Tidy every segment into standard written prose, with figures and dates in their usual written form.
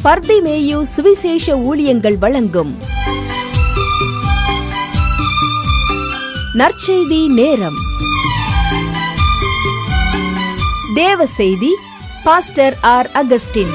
பர்திமேயு சுவிசேஷ ஊழியங்கள் வழங்கும் நற்செய்தி நேரம். தேவ செய்தி பாஸ்டர் ஆர். அகஸ்டின்.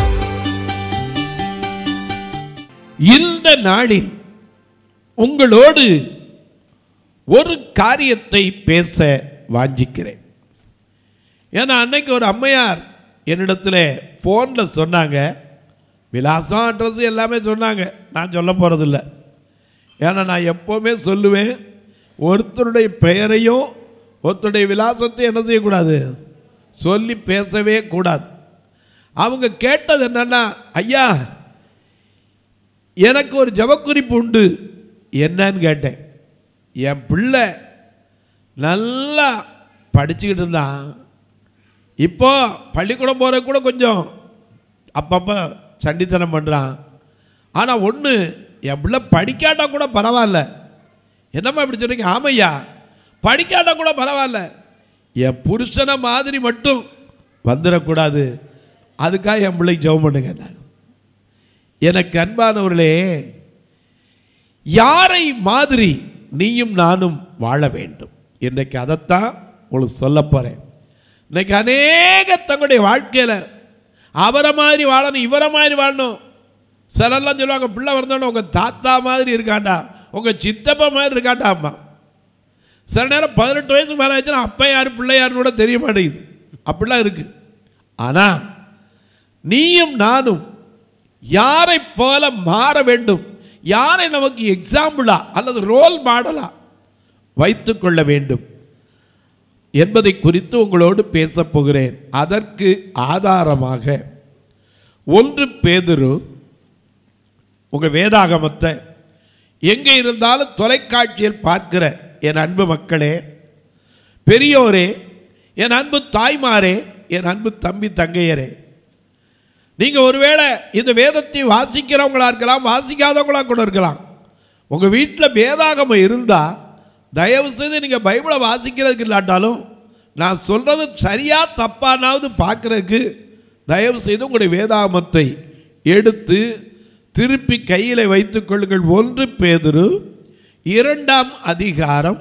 இந்த நாளில் உங்களோடு ஒரு காரியத்தை பேச வாஞ்சிக்கிறேன். ஏன்னா அன்னைக்கு ஒரு அம்மையார் என்னிடத்தில் ஃபோனில் சொன்னாங்க, விலாசம் அட்ரஸ் எல்லாமே சொன்னாங்க. நான் சொல்ல போகிறதில்ல. ஏன்னா நான் எப்போவுமே சொல்லுவேன், ஒருத்தருடைய பெயரையும் ஒருத்தருடைய விலாசத்தையும் என்ன செய்யக்கூடாது, சொல்லி பேசவே கூடாது. அவங்க கேட்டது என்னன்னா, ஐயா எனக்கு ஒரு ஜபக்குறிப்பு உண்டு, என்னன்னு கேட்டேன். என் பிள்ளை நல்லா படிச்சுக்கிட்டு இருந்தான், இப்போ பள்ளிக்கூடம் போகிற கூட கொஞ்சம் அப்பப்போ சண்டித்தனம் பண்ணுறான். ஆனால் ஒன்று, என் பிள்ளை படிக்காட்டா கூட பரவாயில்ல. என்னம்மா இப்படி சொல்றீங்க? ஆமையா, படிக்காட்டா கூட பரவாயில்ல, என் புருஷனை மாதிரி மட்டும் வந்துடக்கூடாது, அதுக்காக என் பிள்ளைக்கு ஜெபம் பண்ணுங்க. நான் எனக்கு அன்பானவர்களே, யாரை மாதிரி நீயும் நானும் வாழ வேண்டும், இன்றைக்கு அதைத்தான் உங்களுக்கு சொல்ல போகிறேன். இன்றைக்கி அநேக தங்களுடைய வாழ்க்கையில் அவரை மாதிரி வாழணும், இவரை மாதிரி வாழணும். சிலர்லாம் சொல்லுவாங்க, பிள்ளை வந்தோடனே உங்கள் தாத்தா மாதிரி இருக்காண்டா, உங்கள் சித்தப்பா மாதிரி இருக்காண்டா அம்மா. சில நேரம் 18 வயசு மேலே ஆச்சுன்னா அப்பா யார் பிள்ளை யாருன்னு கூட தெரிய மாட்டேங்குது, அப்படிலாம் இருக்குது. ஆனால் நீயும் நானும் யாரை போல மாற வேண்டும், யாரை நமக்கு எக்ஸாம்பிளா அல்லது ரோல் மாடலா வைத்துக்கொள்ள வேண்டும் என்பதை குறித்து உங்களோடு பேசப் போகிறேன். அதற்கு ஆதாரமாக 1 பேதுரு, உங்கள் வேதாகமத்தை எங்கே இருந்தாலும் தொலைக்காட்சியில் பார்க்கிற என் அன்பு மக்களே, பெரியோரே, என் அன்பு தாய்மாரே, என் அன்பு தம்பி தங்கையரே, நீங்கள் ஒருவேளை இந்த வேதத்தை வாசிக்கிறவங்களா இருக்கலாம், வாசிக்காதவங்களா கூட இருக்கலாம். உங்கள் வீட்டில் வேதாகமம் இருந்தால் தயவு செய்து நீங்கள் பைபிளை வாசிக்கிறதுக்கு இல்லாட்டாலும் நான் சொல்கிறது சரியா தப்பானாவது பார்க்குறதுக்கு தயவு செய்து உங்களுடைய வேதாகமத்தை எடுத்து திருப்பி கையில் வைத்துக் கொள்ளுங்கள். 1 பேதுரு 2ஆம் அதிகாரம்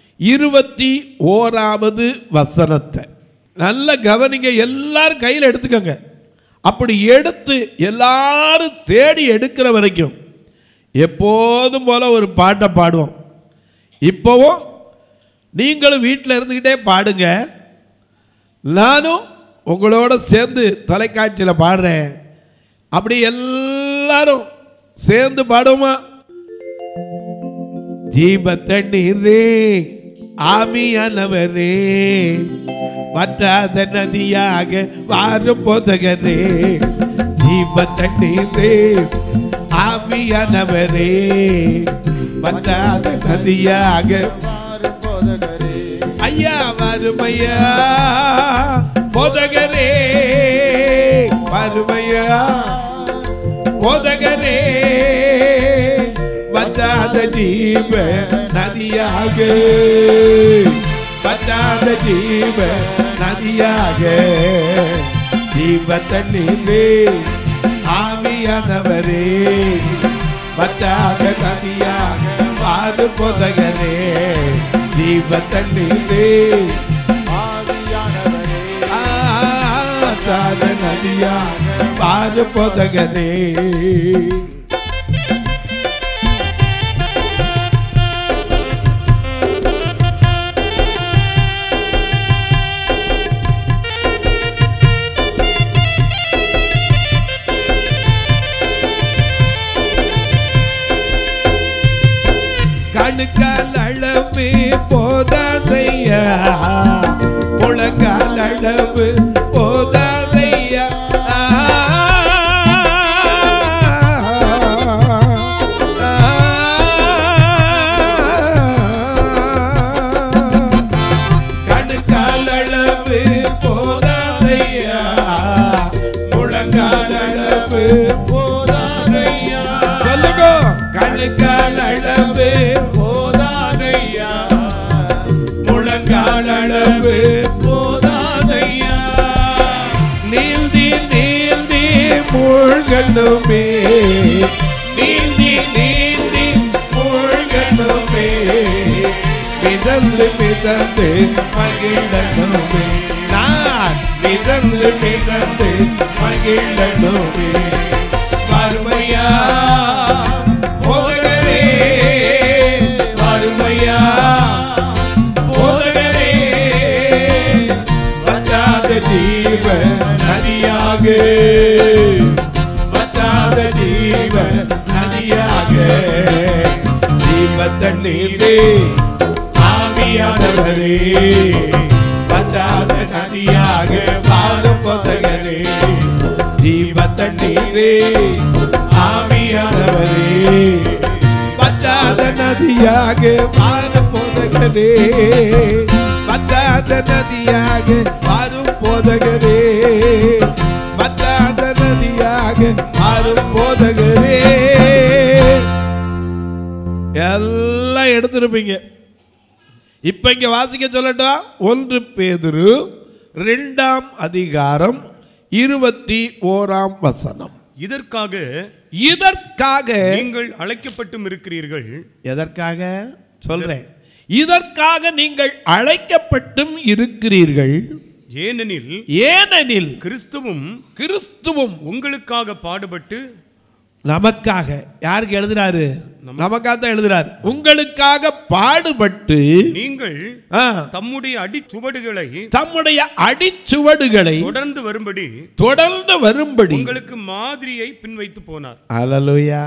21வது வசனத்தை நல்ல கவனிங்க. எல்லாரும் கையில் எடுத்துக்கோங்க. அப்படி எடுத்து எல்லாரும் தேடி எடுக்கிற வரைக்கும் எப்போதும் போல ஒரு பாட்டை பாடுவோம். இப்போவும் நீங்களும் வீட்டில் இருந்துக்கிட்டே பாடுங்க, நானும் உங்களோட சேர்ந்து தொலைக்காட்சியில் பாடுறேன். அப்படி எல்லாரும் சேர்ந்து பாடுவோமா? ஜீவ தண்ணீரே, ஆமியானவரே, வற்றாத நதியாக வாரும் போதகரே, ஜீவ தண்ணீரே, ஆமியானவரே, வற்றாத நதியாக வாரும் போதகரே, ஐயா வருமையா போதகரே, வருமையா போதகரே, வற்றாத ஜீவ நதியாக, வற்றாத ஜீவ நதியாக, ஜீவ தண்ணீரே, ஆவியானவரே, வற்றாத நதியாக வாரு போதகரே, ஜீவ தண்ணீரே, ஆவியானவரே, வற்றாத நதியாக வாரு போதகரே. கணுக்கால் அளவு போதாதையா, முழங்கால் அளவு போதாதையா, கணுக்கால் அளவு போதாதையா, முழங்கால் அளவு போதாதையா, சொல்லுங்க. கணுக்கால் அளவு போதாதையா, முழங்கால் அளவு போதாதையா, நீந்தி நீந்தி மூழ்கணுமே, நீந்தி நீந்தி மூழ்கணுமே, மிதந்து மிதந்து மகிழணுமே, நான் மிதந்து மிதந்து மகிழணுமே. வறுமையா போதகரே, வறுமையா போதகரே, வற்றாத ஜீவ நதியாக, வற்றாத ஜீவ நதியாக, ஜீவ தண்ணீரே ஆவியானவரே, வற்றாத நதியாக வாழும் போதகரே, ஜீவ தண்ணீரே ஆவியானவரே, வற்றாத நதியாக வாழும் போதகரே, வற்றாத நதியாக வாழும் போதகரே, வற்றாத நதியாக வாழும் போதகரே. எல்லாம் எடுத்திருப்பீங்க. இப்ப இங்க வாசிக்க சொல்லட்டும். 1 பேதுரு 2ஆம் அதிகாரம் 21ஆம் வசனம். இதற்காக நீங்கள் அழைக்கப்பட்டும் இருக்கிறீர்கள். எதற்காக சொல்றேன்? இதற்காக நீங்கள் அழைக்கப்பட்டும் இருக்கிறீர்கள். ஏனெனில் கிறிஸ்துவும் உங்களுக்காக பாடுபட்டு, நமக்காக, யாருக்கு எழுதுறாரு? நமக்காக தான் எழுதுறாரு. உங்களுக்காக பாடுபட்டு நீங்கள் தம்முடைய அடிச்சுவடுகளை தொடர்ந்து வரும்படி உங்களுக்கு மாதிரியை பின்வைத்து போனார். அல்லேலூயா.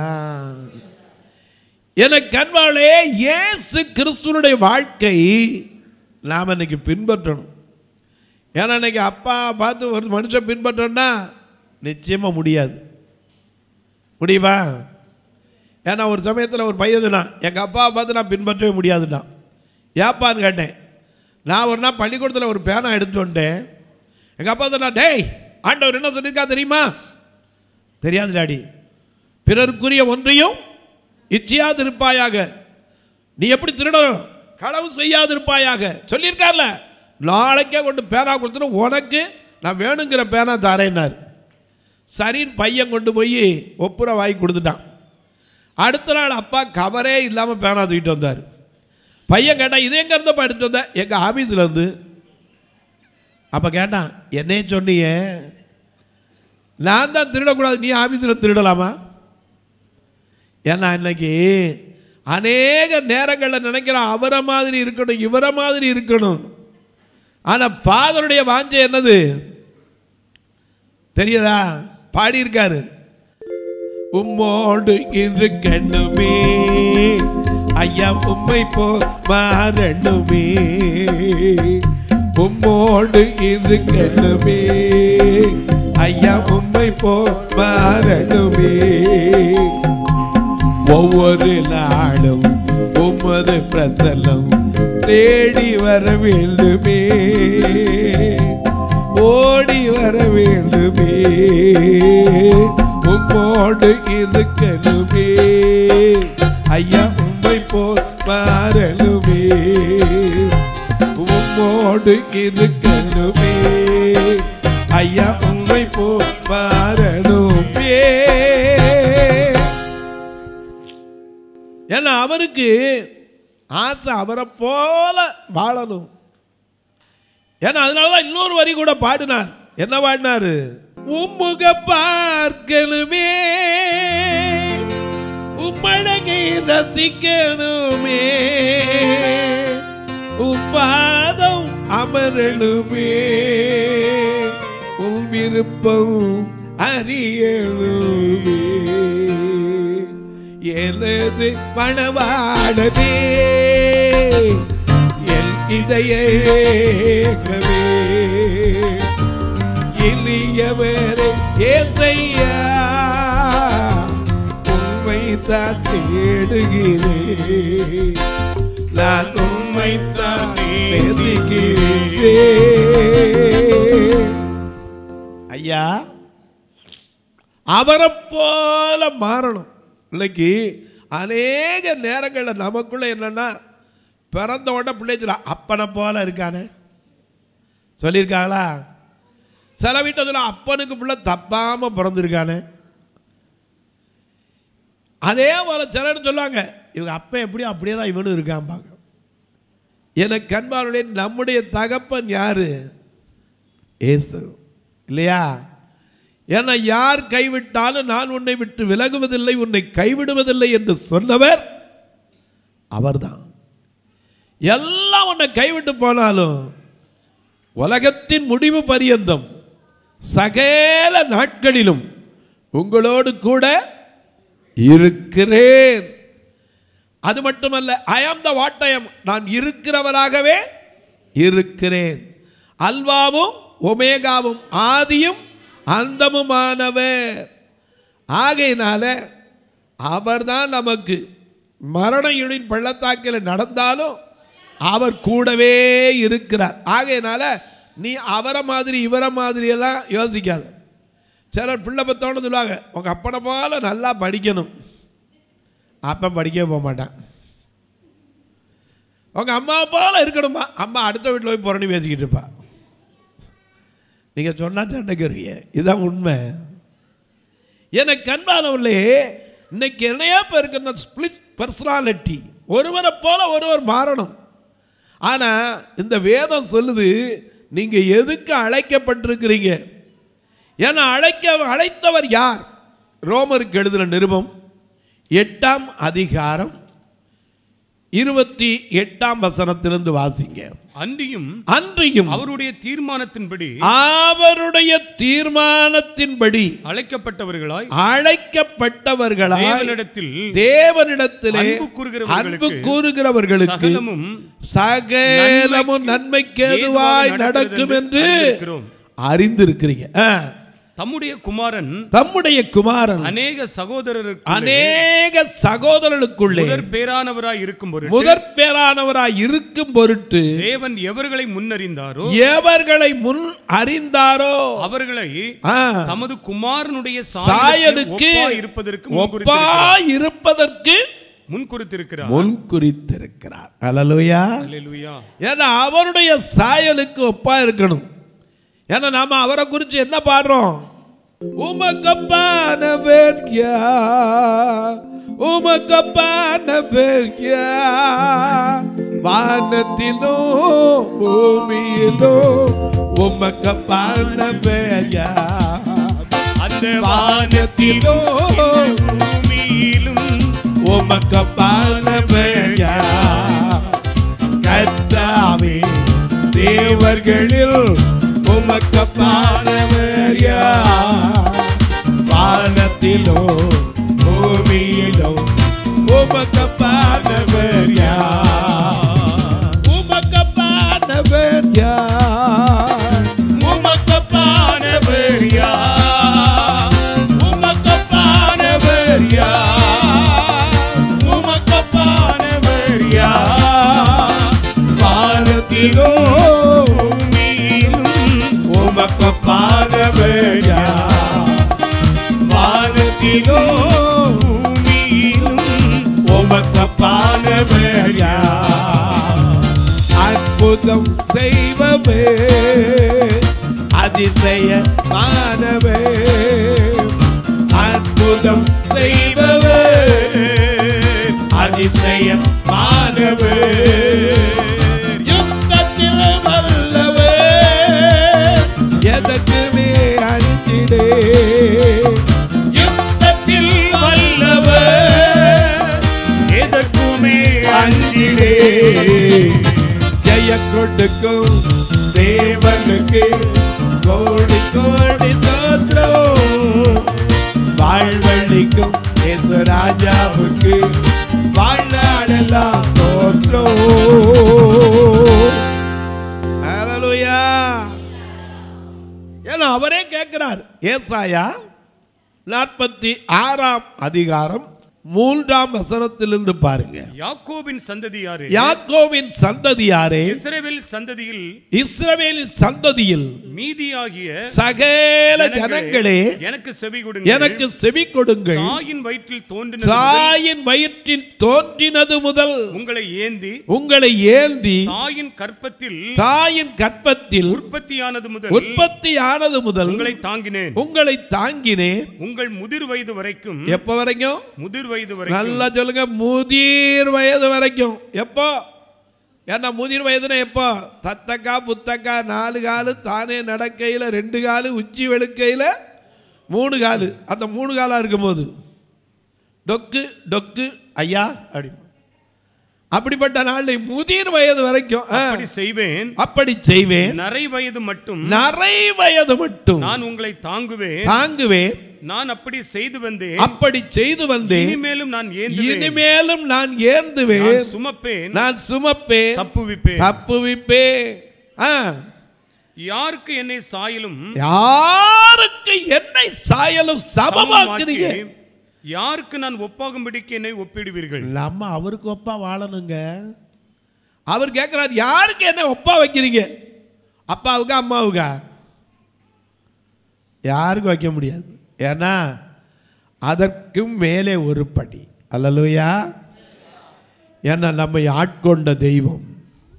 எனக்கு அன்பாளே, இயேசு கிறிஸ்துவினுடைய வாழ்க்கை நாம் இன்னைக்கு பின்பற்றணும். ஏன்னா இன்னைக்கு அப்பா பார்த்து ஒரு மனுஷன் பின்பற்றோம்னா நிச்சயமா முடியாது. முடியுமா? ஏன்னா ஒரு சமயத்தில் ஒரு பையன் சொன்னான், எங்கள் அப்பாவை பார்த்து நான் பின்பற்றவே முடியாதுன்னா. ஏப்பான்னு கேட்டேன். நான் ஒரு நாள் பள்ளிக்கூடத்தில் ஒரு பேனா எடுத்துட்டு வந்துட்டேன். எங்கள் அப்பா சொன்னா, டேய் ஆண்டவர் என்ன சொல்லியிருக்கா தெரியுமா? தெரியாது டாடி. பிறருக்குரிய ஒன்றையும் இச்சையாதிருப்பாயாக, நீ எப்படி திருடணும், களவு செய்யாதிருப்பாயாக சொல்லியிருக்கார்ல. நாளைக்கே கொண்டு பேனா கொடுத்துட்டு உனக்கு நான் வேணுங்கிற பேனா தரேன்னார். சரின்னு பையன் கொண்டு போய் ஒப்புரை வாங்கி கொடுத்துட்டான். அடுத்த நாள் அப்பா கவரே இல்லாமல் பேனா தூக்கிட்டு வந்தார். பையன் கேட்டான், இது எங்கே இருந்தப்பா எடுத்து வந்த? எங்கள் ஆஃபீஸில் இருந்து. அப்போ கேட்டான், என்னையே சொன்னியே, நான் தான் திருடக்கூடாது, நீ ஆஃபீஸில் திருடலாமா? ஏன்னா இன்னைக்கு அநேக நேரங்களில் நினைக்கிறான் அவரை மாதிரி இருக்கணும், இவரை மாதிரி இருக்கணும். ஆனால் ஃபாதருடைய வாஞ்சை என்னது தெரியுதா? பாடியிருக்காரு, உம்மோடு இருக்கணுமே ஐயா, உம்மை போல் மாறணுமே, உம்மோடு இருக்கணுமே ஐயா, உம்மை போல் மாறணுமே, ஒவ்வொரு நாளும் உமது பிரசன்னம் தேடி வர வேண்டுமே, ஓடி வர வேண்டுமே, உம்மோடு இருக்கணுமே ஐயா, உம்மை போல் மாறணுமே, உம்மோடு இருக்கணுமே ஐயா, உம்மை போல் மாறணுமே. ஏன்னா அவருக்கு ஆசை அவரை போல வாழணும். ஏன்னா அதனாலதான் இன்னொரு வரி கூட பாடினார். என்ன பாடினாரு? உம்முக பார்க்கணுமே, உம்மழகை ரசிக்கணுமே, உப்பாதம் அமரணுமே, உன் விருப்பம் அறியணுமே, எனது மணவாளனே என் இதயமே, எளியவரே ஏசையா, உம்மை தான் தேடுகிறேன், நான் உம்மை தான் நேசிக்கிறேன். ஐயா, அவரை போல மாறணும். இன்னைக்கு அநேக நேரங்களில் நமக்குள்ள என்னன்னா, பிறந்த உடனே பிள்ளைங்களா அப்பனை போல இருக்கானே சொல்லியிருக்காங்களா? சில வீட்டில் அப்பனுக்கு பிள்ளை தப்பாம பிறந்திருக்கானே. அதே போல சிலர் சொல்லுவாங்க, இவங்க அப்பா எப்படியோ அப்படியே தான் இவனும் இருக்காம்பாங்க. எனக்கு கண்பாருடைய நம்முடைய தகப்பன் யாரு? இயேசு இல்லையா? ஏன்னா யார் கைவிட்டாலும் நான் உன்னை விட்டு விலகுவதில்லை, உன்னை கைவிடுவதில்லை என்று சொன்னவர் அவர்தான். எல்லாம் உன்னை கைவிட்டு போனாலும் உலகத்தின் முடிவு பரியந்தம் சகல நாட்களிலும் உங்களோடு கூட இருக்கிறேன். அது மட்டுமல்ல, ஐ ஆம் த வாட் ஐ ஆம், நான் இருக்கிறவராகவே இருக்கிறேன். அல்வாவும் ஒமேகாவும் ஆதியும் அந்தமுமானவர். ஆகையினால அவர்தான் நமக்கு மரண இருளின் பள்ளத்தாக்கில் நடந்தாலும் அவர் கூடவே இருக்கிறார். ஆகையினால நீ அவரை மாதிரி இவரை மாதிரி எல்லாம் யோசிக்காத. சிலர் பிள்ளை பத்தோன்னு சொல்லுவாங்க, உங்கள் அப்பனை போல நல்லா படிக்கணும். அப்பன் படிக்க போக மாட்டான். உங்கள் அம்மா போல இருக்கணுமா, அம்மா அடுத்த வீட்டில் போய் புறணி பேசிக்கிட்டு இருப்பா. நீங்கள் சொன்னால் சண்டைக்கு வருவீங்க. இதுதான் உண்மை. எனக்கு அன்பானவர்களே, இன்னைக்கு என்னையா பேருக்கு ஸ்பிளிட் பர்சனாலிட்டி, ஒருவரை போல ஒருவர் மாறணும். ஆனால் இந்த வேதம் சொல்லுது, நீங்கள் எதுக்கு அழைக்கப்பட்டிருக்கிறீங்க? ஏன்னா அழைத்தவர் யார்? ரோமருக்கு எழுதின நிருபம் 8ஆம் அதிகாரம் 28ஆம் வசனத்திலிருந்து வாசிங்க. அன்றியும் அவருடைய தீர்மானத்தின்படி அழைக்கப்பட்டவர்களாய் தேவனிடத்தில் அன்பு கூறுகிறவர்களுக்கு சகலமும் நன்மைக்கு ஏதுவாய் நடக்கும் என்று அறிந்திருக்கிறீங்க. தம்முடைய குமாரன் அநேக சகோதரர்களுக்குள்ளே முதற் பேரானவராய் இருக்கும் பொருட்டு தேவன் எவர்களை முன் அறிந்தாரோ அவர்களை தமது குமாரனுடைய சாயலுக்கு ஒப்பாய் இருப்பதற்கு முன்குறித்திருக்கிறார். அல்லேலூயா. ஏன்னா அவருடைய சாயலுக்கு ஒப்பா இருக்கணும். ஏன்னா நாம அவரை குறித்து என்ன பாடுறோம்? உமக்கப்பானவர் யார், உமக்கப்பானவர் யார், வானத்திலோ பூமியிலோ உமக்கப்பானவர் யார், அந்த வானத்திலோ பூமியிலும் உமக்கப்பானவர் யார், கர்த்தாவே தேவர்களில் உமக்கப்பானவர் யார், வானத்திலோ பூமியிலோ உமக்கப்பானவர் யார், உமக்கப்பானவர் யார், உமக்கப்பானவர் யார், உமக்கப்பானவர் யார், உமக்கப்பானவர் யார், வானத்திலோ உமக்கப்பானவர் யார், வானத்திலோ பூமியிலும் உமக்கப்பானவர் யார், அற்புதம் செய்பவே அதிசயமானவே, அற்புதம் செய்பவே அதிசயமானவே, எதற்குமே அஞ்சிடே, யுத்தத்தில் வல்லவர் எதற்குமே அஞ்சிடே, ஜெய கொடுக்கும் தேவனுக்கு கோடி கோடி தோற்றம், வாழ்வழிக்கும் இயேசு ராஜாவுக்கு வாழ்நாளெல்லாம் தோற்றம். ஹல்லேலூயா. ஏன்னா அவரே கேட்கிறார். ஏசாயா 46ஆம் அதிகாரம் 3ஆம் வசனத்திலிருந்து பாருங்க. யாக்கோபின் சந்ததியாரே, யாக்கோபின் சந்ததியாரே, இஸ்ரவேலின் சந்ததியில் மீதியாகிய சகல ஜனங்களே எனக்கு செவி கொடுங்கள், எனக்கு செவி கொடுங்கள். தாயின் வயிற்றில் தோன்றினது முதல் உங்களை ஏந்தி தாயின் கற்பத்தில் உற்பத்தியானது முதல் உங்களை தாங்கினேன். உங்கள் முதிர் வயது வரைக்கும். எப்ப வரைக்கும்? முதிர் வயது வரைக்கும். நல்லா சொல்லுங்க, முதிர் வயது வரைக்கும். எப்போ? ஏன்னா முதிர் வயதுனா எப்போ? தத்தக்கா புத்தக்கா 4 காலு தானே நடக்கையில், 2 காலு உச்சி வெளுக்கையில், 3 காலு. அந்த 3 காலா இருக்கும்போது டொக்கு டொக்கு ஐயா அப்படி அப்படிப்பட்ட நாளில் முதிர் வயது வரைக்கும் அப்படி செய்வேன். நரை வயது மட்டும் நான் உங்களை தாங்குவேன். நான் அப்படி செய்து வந்தேன். இனிமேலும் நான் ஏந்துவேன். நான் சுமப்பேன். தப்புவிப்பேன். யாருக்கு என்னை சாயலும் சமமாக்குறீங்க. யாருக்கு நான் ஒப்பாகும்படிக்கு என்னை ஒப்பிடுவீர்கள். நம்ம அவருக்கு ஒப்பா வாழணுங்க. அவர் கேட்கிறார், யாருக்கு என்ன ஒப்பா வைக்கிறீங்க? அப்பாவுக்கா அம்மாவுக்கா? யாருக்கும் வைக்க முடியாது. ஏன்னா அதற்கும் மேலே ஒரு படி. அல்லேலூயா. ஏன்னா நம்மை ஆட்கொண்ட தெய்வம்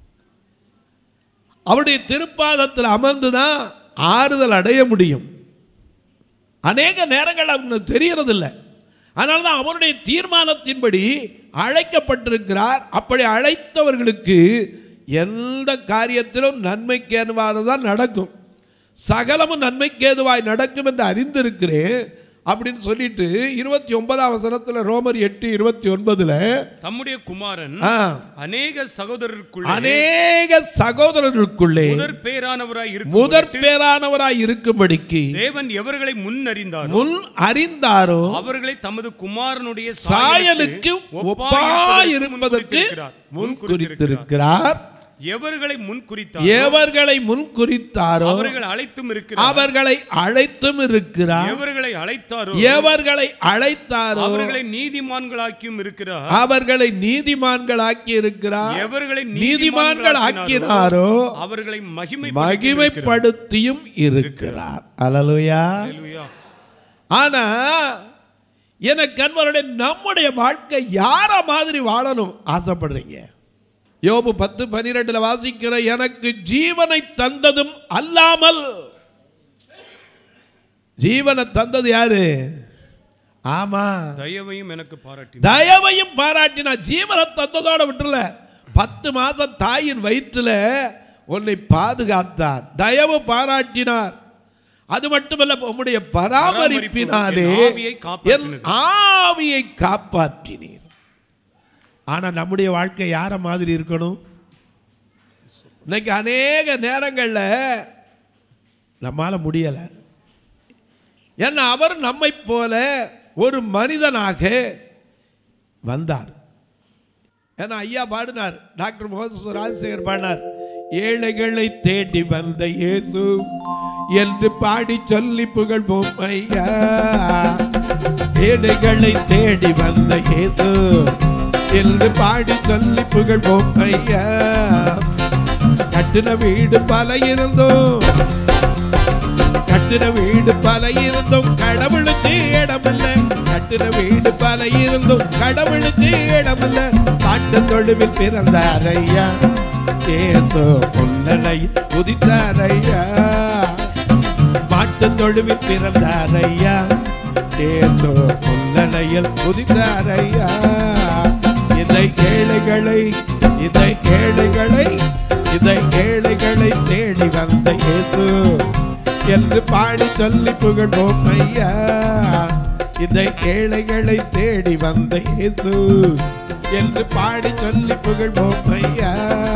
அவருடைய திருப்பாதத்தில் அமர்ந்துதான் ஆறுதல் அடைய முடியும். அநேக நேரங்கள் அவங்களுக்கு தெரியறதில்லை. அதனால தான் அவருடைய தீர்மானத்தின்படி அழைக்கப்பட்டிருக்கிறார். அப்படி அழைத்தவர்களுக்கு எந்த காரியத்திலும் நன்மைக்கு ஏதுவானதான் நடக்கும். சகலமும் நன்மைக்கு ஏதுவாய் நடக்கும் என்று அறிந்திருக்கிறேன் அப்படின்னு சொல்லிட்டு 29ஆம் வசனத்தில் ரோமர் 8:29 தம்முடைய குமாரன் அநேக சகோதரருக்குள்ளே முதற் பேரானவராய் இருக்கும்படிக்கு தேவன் எவர்களை முன் அறிந்தாரோ அவர்களை தமது குமாரனுடைய சாயலுக்கு ஒப்பாயிருப்பதற்கு முன் குறித்திருக்கிறார். எவர்களை முன் குறித்தாரோ அவர்களை அழைத்தும் இருக்கிறார். எவர்களை அழைத்தாரோ அவர்களை நீதிமான்களாக்கியும் இருக்கிறார். அவர்களை நீதிமான்களாக்கி இருக்கிறார். எவர்களை நீதிமான்களாக்கினாரோ அவர்களை மகிமைப்படுத்தியும் இருக்கிறார். அல்லேலூயா. ஆனா எனக்கு அன்பர்களே, நம்முடைய வாழ்க்கை யார மாதிரி வாழணும் ஆசைப்படுறீங்க? யோபு 10:12 வாசிக்கிற, எனக்கு ஜீவனை தந்ததும் அல்லாமல். ஜீவனை தந்தது யாரு? ஆமா, தயவையும் பாராட்டினா. ஜீவனை தந்ததோட விட்டுல 10 மாசம் தாயின் வயிற்றுல உன்னை பாதுகாத்தார், தயவு பாராட்டினார். அது மட்டுமல்ல, உம்முடைய பராமரிப்பினாலே என் ஆவியை காப்பாற்றினீர். ஆனா நம்முடைய வாழ்க்கை யார மாதிரி இருக்கணும்? இன்னைக்கு அநேக நேரங்களில் நம்மால முடியலை. ஏன்னா அவர் நம்மை போல ஒரு மனிதனாக வந்தார். ஏன்னா ஐயா பாடினார், டாக்டர் மோசஸ் ராஜசேகர் பாடினார், ஏழைகளை தேடி வந்த இயேசு என்று பாடி சொல்லி புகழ்வோம் ஐயா. ஏழைகளை தேடி வந்த இயேசு என்று பாடி சொல்லி புகழ்வோம் ஐயா. கட்டின வீடு பல இருந்தோம், கடவுளுக்கு இடமில்லை. கட்டின வீடு பல இருந்தோம், கடவுளுக்கு இடமில்லை. காட்டு தொழுவில் பிறந்தார் ஐயா, இயேசு பொன்னலை உதித்தார் ஐயா. மாட்டு தொழுவில் பிறந்தார் ஐயா, இயேசு பொன்னலையில் உதித்தார் ஐயா. இதை ஏழைகளை தேடி வந்த இயேசு என்று பாடி சொல்லி புகழ்வோம் ஐயா. இதை ஏழைகளை தேடி வந்த இயேசு என்று பாடி சொல்லி புகழ்வோம் ஐயா.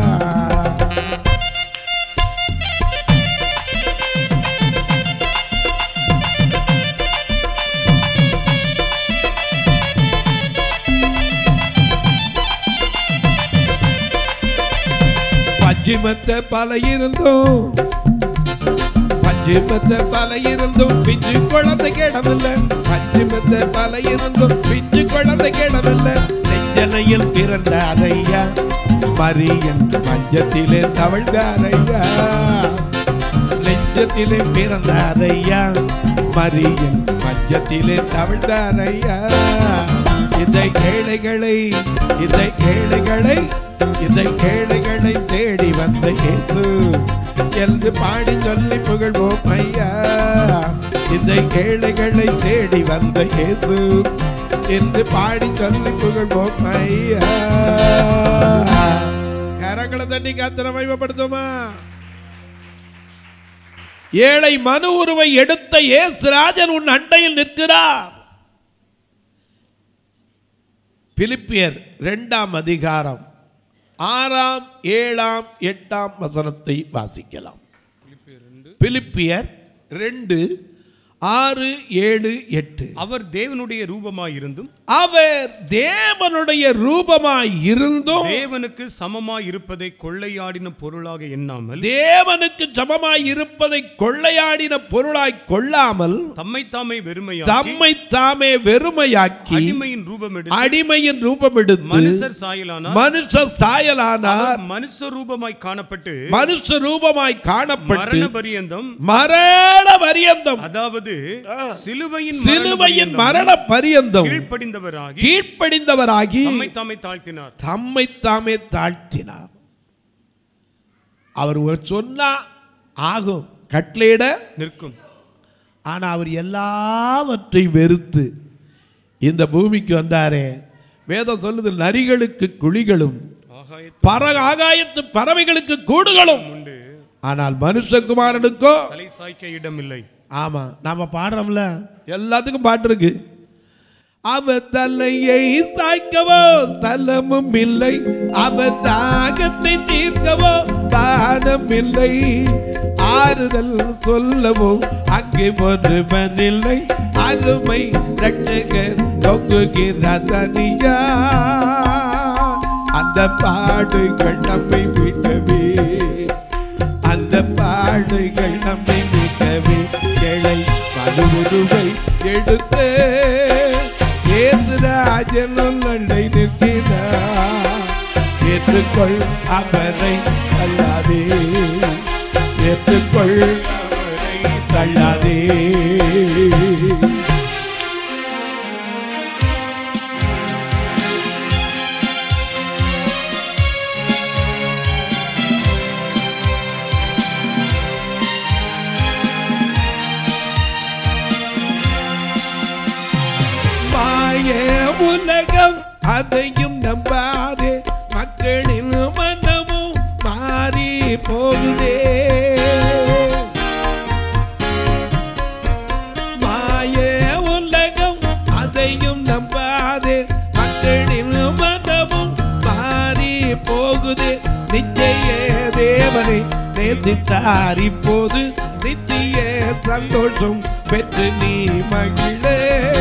பஞ்சுமத்த பல இருந்தோம் பிஞ்சு குழந்தை கிடமில்ல. பஞ்சுமத்த பல இருந்தோம் பிஞ்சு குழந்தை கிடவில்லை, நெஞ்சனையில் பிறந்தாரையா, மரியன் மஞ்சத்திலே தவழ்ந்தாரையா, நெஞ்சத்திலே பிறந்தாரையா, மரியன் மஞ்சத்திலே தவழ்ந்தாரையா. இந்த ஏழைகளை தேடி வந்த இயேசு என்று பாடி சொல்லி புகழ்வோம் ஐயா. இந்த ஏழைகளை தேடி வந்த இயேசு என்று பாடி சொல்லி புகழ்வோம் ஐயா. கரங்களை தட்டி கர்த்தரை மகிமைப்படுத்துமா. ஏழை மனு உருவை எடுத்த இயேசு ராஜன் உன் அண்டையில் நிற்கிறார். பிலிப்பியர் 2ஆம் அதிகாரம் 6ஆம் 7ஆம் 8ஆம் வசனத்தை வாசிக்கலாம். பிலிப்பியர் 2 6 7 8. அவர் தேவனுடைய ரூபமாயிருந்தும் தேவனுக்கு சமமாய் இருப்பதை கொள்ளையாடின பொருளாக எண்ணாமல், தேவனுக்கு சமமாய் இருப்பதை கொள்ளையாடின பொருளாய் கொள்ளாமல், தம்மை தாமே வெறுமையாக்கி அடிமையின் ரூபம் எடுத்து மனுஷர் சாயலானார். மனுஷ ரூபமாய் காணப்பட்டு மரண பரியந்தம், அதாவது சிலுவையின் மரண பரியந்தம் கீழ்ப்படிந்தவராகி தம்மை தாமே தாழ்த்தினார். அவர் சொன்னா ஆகும், கட்டளையிட நிற்கும். ஆனா அவர் எல்லாவற்றையும் வெறுத்து இந்த பூமிக்கு வந்தாரே. வேதம் சொல்லுது, நரிகளுக்கு குழிகளும் ஆகாயத்து பறவைகளுக்கு கூடுகளும் உண்டு, ஆனால் மனுஷகுமாரனுக்கோ தலை சாய்க்க இடமில்லை. ஆமா, நாம பாடுறோம்ல, எல்லாத்துக்கும் பாட்டு இருக்கு. அவர் தலையை சாய்க்கவோ ஸ்தலமும் இல்லை, அவர் தாகத்தை தீர்க்கவோ தானம் இல்லை, ஆறுதல் சொல்லவோ அங்கே ஒருவன் இல்லை, அருமை ரட்சகர் தொங்குகிறார் தனியா. அந்த பாடுகள் நம்மை மீட்கவே, அந்த பாடுகள் நம்மை மீட்கவே ஏழை மனுவுருவை எடுத்து இயேசு ராஜன் அண்டை நிற்கிறார். ஏற்றுக்கொள் அவரை தள்ளாதே, ஏற்றுக்கொள் அவரை தள்ளாதே. உலகம் அதையும் நம்பாதே, மக்களின் மனமும் மாறி போகுதே. மாய உலகம் அதையும் நம்பாதே, மக்களின் மனமும் மாறி போகுதே. நிச்சய தேவனை நேசித்தார் இப்போது நித்திய சந்தோஷம் பெற்று நீ மகிழே.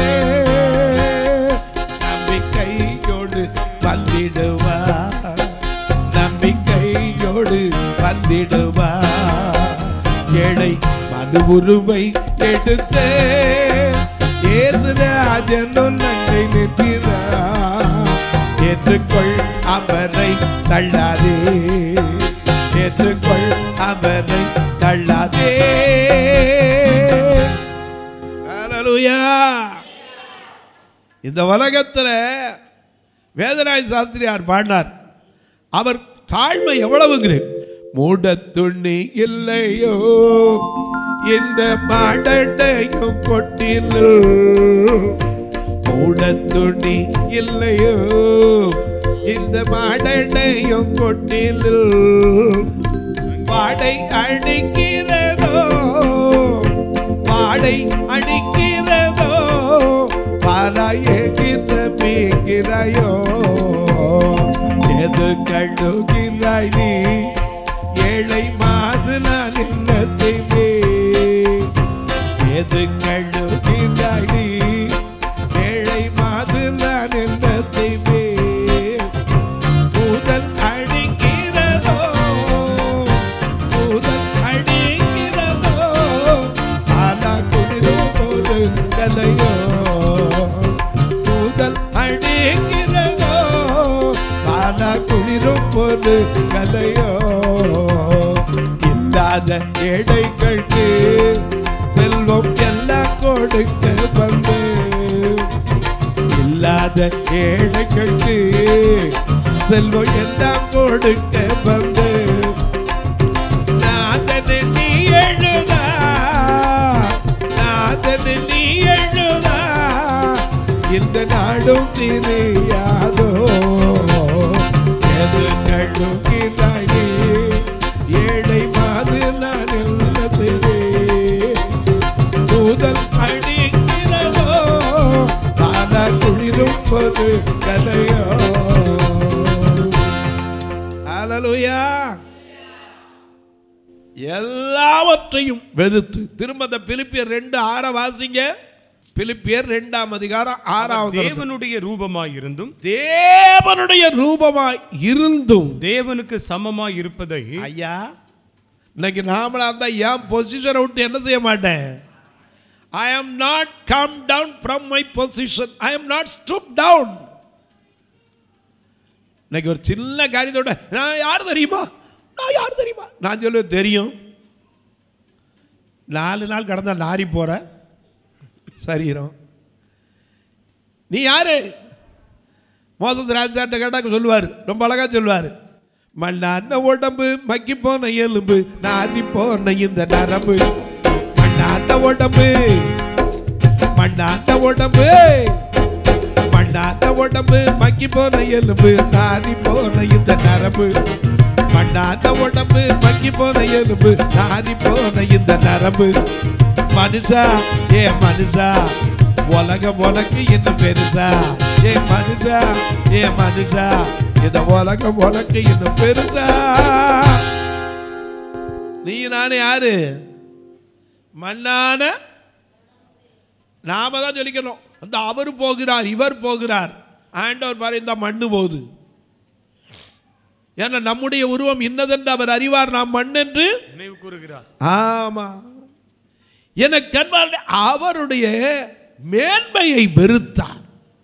நம்பிக்கையோடு வந்திடுவார். ஏழை மனு உருவை எடுத்து இயேசு ராஜன் அண்டை நிற்கிறார். ஏற்றுக்கொள் அவரை தள்ளாதே, ஏற்றுக்கொள் அவரை தள்ளாதே. ஹல்லேலூயா. இந்த உலகத்தில் வேதநாய சாஸ்திரியார் பாடினார். அவர் தாழ்மை எவ்வளவுங்கிற, மூட துணி இல்லையோ இந்த மாடையும் கொட்டிலும், மூட துணி இல்லையோ இந்த மாடையும் கொட்டிலும், வாடை அடிக்கிறதோ வாடை அடிக்கிறதோ பாலாயே தப்பிக்கிறாயோ. எது கழுகிறாய் நீ ஏழை மாது நான் என்ன செய்வேன். எது கழுகிறாய் நீ ஏழை மாது நான் என்ன செய்வேன். முதல் அடிக்கிறதோ முதல் அடிக்கிறதோ பாலா குடிரோ ஒரு கதையோ. முதல் ஒரு கதையோ. இல்லாத ஏழைகளுக்கு செல்வம் எல்லாம் கொடுக்க வந்து, இல்லாத ஏழைகளுக்கு செல்வம் எல்லாம் கொடுக்க வந்து, நாதனை நீ எழுதா, நாதனை நீ எழுதா, இந்த நாடும் சிறியாதோ. எது நடுங்கிறாயே ஏழை மாது நான் என்ன செய்வேன், முதல் அடிக்கிறதோ ஆனா குளிரும் ஒரு கதையோ. ஹல்லேலூயா. எல்லாவற்றையும் வெறுத்து, திரும்ப அந்த பிலிப்பியர் 2:6 வாசிங்க. பிலிப்பியர் 2ஆம் அதிகாரம் 6ஆம் வசனம். தேவனுடைய ரூபமாய் இருந்தும், தேவனுடைய ரூபமாய் இருந்தும், தேவனுக்கு சமமாய் இருப்பதை. ஐயா, இன்னைக்கு நாமளா இருந்தா என் பொசிஷனை விட்டு என்ன செய்ய மாட்டேன். I am not come down from my position. I am not stooped down. இன்னைக்கு ஒரு சின்ன காரியத்தோட நான் யார் தெரியுமா, நான் யார் தெரியுமா, நான் சொல்லுவேன் தெரியும். 4 நாள் கடந்தா நாரி போற சரீரம். நீ யாரு? மோசஸ் ராஜாட்ட கேட்டா சொல்லுவார், ரொம்ப அழகா சொல்லுவார். மண்ணான உடம்பு மக்கி போன எலும்பு நாரி போன இந்த நரம்பு. மண்ணான உடம்பு, மண்ணான உடம்பு, மண்ணான உடம்பு மக்கி போன எலும்பு நாரி போன இந்த நரம்பு. மண்ணான உடம்பு மக்கி போன எலும்பு நாரி போன இந்த நரம்பு. மனுஷா ஏ மனுஷா, உலகம் உனக்கு இன்னும் பெருசா. ஏ மனுஷா ஏ மனுஷா, இந்த உலகம் உனக்கு இன்னும் பெருசா. நீ நானே யாரு? மண்ணான. நாம தான் சொல்லிக்கணும், அந்த அவர் போகிறார் இவர் போகிறார். ஆண்டவர் பாரு, இந்த மண்ணு போகுது. ஏன்னா நம்முடைய உருவம் இன்னதென்று அவர் அறிவார், நாம் மண் என்று நினைவு கூறுகிறார். ஆமா. எனக்கு அன்பார்ந்த அவருடைய மேன்மையை வெறுத்தார்,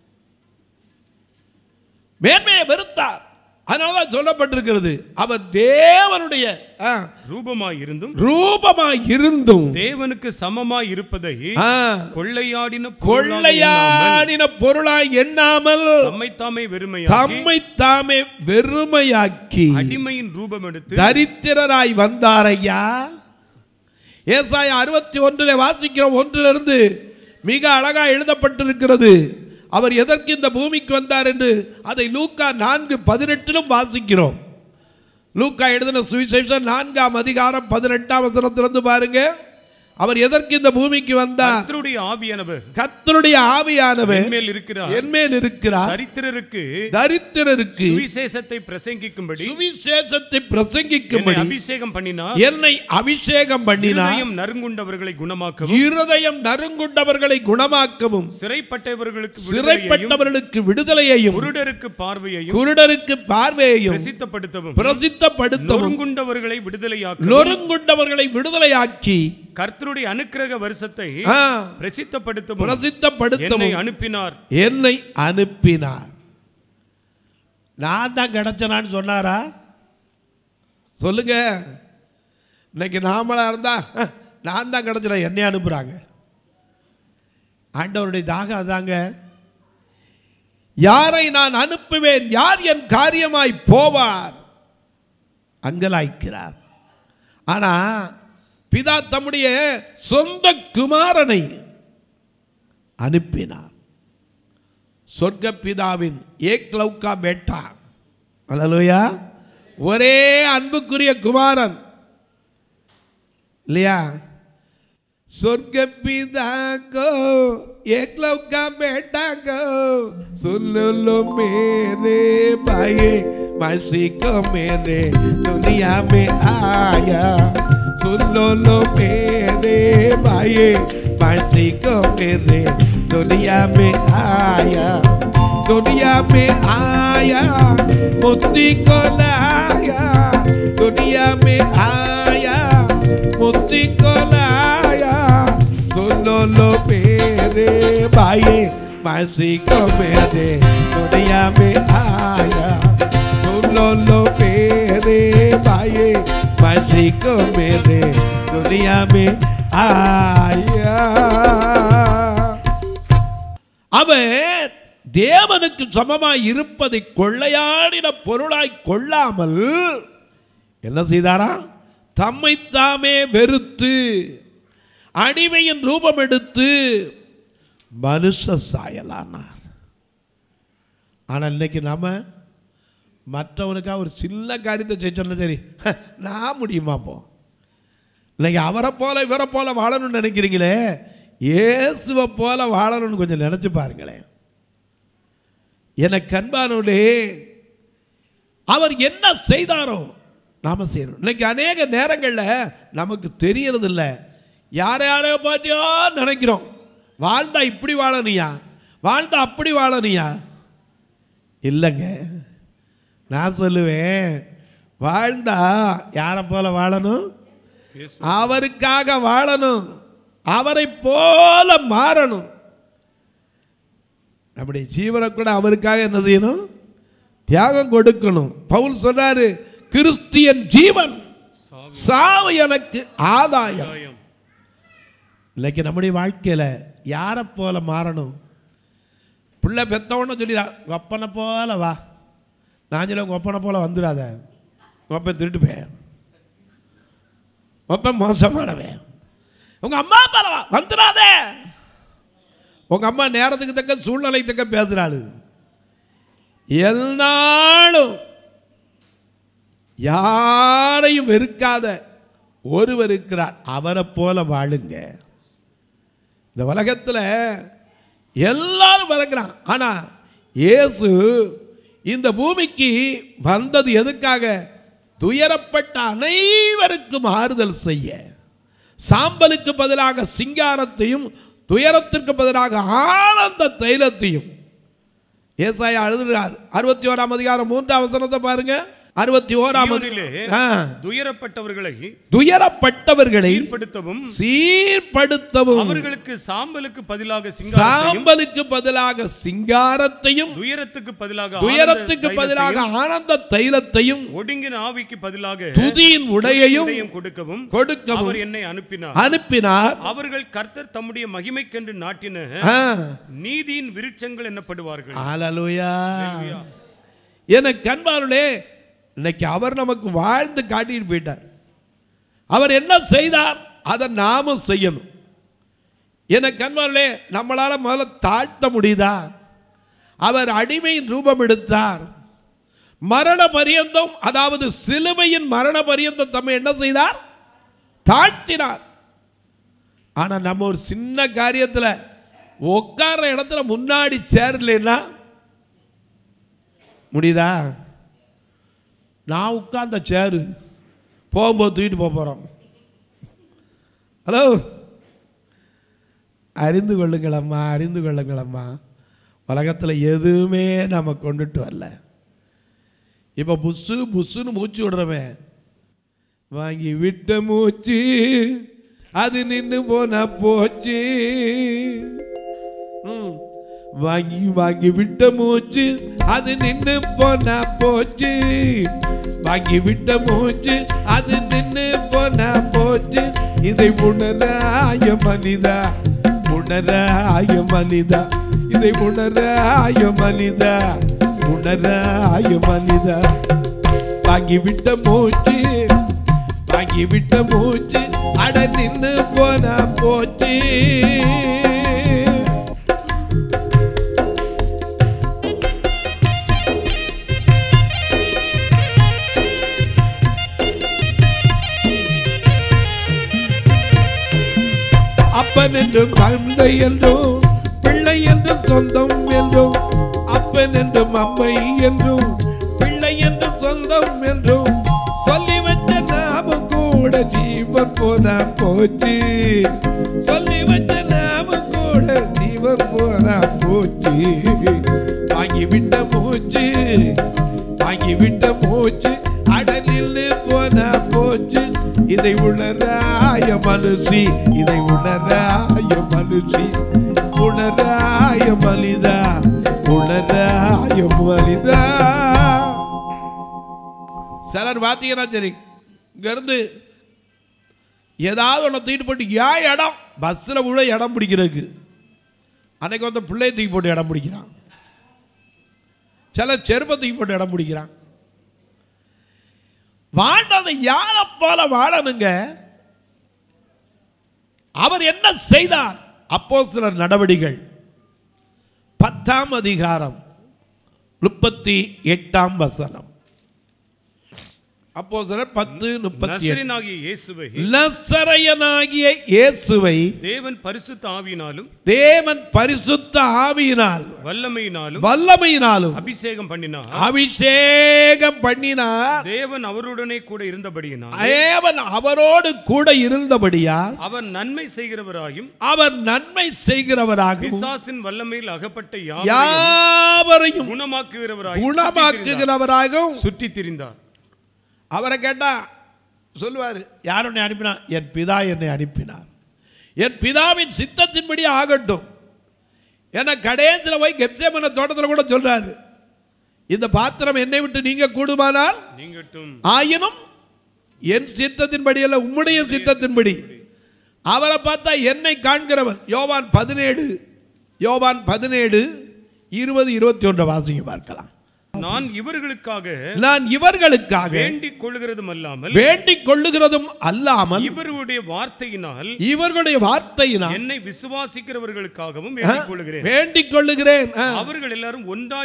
மேன்மையை வெறுத்தார். அதனாலதான் சொல்லப்பட்டிருக்கிறது, அவர் தேவனுடைய ரூபமாய் இருந்தும், ரூபமாய் இருந்தும் தேவனுக்கு சமமாய் இருப்பதை கொள்ளையாடின பொருளாய் எண்ணாமல் தம்மை தாமே வெறுமையாக்கி அடிமையின் ரூபம் எடுத்து தரித்திரராய் வந்தார். ஐயா, ஏசாயா 61 வாசிக்கிறோம். 1 மிக அழகா எழுதப்பட்டிருக்கிறது. அவர் எதற்கு இந்த பூமிக்கு வந்தார் என்று அதை லூக்கா 4:18 வாசிக்கிறோம். லூக்கா எழுதின சுவிசேஷம் 4ஆம் அதிகாரம் 18ஆம் வசனத்திலிருந்து பாருங்க. அவர் எதற்கு இந்த பூமிக்கு வந்தார்? கர்த்தருடைய ஆவியானவர், கர்த்தருடைய ஆவியானவர் என்மேல் இருக்கிறார், என்மேல் இருக்கிறார். தரித்திரருக்கு சுவிசேஷத்தை பிரசங்கிக்கும்படி, சுவிசேஷத்தை பிரசங்கிக்கும்படி அபிஷேகம் பண்ணினார். என்னை அபிஷேகம் பண்ணினார். இருதயம் நறுங்குண்டவர்களை குணமாக்கவும், இருதயம் நறுங்குண்டவர்களை குணமாக்கவும், சிறைப்பட்டவர்களுக்கு விடுதலையையும், குருடருக்கு பார்வையையும் பிரசித்தப்படுத்தவும், நொறுங்குண்டவர்களை விடுதலையாக்கி கர்த்தருடைய அனுக்கிரக வருஷத்தை பிரசித்தப்படுத்தவும் என்னை அனுப்பினார். நான் தான் கிடைச்சனான்னு சொன்னாரா? சொல்லுங்க. இன்னைக்கு நாமளா இருந்தா நான் தான் கிடைச்சன, என்னை அனுப்புறாங்க. ஆண்டவருடைய தாகம் அதாங்க. யாரை நான் அனுப்புவேன், யார் என் காரியமாய் போவார்? அங்கலாய்க்கிறார். ஆனா பிதா தம்முடைய சொந்த குமாரனை அனுப்பினார். சொர்க்க பிதாவின் ஏக்லௌகா பேட்டா, அல்லேலூயா, ஒரே அன்புக்குரிய குமாரன் இல்லையா? சொர்க்க पिता को एकलौता बेटा को सुन लो मेरे भाई, मसीह को मेरे दुनिया में आया. सुन लो मेरे भाई, मसीह को मेरे दुनिया में आया. दुनिया में आया, मुक्ति को लाया. दुनिया में आया, मुक्ति को लाया. सुन लो मेरे भाई, मसीह को मेरे दुनिया में आया. सुन लो मेरे तेरे भाई मसीह को मेरे दुनिया में आया. அவன் தேவனுக்கு சமமாய் இருப்பதை கொள்ளையாடின பொருளாய் கொள்ளாமல் என்ன செய்தாரா? தம்மைத்தாமே வெறுத்து அடிமையின் ரூபம் எடுத்து மனுஷ சாயலானார். ஆனால் இன்னைக்கு நாம மற்றவனுக்காக ஒரு சின்ன காரியத்தை செஞ்சோம்னா சரி நான் முடியுமா போ. இன்னைக்கு அவரை போல இவரை போல வாழணும்னு நினைக்கிறீங்களே, இயேசுவை போல வாழணும்னு கொஞ்சம் நினைச்சு பாருங்களேன். எனக்கு அன்பானவர்களே, அவர் என்ன செய்தாரோ நாம செய்யணும். இன்னைக்கு அநேக நேரங்களில் நமக்கு தெரியறது இல்லை. யாரையோ பார்த்தியோ நினைக்கிறோம், வாழ்ந்தா இப்படி வாழனியா, வாழ்ந்தா அப்படி வாழனியா. இல்லைங்க, நான் சொல்லுவேன், வாழ்ந்தா யாரை போல வாழணும்? அவருக்காக வாழணும், அவரை போல மாறணும். நம்முடைய ஜீவனை கூட அவருக்காக என்ன செய்யணும்? தியாகம் கொடுக்கணும். பவுல் சொல்றாரு, கிறிஸ்தியன் ஜீவன் சாவு எனக்கு ஆதாயம். இன்னைக்கு நம்முடைய வாழ்க்கையில யாரை போல மாறணும்? பிள்ளை பெத்தவன்னு சொல்லிடா, உங்க அப்பனை போல வா. நான் சொல்ல உங்க அப்பனை போல வந்துடாத, உங்க அப்பன் திருட்டு போயன், உங்க அப்பன் மோசமானவன். உங்க அம்மா போல வா, வந்துடாத. உங்க அம்மா நேரத்துக்கு தக்க சூழ்நிலைக்கு தக்க பேசுறாள். எல்லாரும் யாரையும் வெறுக்காத ஒருவர் இருக்கிறார், அவரை போல வாழுங்க. இந்த உலகத்தில் எல்லாரும் வெறுக்கிறான். ஆனா இயேசு இந்த பூமிக்கு வந்தது எதுக்காக? துயரப்பட்ட அனைவருக்கும் ஆறுதல் செய்ய. சாம்பலுக்கு பதிலாக சிங்காரத்தையும் துயரத்திற்கு பதிலாக ஆனந்த தைலத்தையும். ஏசாயா எழுதுகிறார் 61ஆம் அதிகாரம் 3ஆம் வசனத்தை பாருங்க. 61 துயரப்பட்டவர்களை சீர்படுத்தவும் அவர்களுக்கு சாம்பலுக்கு பதிலாக சிங்காரத்தையும் துயரத்துக்கு பதிலாக ஆனந்த தைலத்தையும் ஒடுங்கின ஆவிக்கு பதிலாக துதியின் உடையையும் கொடுக்கவும் அவர் என்னை அனுப்பினார். அவர்கள் கர்த்தர் தம்முடைய மகிமைக்கென்று நாட்டின நீதியின் விருட்சங்கள் என்னப்படுவார்கள். அல்லேலூயா. எனக்கு அன்பார்களே, இன்னைக்கு அவர் நமக்கு வாழ்ந்து காட்டிட்டு போயிட்டார். அவர் என்ன செய்தார் அதை நாமும் செய்யணும். எனக்கு அன்பார்களே, நம்மளால முதல்ல தாழ்த்த முடியுதா? அவர் அடிமையின் ரூபம் எடுத்தார். மரண பரியந்தம், அதாவது சிலுவையின் மரண பரியந்தம் தம்மை என்ன செய்தார்? தாழ்த்தினார். ஆனா நம்ம ஒரு சின்ன காரியத்தில் உட்கார்ற இடத்துல முன்னாடி சேரலைன்னா முடியுதா? நான் உட்கார்ந்த சேரு போகும்போது தூக்கிட்டு போகிறோம். ஹலோ, அறிந்து கொள்ளுங்களம்மா, அறிந்து கொள்ளுங்களம்மா. உலகத்தில் எதுவுமே நம்ம கொண்டுட்டு வரல. இப்போ புஸ்ஸுன்னு மூச்சு விடுறோமே, வாங்கி விட்ட மூச்சு அது நின்று போனா போச்சு. வாங்கி விட்ட மூச்சு அது நின்று போனா போச்சு. வாங்கி விட்ட மூச்சு அது நின்று போனா போச்சு. இதை உணராய மனிதா, உணராய மனிதா, இதை உணராய மனிதா, உணராய மனிதா. வாங்கி விட்ட மூச்சு, வாங்கி விட்ட மூச்சு அட நின்று போனா போச்சு. அப்பன் என்றும் தந்தை என்றும் பிள்ளை என்றும் சொந்தம் என்றும், அப்பன் என்றும் அம்மை என்றும் பிள்ளை என்று சொந்தம் என்றும் சொல்லி வச்ச நாம கூட ஜீவன் போனா போச்சு. சொல்லி வச்ச நாம கூட ஜீவன் போனா போச்சு. வாங்கி விட்ட மூச்சு, வாங்கி விட்ட மூச்சு அடலில் போனா போச்சு. இதை உணராய மனுஷி, இதை உணராய மனுஷி, உணராய மனிதா, உணராய மனிதா. சிலர் பார்த்தீங்கன்னா சரி இங்கேருந்து ஏதாவது ஒன்று தூக்கிட்டு போட்டு ஏன் இடம் பஸ்ஸில் கூட இடம் பிடிக்கிறதுக்கு அன்னைக்கு வந்து பிள்ளையை தூக்கி போட்டு இடம் பிடிக்கிறான். சிலர் செருப்பை தூக்கி போட்டு இடம் பிடிக்கிறான். வாழ்ந்ததை யாரை போல வாழணுங்க. அவர் என்ன செய்தார்? அப்போஸ்தலர் நடவடிக்கைகள் 10ஆம் அதிகாரம் 38ஆம் வசனம். அப்போஸ்தலர் 10:38. நசரேயனாகிய இயேசுவை தேவன் பரிசுத்த ஆவியினால் வல்லமையினாலும் அபிஷேகம் பண்ணினார். தேவன் அவருடனே கூட இருந்தபடியால் அவர் நன்மை செய்கிறவராயும் பிசாசின் வல்லமையில் அகப்பட்ட யாவரையும் குணமாக்குகிறவராயும் சுற்றித் திரிந்தார். அவரை கேட்டா சொல்லுவார், யார் என்னை அனுப்பினார்? என் பிதா என்னை அனுப்பினார். என் பிதாவின் சித்தத்தின்படி ஆகட்டும். ஏன்னா கடைசியில் போய் கெத்சேமனே தோட்டத்தில் கூட சொல்றாரு, இந்த பாத்திரம் என்னை விட்டு நீங்க கூடுமானால் நீங்கட்டும், ஆயினும் என் சித்தத்தின்படி அல்ல உம்முடைய சித்தத்தின்படி. அவரை பார்த்தா என்னை காண்கிறவன். யோவான் 17:20-21 வாசிங்க பார்க்கலாம். நான் இவர்களுக்காக வேண்டிக் கொள்ளுகிறதும் அல்லாமல் இவருடைய வார்த்தையினால் என்னை விசுவாசிக்கிறவர்களுக்காகவும் வேண்டிக் கொள்ளுகிறேன். அவர்கள் எல்லாரும்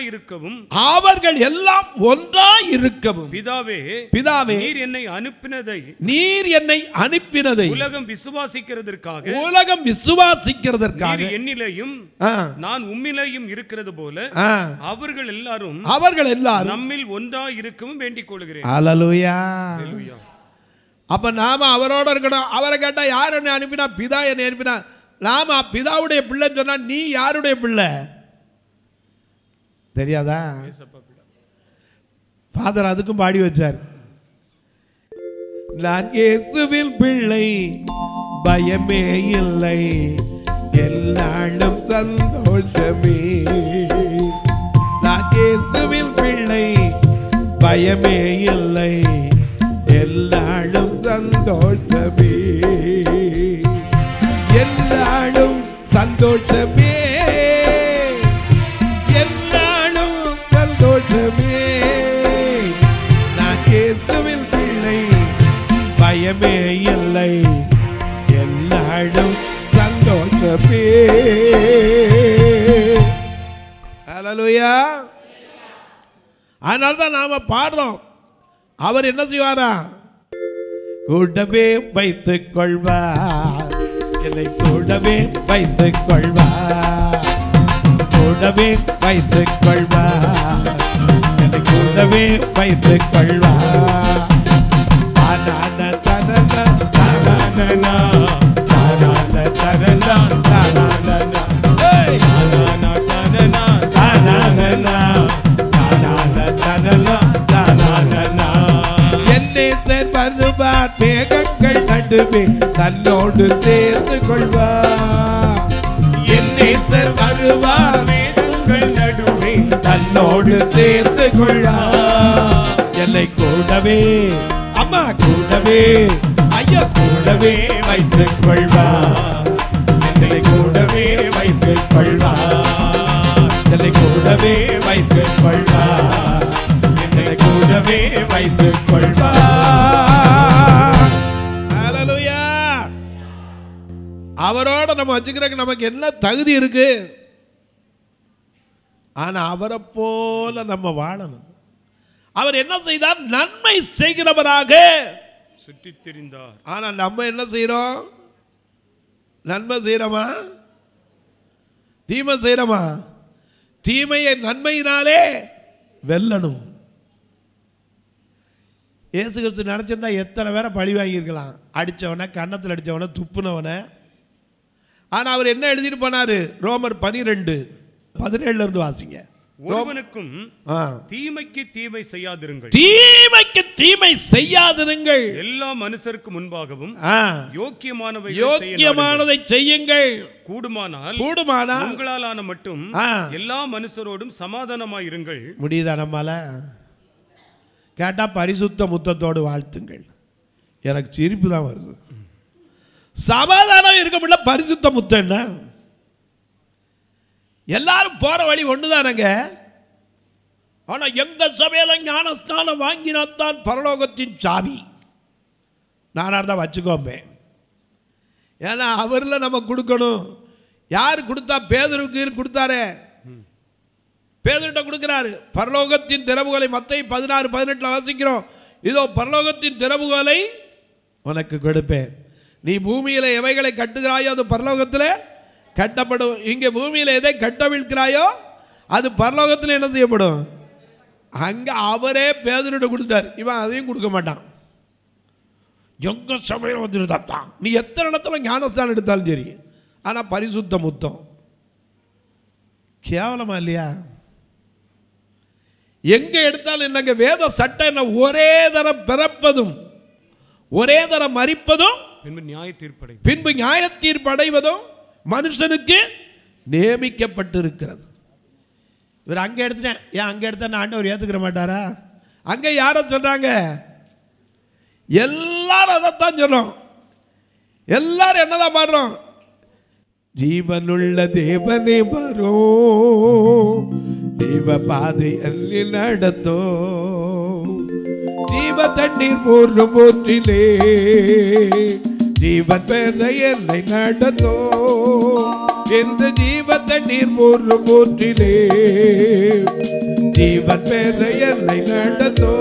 ஒன்றாய் இருக்கவும் பிதாவே நீர் என்னை அனுப்பினதை உலகம் விசுவாசிக்கிறதற்காக என்னிலேயும் நான் உம்மிலேயும் இருக்கிறது போல அவர்கள் எல்லாரும் நம்மில் ஒன்றாய் இருக்கவும் வேண்டிக் கொள்கிறேன். ஹல்லேலூயா. அப்ப நாம அவரோட இருக்கணும். அவரை கேட்டா யார் என்னை அனுப்பினா? பிதா என்னை அனுப்பினா. நாம பிதாவுடைய பிள்ளைன்னு சொன்னா நீ யாருடைய பிள்ளை தெரியாதா? ஃபாதர் அதுக்கும் பாடி வச்சார். நான் இயேசுவின் பிள்ளை, பயமே இல்லை, எல்லாரும் சந்தோஷமே. நான் இயேசுவின் பிள்ளை, பயமே இல்லை, எல்லாரும் சந்தோஷமே. எல்லாரும் சந்தோஷமே, எல்லாரும் சந்தோஷமே. நான் இயேசுவின் பிள்ளை, பயமே இல்லை, எல்லாரும் சந்தோஷமே. ஹல்லேலூயா. அதனால தான் நாம பாடுறோம். அவர் என்ன செய்வாரா? கூடவே வைத்துக் கொள்வார், என்னை கூடவே வைத்துக் கொள்வார், கூடவே வைத்துக் கொள்வார், என்னை கூடவே வைத்துக் கொள்வார். தானான தனன தானானா தானான தனன தானானா தானானா தனனா தானானா தானானா தனனா தானானா. என்னை வருவார் மேகங்கள் நடுவே தன்னோடு சேர்த்து கொள்வார். என்னை வருவார் மேகங்கள் நடுவே தன்னோடு சேர்த்து கொள்வார். என்னை கூடவே அம்மா கூடவே ஐயா கூடவே வைத்துக் கொள்வார். என்னை கூடவே வைத்துக் கொள்வார். என்னை கூடவே வைத்துக் கொள்வார். என்னை கூடவே வைத்துக் கொள்வார். ஹல்லேலூயா. அவரோட நம்ம வச்சுக்கிறதுக்கு நமக்கு என்ன தகுதி இருக்கு? ஆனா அவரை போல நம்ம வாழணும். அவர் என்ன செய்தார்? நன்மை செய்கிறவராக சுற்றித் திரிந்தார். ஆனா நம்ம என்ன செய்யறோம்? நன்மை செய்யறோமா? தீமை செய்யறோமா? தீமையை நன்மையினாலே வெல்லணும். இயேசு கிறிஸ்து நினைச்சிருந்தா எத்தனை பேரை பழி வாங்கியிருக்கலாம். அடித்தவனை, கன்னத்தில் அடித்தவனை, துப்புனவனை. ஆனால் அவர் என்ன எழுதிட்டு போனாரு? ரோமர் 12:17 வாசிங்க. ஒருவனுக்கும் தீமைக்கு தீமை செய்யாதிருங்கள், தீமைக்கு தீமை செய்யாதிருங்கள், எல்லா மனுஷருக்கு முன்பாகவும் யோக்கியமானதை செய்யுங்கள், கூடுமானால் உங்களாலான மட்டும் எல்லா மனுஷரோடும் சமாதானமாயிருங்கள். முடியுதா நம்மால? கேட்டால் பரிசுத்த முத்தத்தோடு வாழ்த்துங்கள். எனக்கு சிரிப்பு தான் வருது. சமாதானம் இருக்க முடியல, பரிசுத்த முத்தம் என்ன? எல்லாரும் போகிற வழி ஒன்று தானங்க. ஆனால் எங்கள் சபையில் ஞானஸ்நானம் வாங்கினாத்தான் பரலோகத்தின் சாவி. நானாக இருந்தால் வச்சுக்கோமே. ஏன்னா அவரில் நம்ம கொடுக்கணும். யார் கொடுத்தா? பேதுருக்கு கொடுத்தாரு. பேதுருட்ட கொடுக்கிறாரு. பரலோகத்தின் திறவுகளை மத்தேயு 16:18 வாசிக்கிறோம். இதோ பரலோகத்தின் திறவுகளை உனக்கு கொடுப்பேன். நீ பூமியில் எவைகளை கட்டுகிறாயோ அது பரலோகத்தில் கட்டப்படும். இங்கே பூமியில் எதை கட்டவிழ்க்கிறாயோ அது பரலோகத்தில் என்ன செய்யப்படும்? அங்கே அவரே பேதுருட்ட கொடுத்தார். இவன் அதையும் கொடுக்க மாட்டான். எங்க சபையில் வந்துருதான். நீ எத்தனை இடத்துல ஞானஸ்தானம் எடுத்தாலும் சரி, ஆனால் பரிசுத்த முத்தம் கேவலமா இல்லையா? எங்க எடுத்தாலும் என்னங்க? வேத சட்டம் என்ன? ஒரே தரம் பிறப்பதும் ஒரே தரம் மரிப்பதும் பின்பு நியாய தீர்ப்பு அடைவதும் மனுஷனுக்கு நியமிக்கப்பட்டிருக்கிறது. இவர் அங்கே எடுத்துட்டேன், ஏன் அங்கே எடுத்தா ஆண்டவர் ஏற்றுக்கிற மாட்டாரா? அங்கே யாரை சொல்றாங்க? எல்லாரும் அதைத்தான் சொல்றோம். எல்லாரும் என்னதான் பாடுறோம்? ஜீவனுள்ள தேவனே வரோ, தேவ பாதை அள்ளி நடத்தோ, ஜீவ தண்ணீர் போற்றும் ஊற்றிலே ஜீவன் பெற என்னை நடத்தோ, இந்த ஜீவ தண்ணீர் போற்றும் ஊற்றிலே ஜீவன் பெற என்னை நடத்தோ.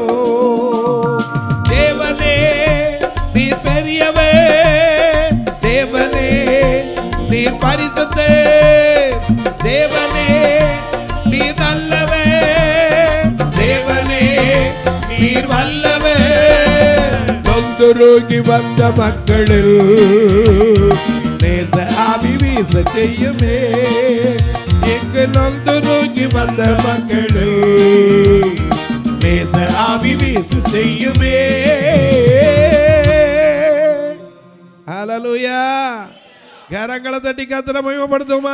தேவனே நீ பெரியவே, தேவனே நீ பரிசுத்தே, தேவனே நீ நல்லவே, தேவனே நீர் வல்லவே. நொந்துருகி வந்த மக்களில் நேச ஆவி வீச செய்யுமே, எங்கு நொந்துருகி வந்த மக்களில் நேச ஆவி வீச செய்யுமே. ஹல்லேலூயா. கரங்களை தட்டி கர்த்தரை மகிமைப்படுத்துமா?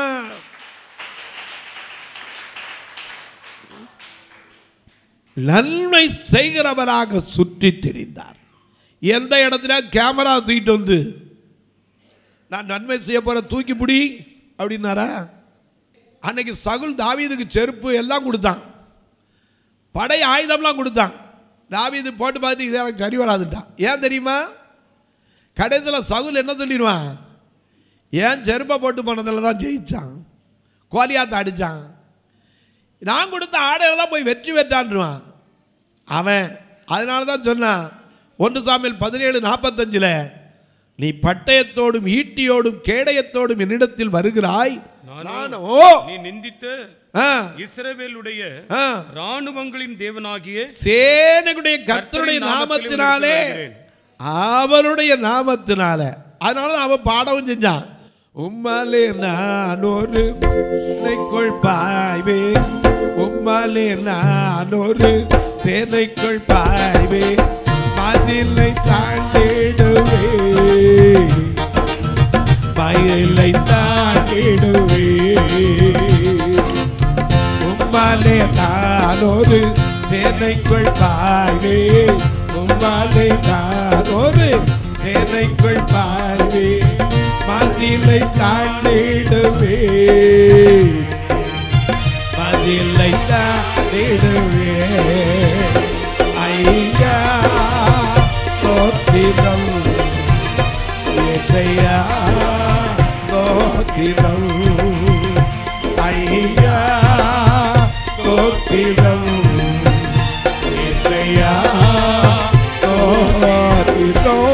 நன்மை செய்கிறவராக சுற்றி திரிந்தார். எந்த இடத்துல கேமரா தூக்கிட்டு வந்து நான் நன்மை செய்ய போற தூக்கி பிடி அப்படின்னாரா? அன்னைக்கு சகுல் தாவீதுக்கு செருப்பு எல்லாம் கொடுத்தான், படை ஆயுதம்லாம் கொடுத்தான். தாவீது போட்டு பார்த்துட்டு இது எனக்கு சரி வராதுட்டான். ஏன் தெரியுமா? கடைசியில் சகுல் என்ன சொல்லிடுவான்? ஏன் செருப்பை போட்டு போனதில் தான் ஜெயிச்சான், கோலியாத்தை அடித்தான், நான் கொடுத்த ஆடையில தான் போய் வெற்றி பெற்றான்றான் அவன். அதனால தான் சொன்னான் 1 சாமுவேல் 17:45 நீ பட்டயத்தோடும் ஈட்டியோடும் கேடயத்தோடும் என்னிடத்தில் வருகிறாய், நீ நிந்தித்த இஸ்ரவேலுடைய ராணுவங்களின் தேவனாகிய சேனைகளுடைய கர்த்தருடைய நாமத்தினாலே, அவருடைய நாமத்தினால. அதனால அவன் பாடவும் செஞ்சான். உம்மாலே நான் ஒரு சேனைக்குள் பாய்வேன், உம்மாலே நான் ஒரு சேனைக்குள் பாய்வேன், மதிலை தாண்டிடுவே, மயிலை தாண்டிடுவே. உம்மாலே நான் ஒரு சேனைக்குள் பாய்வேன், உம்மாலே நான் ஒரு சேனைக்குள் பாய்வேன், மதிலை தாண்டிடுவே, மதிலை தாண்டிடுவே. ஐயா தோத்திரம், ஏசையா தோத்திரம், ஐயா தோத்திரம், ஏசையா தோத்திரம்.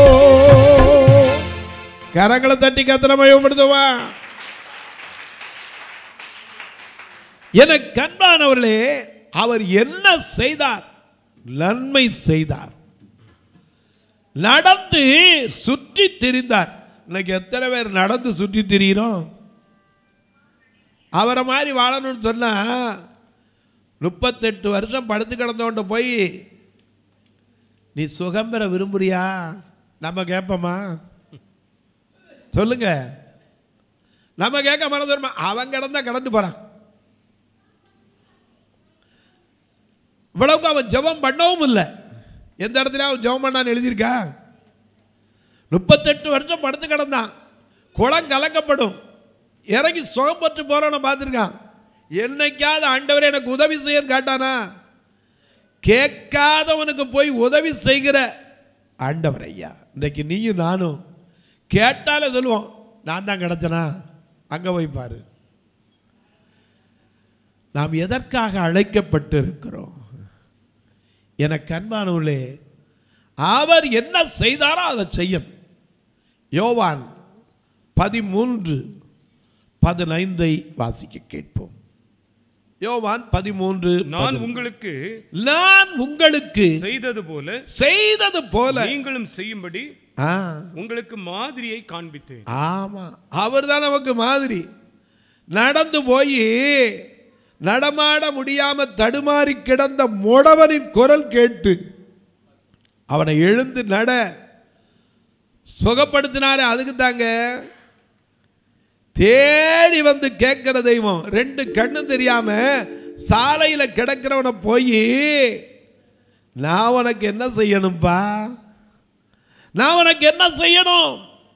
கரங்களை தட்டி கர்த்தரை மகிமைப்படுத்துவா. எனக்கு அன்பானவர்களே, அவர் என்ன செய்தார்? நன்மை செய்தார், நடந்து சுற்றி திரிந்தார். இன்னைக்கு எத்தனை பேர் நடந்து சுற்றி திரிகிறோம்? அவரை மாதிரி வாழணும்னு சொன்னா 38 வருஷம் படுத்து கிடந்தவன்ட்ட போய் நீ சுகம் பெற விரும்புறியா நம்ம கேட்போமா? சொல்லுங்க. நம்ம கேட்க மறந்துடுமா? அவன் கிடந்தா கடந்து போறான். இவ்வளவுக்கு அவன் ஜெபம் பண்ணவும் இல்லை. எந்த இடத்துல அவன் ஜெபம் பண்ணான்னு எழுதியிருக்கா? 38 வருஷம் படுத்து கிடந்தான். குளம் கலக்கப்படும், இறங்கி சுகம் பெற்று போறவனை பார்த்துருக்கான். என்னைக்காவது ஆண்டவரே எனக்கு உதவி செய்யன்னு கேட்டானா? கேட்காதவனுக்கு போய் உதவி செய்கிற ஆண்டவர் ஐயா. இன்றைக்கு நீயும் நானும் கேட்டாலே சொல்லுவோம், நான் தான் கிடைச்சனா, அங்கே போய் பாரு. நாம் எதற்காக அழைக்கப்பட்டு இருக்கிறோம்? எனக்கு அன்பானவர்களே, அவர் என்ன செய்தாரோ அதை செய்யணும். யோவான் 13:15 வாசிக்க கேட்போம். யோவான் 13, நான் உங்களுக்கு செய்தது போல நீங்களும் செய்யும்படி உங்களுக்கு மாதிரியை காண்பித்தேன். ஆமா, அவர் தான் நமக்கு மாதிரி. நடந்து போய் நடமாட முடியாம தடுமாறி கிடந்த முடவனின் குரல் கேட்டு அவனை எழுந்து நட சுகப்படுத்தினாரு. அதுக்கு தாங்க தேடி வந்து கேட்கிற தெய்வம். 2 கண்ணு தெரியாம சாலையில கிடக்கிறவனை போய் நான் உனக்கு என்ன செய்யணும்பா, நான் உனக்கு என்ன செய்யணும்?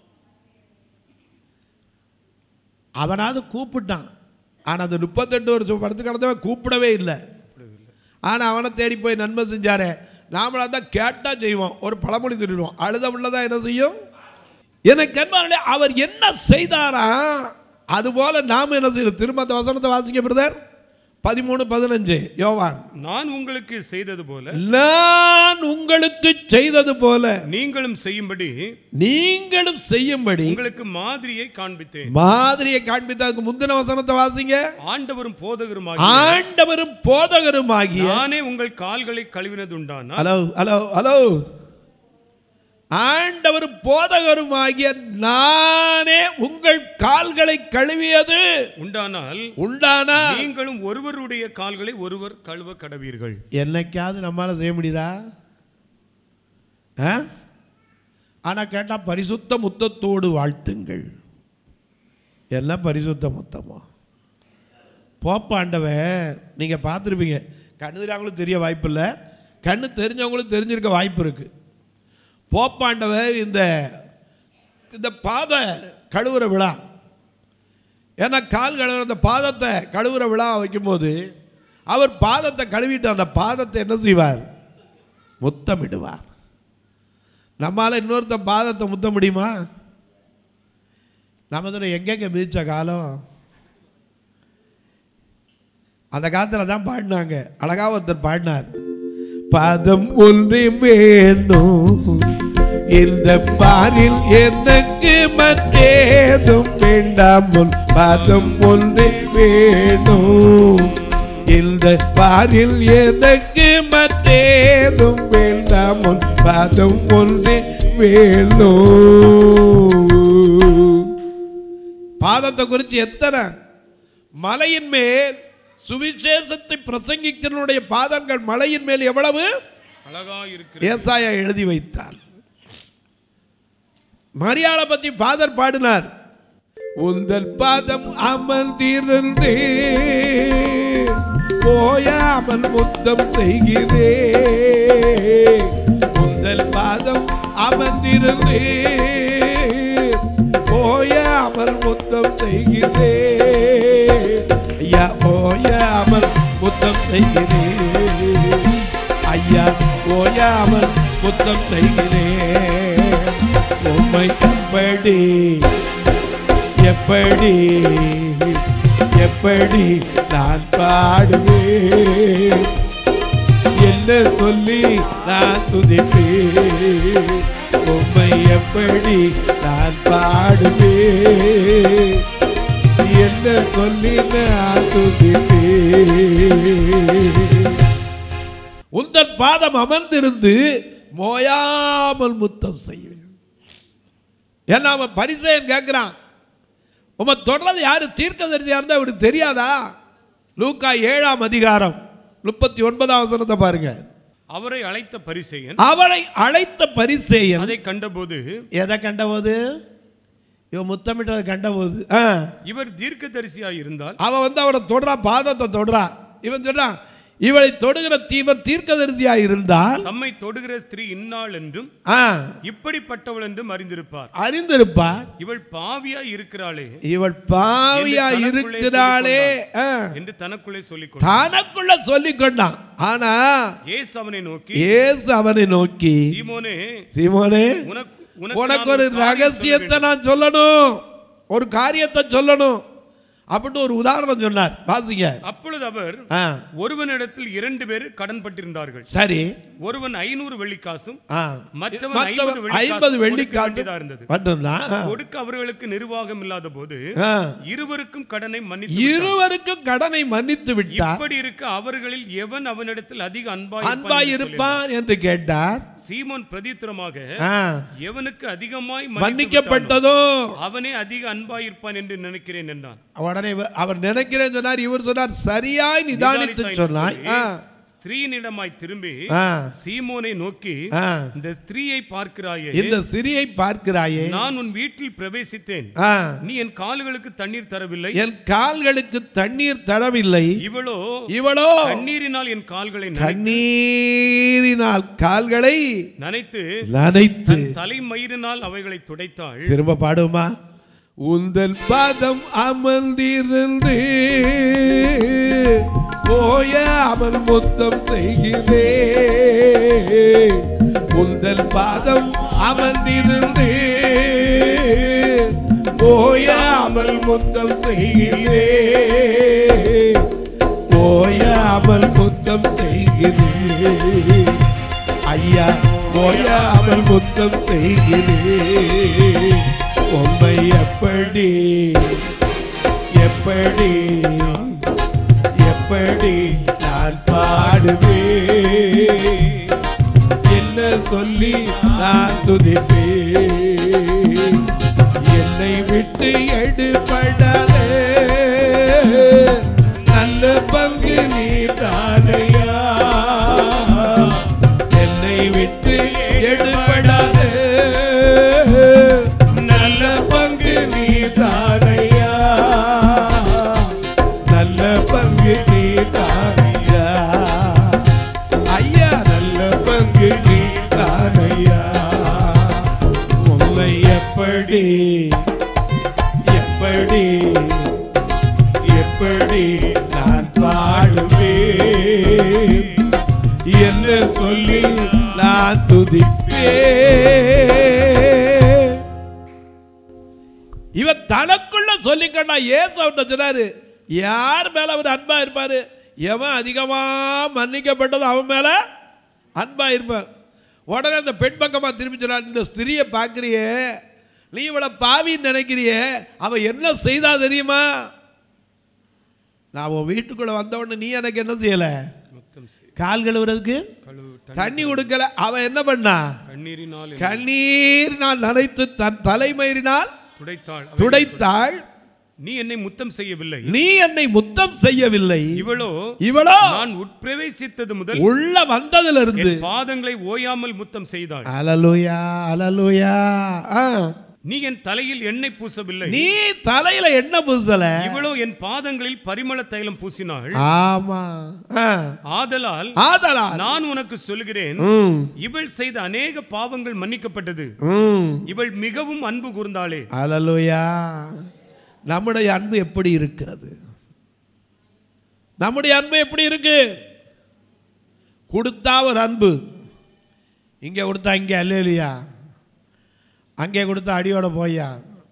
அவனாவது கூப்பிட்டான். ஆனால் அந்த 38 வருஷம் படுத்து கிடந்தவன் கூப்பிடவே இல்லை. ஆனால் அவனை தேடி போய் நன்மை செஞ்சாரே. நாமளா தான் கேட்டால் செய்வோம். ஒரு பழமொழி சொல்லிடுவோம், அழுத உள்ளதான் என்ன செய்யும்? எனக்கு அன்பானவர்களே, அவர் என்ன செய்தாரா அதுபோல நாம் என்ன செய்யணும்? திரும்ப அந்த வசனத்தை வாசிக்க பிரதர். 13:15 யோவான். நான் உங்களுக்கு செய்தது போல நீங்களும் செய்யும்படி உங்களுக்கு மாதிரியை காண்பித்தேன். மாதிரியை காண்பித்ததுக்கு முந்தின வசனத்தை வாசிங்க. ஆண்டவரும் போதகருமாகிய நானே உங்கள் கால்களை கழுவினதுண்டானா? ஹலோ ஆண்டவர் போதகருமாகிய நானே உங்கள் கால்களை கழுவியது உண்டானால் நீங்களும் ஒருவருடைய கால்களை ஒருவர் கழுவ கடவீர்கள். என்னைக்காவது நம்மால செய்ய முடியுதா? ஆனா கேட்டா பரிசுத்த முத்தத்தோடு வாழ்த்துங்கள். எல்லாம் பரிசுத்த முத்தமா? போப்பாண்டவ நீங்க பார்த்துருப்பீங்க. கண்ணு தெரியாதவங்களும் தெரிய வாய்ப்பு இல்லை, கண்ணு தெரிஞ்சவங்களும் தெரிஞ்சிருக்க வாய்ப்பு இருக்கு. போப்பாண்டவர் இந்த பாத கழுவுற விழா, ஏன்னா கால் கழுவுற அந்த பாதத்தை கழுவுற விழா வைக்கும்போது அவர் பாதத்தை கழுவிட்டு அந்த பாதத்தை என்ன செய்வார்? முத்தமிடுவார். நம்மளால இன்னொருத்த பாதத்தை முத்த முடியுமா? நம்ம சொல்ல எங்கெங்க மிதிச்ச காலம். அந்த காலத்தில் தான் பாடினாங்க. அழகா ஒருத்தர் பாடினார், பாதம் ஒன்றே வேணும் இந்த பாரில் எனக்கு மற்றேதும் வேண்டாம், பாதம் ஒன்றே வேணும் இந்த பாரில் எனக்கு மற்றேதும் வேண்டாம், பாதம் ஒன்றே வேணும். பாதத்தை குறித்து எத்தனை மலையின் மேல் சுவிசேஷத்தை பிரசங்கிக்கிறனுடைய பாதங்கள் மலையின் மேல் எவ்வளவு அழகா இருக்கு. ஏசாயா எழுதி வைத்தார். மரியாளை பத்தி ஃபாதர் பாடினார், உந்தல் பாதம் அமர்ந்திருந்து போயாமல் முத்தம் செய்கிறே, உந்தல் பாதம் அமர்ந்திருந்து போயாமல் முத்தம் செய்கிறே, ஐயா ஓயாமல் முத்தம் செய்கிறேன், ஐயா ஓயாமல் முத்தம் செய்கிறேன். உம்மை எப்படி எப்படி எப்படி நான் பாடுவேன், என்ன சொல்லி நான் துதிப்பேன், உம்மை எப்படி நான் பாடுவேன், என்ன சொல்லி நான் துதிப்பேன். உந்தன் பாதம் அமர்ந்திருந்து மோயாமல் முத்தம் செய்வேன். ஏன்னா அவன் பரிசேயன் கேட்கிறான், உம்மை தொடர்றது யாரு? தீர்க்கதரிசியா இருந்தா அவருக்கு தெரியாதா? லூக்கா 7ஆம் அதிகாரம் 39ஆம் வசனத்தை பாருங்க. அவரை அழைத்த பரிசேயன் அதை கண்டபோது, எதை கண்டபோது? இவன் முத்தமிட்டதை கண்டபோது, இவர் தீர்க்கதரிசியா இருந்தால் அவன் அவனை தொடுறா, பாதத்தை தொடுறா. இவன் சொல்றான், இவளை தொடுகிற தீவர் தீர்க்கதரிசியாய் இருந்தால் தம்மை தொடுகிற ஸ்திரீ இன்னாள் என்றும் இப்படிப்பட்டவள் என்றும் அறிந்திருப்பார். இவள் பாவியாய் இருக்கிறாளே என்று தனக்குள்ளே சொல்லிக் கொண்டான். ஆனா இயேசு அவனை நோக்கி சீமோனே உனக்கு ஒரு ரகசியத்தை நான் சொல்லணும், ஒரு காரியத்தை சொல்லணும் அப்படின்னு ஒரு உதாரணம் சொன்னார். வாசிங்க. அப்பொழுது அவர் ஒருவனிடத்தில் 2 பேர் கடன் பட்டிருந்தார்கள். சரி. ஒருவன் 500 வெள்ளிக்காசும் மற்றவன் 50 வெள்ளிக்காசும் இருந்தது. கொடுக்க அவர்களுக்கு நிர்வாகம் இல்லாத போது இருவருக்கும் கடனை மன்னித்து விட்டார். இப்படி இருக்க அவர்களில் எவன் அவனிடத்தில் அதிக அன்பாய் இருப்பான் என்று கேட்டார். சீமோன் பிரதித்திரமாக எவனுக்கு அதிகமாய் மன்னிக்கப்பட்டதோ அவனே அதிக அன்பாய் இருப்பான் என்று நினைக்கிறேன் என்றான். உடனே அவர் நினைக்கிறேன் சொன்னார். இவர் சொன்னார் நான் நிதானித்து சொன்னாய். ஸ்திரீனிடமாய் திரும்பி சீமோனை நோக்கி இந்த ஸ்திரீயை பார்க்கிறாயே, நான் உன் வீட்டில் பிரவேசித்தேன், நீ என் கால்களுக்கு தண்ணீர் தரவில்லை, இவளோ தண்ணீரினால் என் கால்களை நனைத்து தலைமயிரினால் அவைகளை துடைத்தாள். திரும்ப பாடுமா. உந்தல் பாதம் அமர்ந்திருந்து ஓயாமல் முத்தம் செய்கிறேன். உந்தல் பாதம் அமர்ந்திருந்து ஓயாமல் முத்தம் செய்கிறேன். ஓயாமல் முத்தம் செய்கிறேன் ஐயா, ஓயாமல் முத்தம் செய்கிறேன். உம்மை எப்படி நான் பாடுவேன், என்ன சொல்லி நான் துதிப்பேன். என்னை விட்டு எடுபடாதே, நல்ல பங்கு நீ தானையா. என்னை விட்டு எடுபடாதே, நல்ல பங்கு நீ தானையா. நல்ல பங்கு நீ தானையா ஐயா, நல்ல பங்கு நீ தானையா. உன்னை எப்படி நான் பாடுவேன், என்ன சொல்லி நான் துதிப்பேன். இவன் தனக்குள்ள சொல்லிக்கண்டா. ஏசு அவன் சொன்னாரு, யார் மேல அவர் அன்பா இருப்பாரு, எவன் அதிகமா மன்னிக்கப்பட்டது அவன் மேல அன்பா இருப்பான். உடனே அந்த பெண் பக்கமா திரும்பி சொன்னார், இந்த ஸ்திரியை பார்க்கிறியே, நீ இவளை பாவின்னு நினைக்கிறியே, அவ என்ன செய்தா தெரியுமா? நான் உன் வீட்டுக்குள்ள வந்த உடனே நீ எனக்கு என்ன செய்யல, கால் கழுவுறதுக்கு தண்ணி கொடுக்கல. அவன் என்ன பண்ணா, கண்ணீரினால் நனைத்து தன் தலைமயிரினால் துடைத்தாள். நீ என்னை முத்தம் செய்யவில்லை, இவளோ நான் உட்பிரவேசித்தது முதல் உள்ள வந்ததிலிருந்து பாதங்களை ஓயாமல் முத்தம் செய்தாள். அல்லேலூயா, அல்லேலூயா. நீ என் தலையில் எண்ணெய் பூசவில்லை, நீ தலையில எண்ணெய் பூசல, இவளோ என் பாதங்களில் பரிமள தைலம் பூசினாள். ஆமா. ஆதலால் நான் உனக்கு சொல்கிறேன், இவள் செய்த அநேக பாவங்கள் மன்னிக்கப்பட்டது, இவள் மிகவும் அன்பு கூர்ந்தாளே. அல்லேலூயா. நம்முடைய அன்பு எப்படி இருக்கிறது? நம்முடைய அன்பு எப்படி இருக்கு? கொடுத்தா ஒரு அன்பு, இங்கே கொடுத்தா இங்கே அல்லேலூயா, அங்கே கொடுத்தா அடியோட போயா.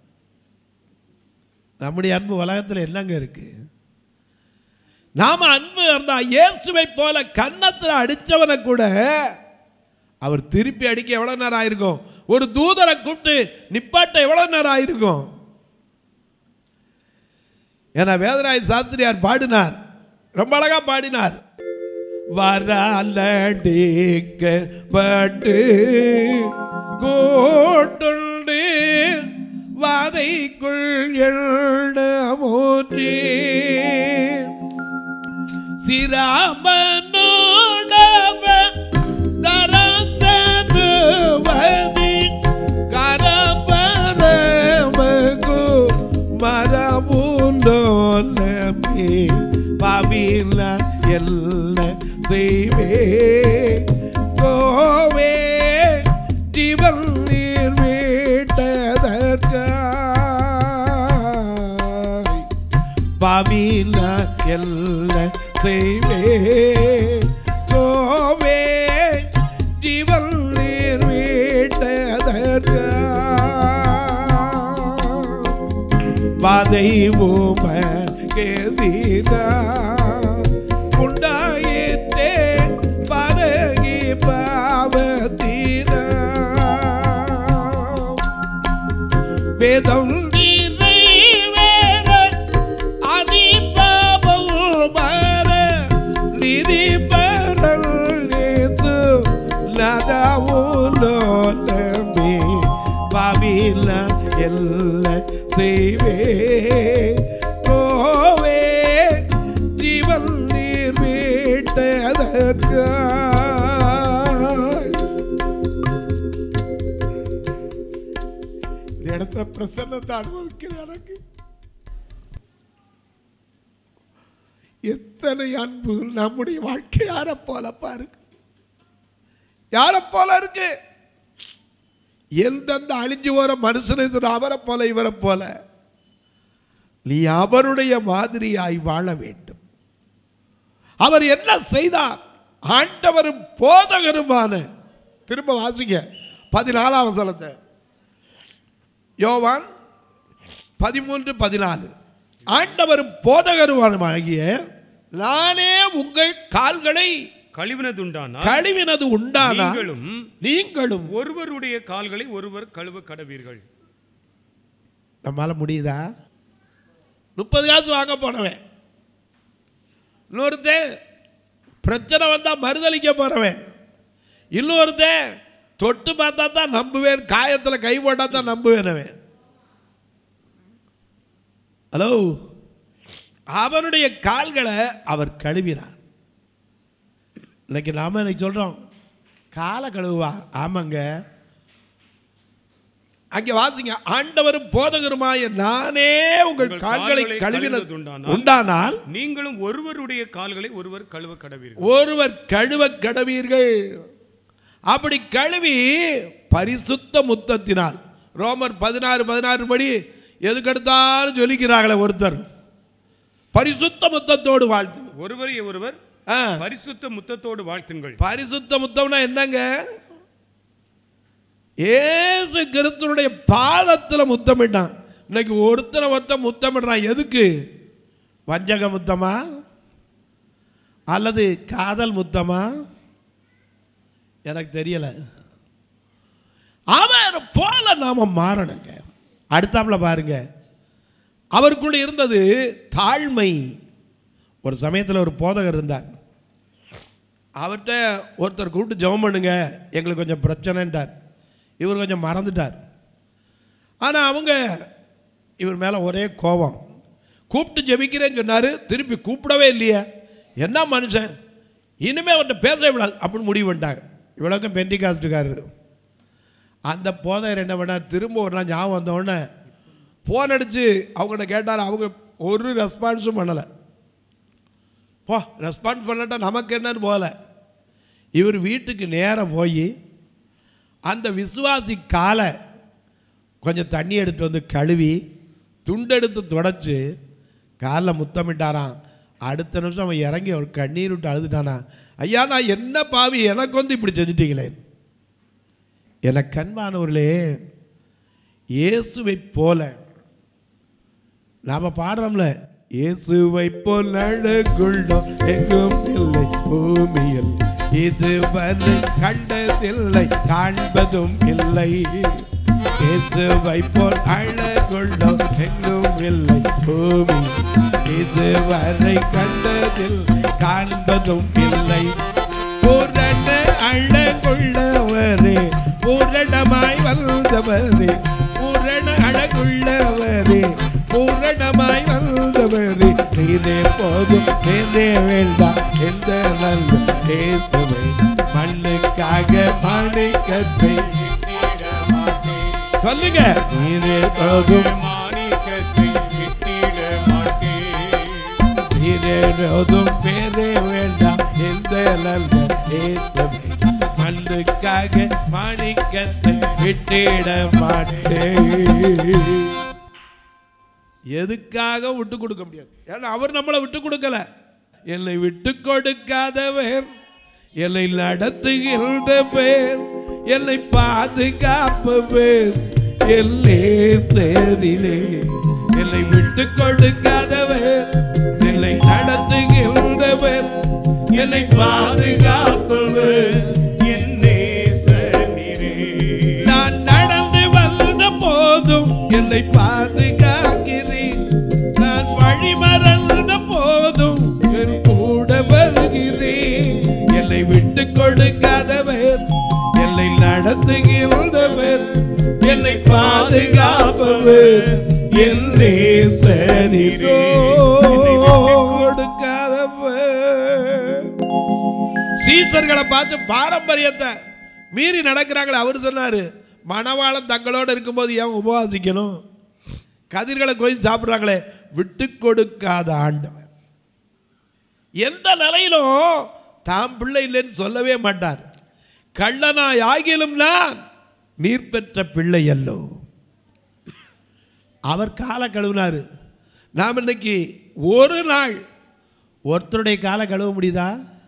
நம்முடைய அன்பு உலகத்தில் என்னங்க இருக்கு? நாம அன்பு இருந்தா இயேசுவை போல கன்னத்தில் அடிச்சவனை கூட அவர் திருப்பி அடிக்க எவ்வளவு நேரம் ஆயிருக்கும்? ஒரு தூதரை கூப்பிட்டு நிப்பாட்ட எவ்வளவு நேரம் ஆயிருக்கும்? ஏன்னா வேதராய சாஸ்திரியார் பாடினார், ரொம்ப அழகா பாடினார். வரலடிக்கப்பட்டு கோட்டுண்டு வாதைக்குள் எழுந்த மூற்றி சிராமனோடவ தரசனுவதி கரபரமகு மரபுண்டோலமே பாவில என்ன செய்வே கோவே ஜீவன் நீர் வீட்டதற்காய் பாவில என்ன செய்வே கோவே ஜீவன் நீர் வீட்டதற்காய் பாதை கேதினா உண்டாயிட்டே பரகி பாவத்தினா வேதம் நிறைவேற அதி பாவம் மர நிதி பரல் இயேசு நதாவுலோலமே பாவில எல்ல செய்வே கோவே ஜீவன் நீர் வீட்டதற்காய். இந்த இடத்துல பிரசன்னத்தை அனுபவிக்கிற எனக்கு எத்தனை அன்பு நம்முடைய வாழ்க்கை யாரை போல பாருங்க, யாரை போல இருக்கு. எந்தெந்த அழிஞ்சு வர மனுஷனை சொல்ற அவரை போல இவரை போல நீ அவருடைய மாதிரியாய் வாழ வேண்டும். அவர் என்ன செய்தார்? ஆண்டவரும் போதகருமான, திரும்ப வாசிங்க 14ஆம் வசனத்தை, யோவான் 13:14. ஆண்டவரும் போதகருமாகிய நானே உங்கள் கால்களை கழுவினது உண்டானால் நீங்களும் ஒருவருடைய கால்களை ஒருவர் கழுவ கடவீர்கள். நம்மால முடியுதா? 30 காசு வாங்க போனவன், இன்னொருத்தன் பிரச்சனை வந்தா மறுதளிக்க போறவன், இன்னொருத்தன் தொட்டு பார்த்தா தான் நம்புவேன், காயத்துல கை போட்டா தான் நம்புவேன். ஹலோ, அவனுடைய கால்களை அவர் கழுவினார். இன்னைக்கு நாம இன்னைக்கு சொல்றோம் காலை கழுவா. ஆமாங்க, அங்கே வாசிங்க, ஆண்டவரும் போதகருமாய நானே உங்கள் கால்களை கழுவினது உண்டானால் நீங்களும் ஒருவருடைய கால்களை ஒருவர் கழுவ கடவீர்கள். ஒருவர் கழுவ கடவீர்கள். அப்படி கழுவி பரிசுத்த முத்தத்தினால், ரோமர் 16:16 படி எதுக்கெடுத்தாலும் சொல்லிக்கிறாங்களே ஒருத்தர், பரிசுத்த முத்தத்தோடு வாழ்த்து. ஒருவரை ஒருவர் பரிசுத்த முத்தத்தோடு வாழ்த்துங்கள். பரிசுத்த முத்தம்னா என்னங்க? இயேசு கிறிஸ்துவினுடைய பாதத்தில் முத்தமிட்டான். இன்னைக்கு ஒருத்தனை முத்தமிடுறான். எதுக்கு? வஞ்சக முத்தமா அல்லது காதல் முத்தமா எனக்கு தெரியல. அவர் போல நாம மாறணுங்க. அடுத்தாப்புல பாருங்க, அவருக்குள்ள இருந்தது தாழ்மை. ஒரு சமயத்தில் ஒரு போதகர் இருந்தார். அவர்கிட்ட ஒருத்தர் கூப்பிட்டு ஜெபம் பண்ணுங்க, எங்களுக்கு கொஞ்சம் பிரச்சனைன்றார். இவர் கொஞ்சம் மறந்துட்டார். ஆனால் அவங்க இவர் மேலே ஒரே கோபம். கூப்பிட்டு ஜெபிக்கிறேன்னு சொன்னார், திருப்பி கூப்பிடவே இல்லையே, என்ன மனுஷன், இனிமேல் அவர்கிட்ட பேச விடாது அப்படின்னு முடிவு பண்ணிட்டாங்க. இவ்வளோக்கும் பெண்டிகாஸ்டுக்காரரு. அந்த போதகர் என்ன பண்ணார், திரும்ப ஒரு நாள் ஞாபகம் வந்தோடனே ஃபோன் அடித்து அவங்கள்ட்ட கேட்டார். அவங்க ஒரு ரெஸ்பான்ஸும் பண்ணலை. போ, ரெஸ்பான்ஸ் பண்ணட்டா நமக்கு என்னன்னு போகல. இவர் வீட்டுக்கு நேராக போய் அந்த விசுவாசி காலை கொஞ்சம் தண்ணி எடுத்து வந்து கழுவி துண்டெடுத்து தொடச்சி காலில் முத்தமிட்டாராம். அடுத்த நிமிஷம் அவன் இறங்கி அவர் கண்ணீர் விட்டு அழுதுட்டானா, ஐயா நான் என்ன பாவி, எனக்கு வந்து இப்படி செஞ்சுட்டீங்களே. எனக்கு அன்பானவர்களே, இயேசுவை போல நாம் பாடுறோம்ல, இயேசுவை போல் அழகுள்ளோ எங்கும் இல்லை பூமியில், இதுவரை கண்டதில்லை காண்பதும் இல்லை. இயேசுவை போல் அழகுள்ளோ எங்கும் இல்லை பூமியில், இதுவரை கண்டதில்லை காண்பதும் இல்லை. பூரண அழகுள்ளவரே, பூரணமாய் வந்தவரே, பூரண அழகுள்ளவரே, பூரணமாய் வந்தவரே, நீரே போதும் நீரே வேண்டாம் எந்த நல்ல இயேசுவே, மண்ணுக்காக மாணிக்கத்தை சொல்லுங்க, நீரே போதும் மாணிக்கத்தை விட்டிட மாட்டேன், இரேனோதும் பேரே வேண்டாம் எந்த நல்ல ஏசமே மண்ணுக்காக மாணிக்கத்தை விட்டிட மாட்டேன். எதுக்காக விட்டு கொடுக்க முடியாது? ஏன்னா அவர் நம்மளை விட்டு கொடுக்கல. என்னை விட்டு கொடுக்காதவர், என்னை நடத்துகின்றவர், என்னை பாதுகாப்பவர் எல்லேசரிலே. என்னை விட்டு கொடுக்காதவர், என்னை நடத்துகின்றவர், என்னை பாதுகாப்பவர் எல்லேசரிலே. நான் நடந்து வந்த போதும் என்னை பாதுகாக்கிறேன், நான் வழி மறந்த போதும் என் கூட வருகிறேன். என்னை விட்டு கொடுக்காதவர், என்னை நடத்துகின்றவர், என்னை பாதுகாப்பவர் என் நேசரே. கொடுக்காதவர். சீசர்களை பார்த்து பாரம்பரியத்தை மீறி நடக்கிறாங்களே, அவர் சொன்னாரு மணவாளன் தங்களோடு இருக்கும்போது ஏன் உபவாசிக்கணும்? கதிர்களை கொஞ்சம் சாப்பிட்றாங்களே, விட்டு கொடுக்காத ஆண்டவன் எந்த நிலையிலும் தாம் பிள்ளை இல்லைன்னு சொல்லவே மாட்டார். கள்ளனாய் ஆகிலும் நான் நீர் பெற்ற பிள்ளை அல்லோ. அவர் காலை கழுவினாரு. நாம் இன்னைக்கு ஒரு நாள் ஒருத்தருடைய காலை கழுவ முடியுதா?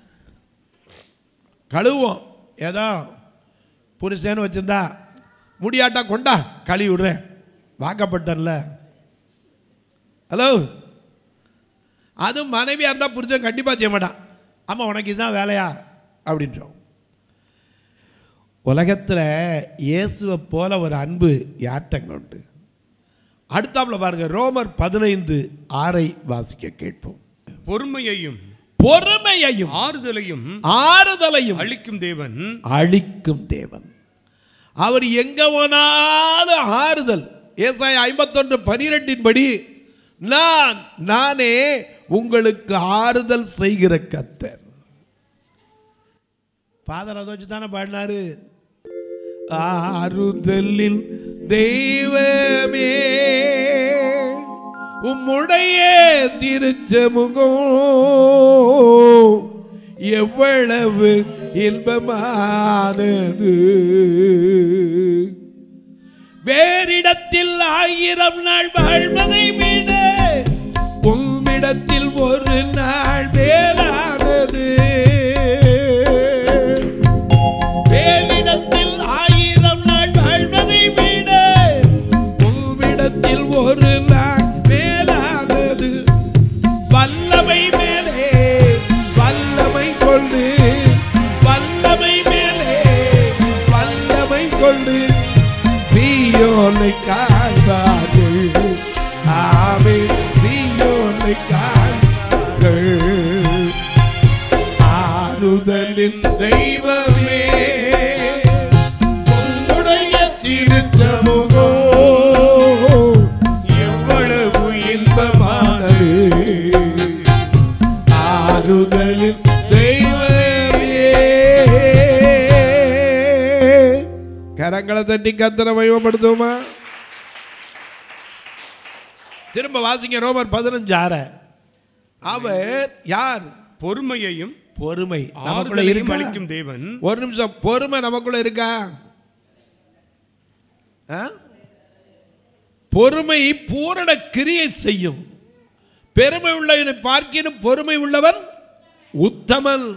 கழுவோம். ஏதோ புருஷன்னு வச்சிருந்தா முடியாட்டா கொண்டா கழுவி விடுறேன், வாக்கப்பட்டன்ல. ஹலோ, அது மனைவியாக இருந்தால் புருஷன் கண்டிப்பாக செய்ய மாட்டான். ஆமாம், உனக்கு இதுதான் வேலையா அப்படின்றோம். உலகத்தில் இயேசுவை போல ஒரு அன்பு யார்ட்டங்க உண்டு? அடுத்தாப்புல பாருங்க, ரோமர் 15:6 வாசிக்க கேட்போம். பொறுமையையும் ஆறுதலையும் அளிக்கும் தேவன், அவர் எங்க போனாலும் ஆறுதல். ஏசாயா 51:12 படி, நானே உங்களுக்கு ஆறுதல் செய்கிற கர்த்தர். ஃபாதர் அதை வச்சு தானே பாடினாரு, ஆறுதலின் தெய்வமே உம்முடைய திருச்சமுகம் எவ்வளவு இன்பமானது. வேறிடத்தில் 1000 நாள் வாழ்வதை விட உம்மிடத்தில் ஒரு நாள் மேலானது. வேறிடத்தில் 1000 நாள் வாழ்வதை விட உம்மிடத்தில் ஒரு நாள் மேலானது. வல்லமை மேலே வல்லமை கொண்டு, வல்லமை மேலே வல்லமை கொண்டு சீயோனை காண்பார்கள். ஆமென், சீயோனை காண்பார்கள். ஆறுதலின் தெய்வமே உம்முடைய திருச்சமுகம் எவ்வளவு இன்பமானது. ஆறுதலின் தெய்வமே. கரங்களை தட்டி கர்த்தரை மகிமைப்படுத்துவோமா? திரும்ப வாசிங்க, ரோமர் 15:6. அவர் யார்? பொறுமையையும் பொறுமை நமக்குள்ள அளிக்கும் தேவன். ஒரு நிமிஷம், பொறுமை நமக்குள்ள இருக்கா? பொறுமை பூரண கிரியை செய்யும். பெருமை உள்ளவனை பார்க்கினும் பொறுமை உள்ளவன் உத்தமன்.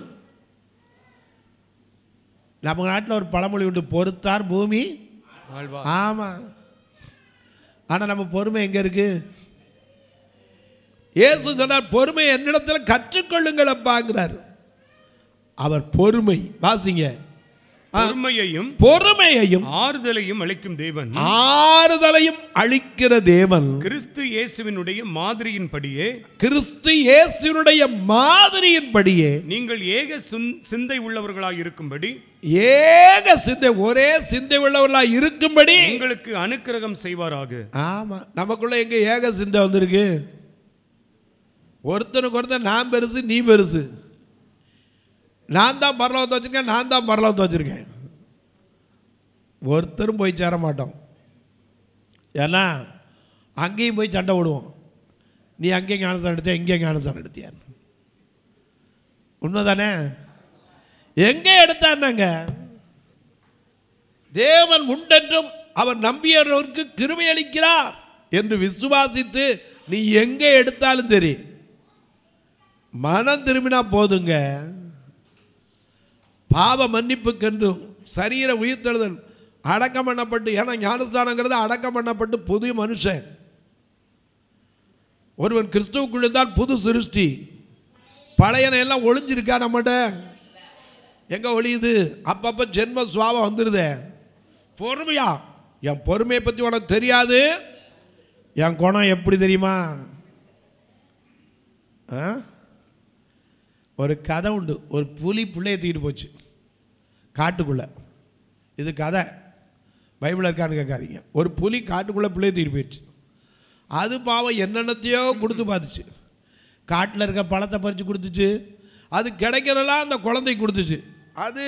நம்ம நாட்டில் ஒரு பழமொழி உண்டு, பொறுத்தார் பூமி. ஆமா, ஆனா நம்ம பொறுமை எங்க இருக்கு? இயேசு சொன்னார், பொறுமை என்னிடத்தில் கற்றுக்கொள்ளுங்கள் அப்பாங்கிறார். அவர் பொறுமை, வாசிங்க, பொறுமையையும் ஆறுதலையும் அளிக்கும் தேவன். ஆறுதலையும் அளிக்கிற தேவன் கிறிஸ்து இயேசுவினுடைய மாதிரியின்படியே, கிறிஸ்து இயேசுவினுடைய மாதிரியின்படியே நீங்கள் ஏக சிந்தை உள்ளவர்களாய் இருக்கும்படி, ஏக சிந்தை, ஒரே சிந்தை உள்ளவர்களாய் இருக்கும்படி உங்களுக்கு அனுக்கிரகம் செய்வாராக. ஆமா, நமக்குள்ள எங்க ஏக சிந்தை வந்திருக்கு? ஒருத்தனுக்கு ஒருத்தன் நான் பெருசு நீ பெருசு, நான் தான் பரலோகத்தை வச்சிருக்கேன், நான் தான் பரலோகத்தை வச்சிருக்கேன். ஒருத்தரும் போய் சேர மாட்டோம். ஏன்னா அங்கேயும் போய் சண்டை விடுவோம். நீ அங்கே ஞானஸ்தானம் எடுத்தியா, இங்கே ஞானஸ்தானம் எடுத்தியா? உண்மைதானே? எங்கே எடுத்தான்னாங்க? தேவன் உண்டென்றும் அவர் நம்பியவருக்கு கிருபை அளிக்கிறார் என்று விசுவாசித்து நீ எங்கே எடுத்தாலும் சரி, மனம் திரும்பினா போதுங்க. பாவ மன்னிப்புக்கென்றும் சரீர உயிர்த்தெழுதல் அடக்கம் பண்ணப்பட்டு, ஏன்னா ஞானஸ்தானங்கிறது அடக்கம் பண்ணப்பட்டு புதிய மனுஷன். ஒருவன் கிறிஸ்துவுக்குள் இருந்தால் புது சிருஷ்டி. பழையன எல்லாம் ஒளிஞ்சிருக்கா நம்மகிட்ட? எங்கே ஒளியுது? அப்பப்போ ஜென்ம சுவாபம் வந்துடுதே. பொறுமையா, என் பொறுமையை பற்றி உனக்கு தெரியாது. என் குணம் எப்படி தெரியுமா? ஒரு கதை உண்டு. ஒரு புலி பிள்ளையை தூக்கிட்டு போச்சு காட்டுக்குள்ளே. இது கதை, பைபிள் இருக்கான்னு கேட்காதீங்க. ஒரு புலி காட்டுக்குள்ளே பிள்ளையை தூக்கிட்டு போயிடுச்சு. அது பாவம் என்னென்னத்தையோ கொடுத்து பார்த்துச்சு. காட்டில் இருக்க பழத்தை பறித்து கொடுத்துச்சு. அது கிடைக்கிறலாம் அந்த குழந்தை கொடுத்துச்சு. அது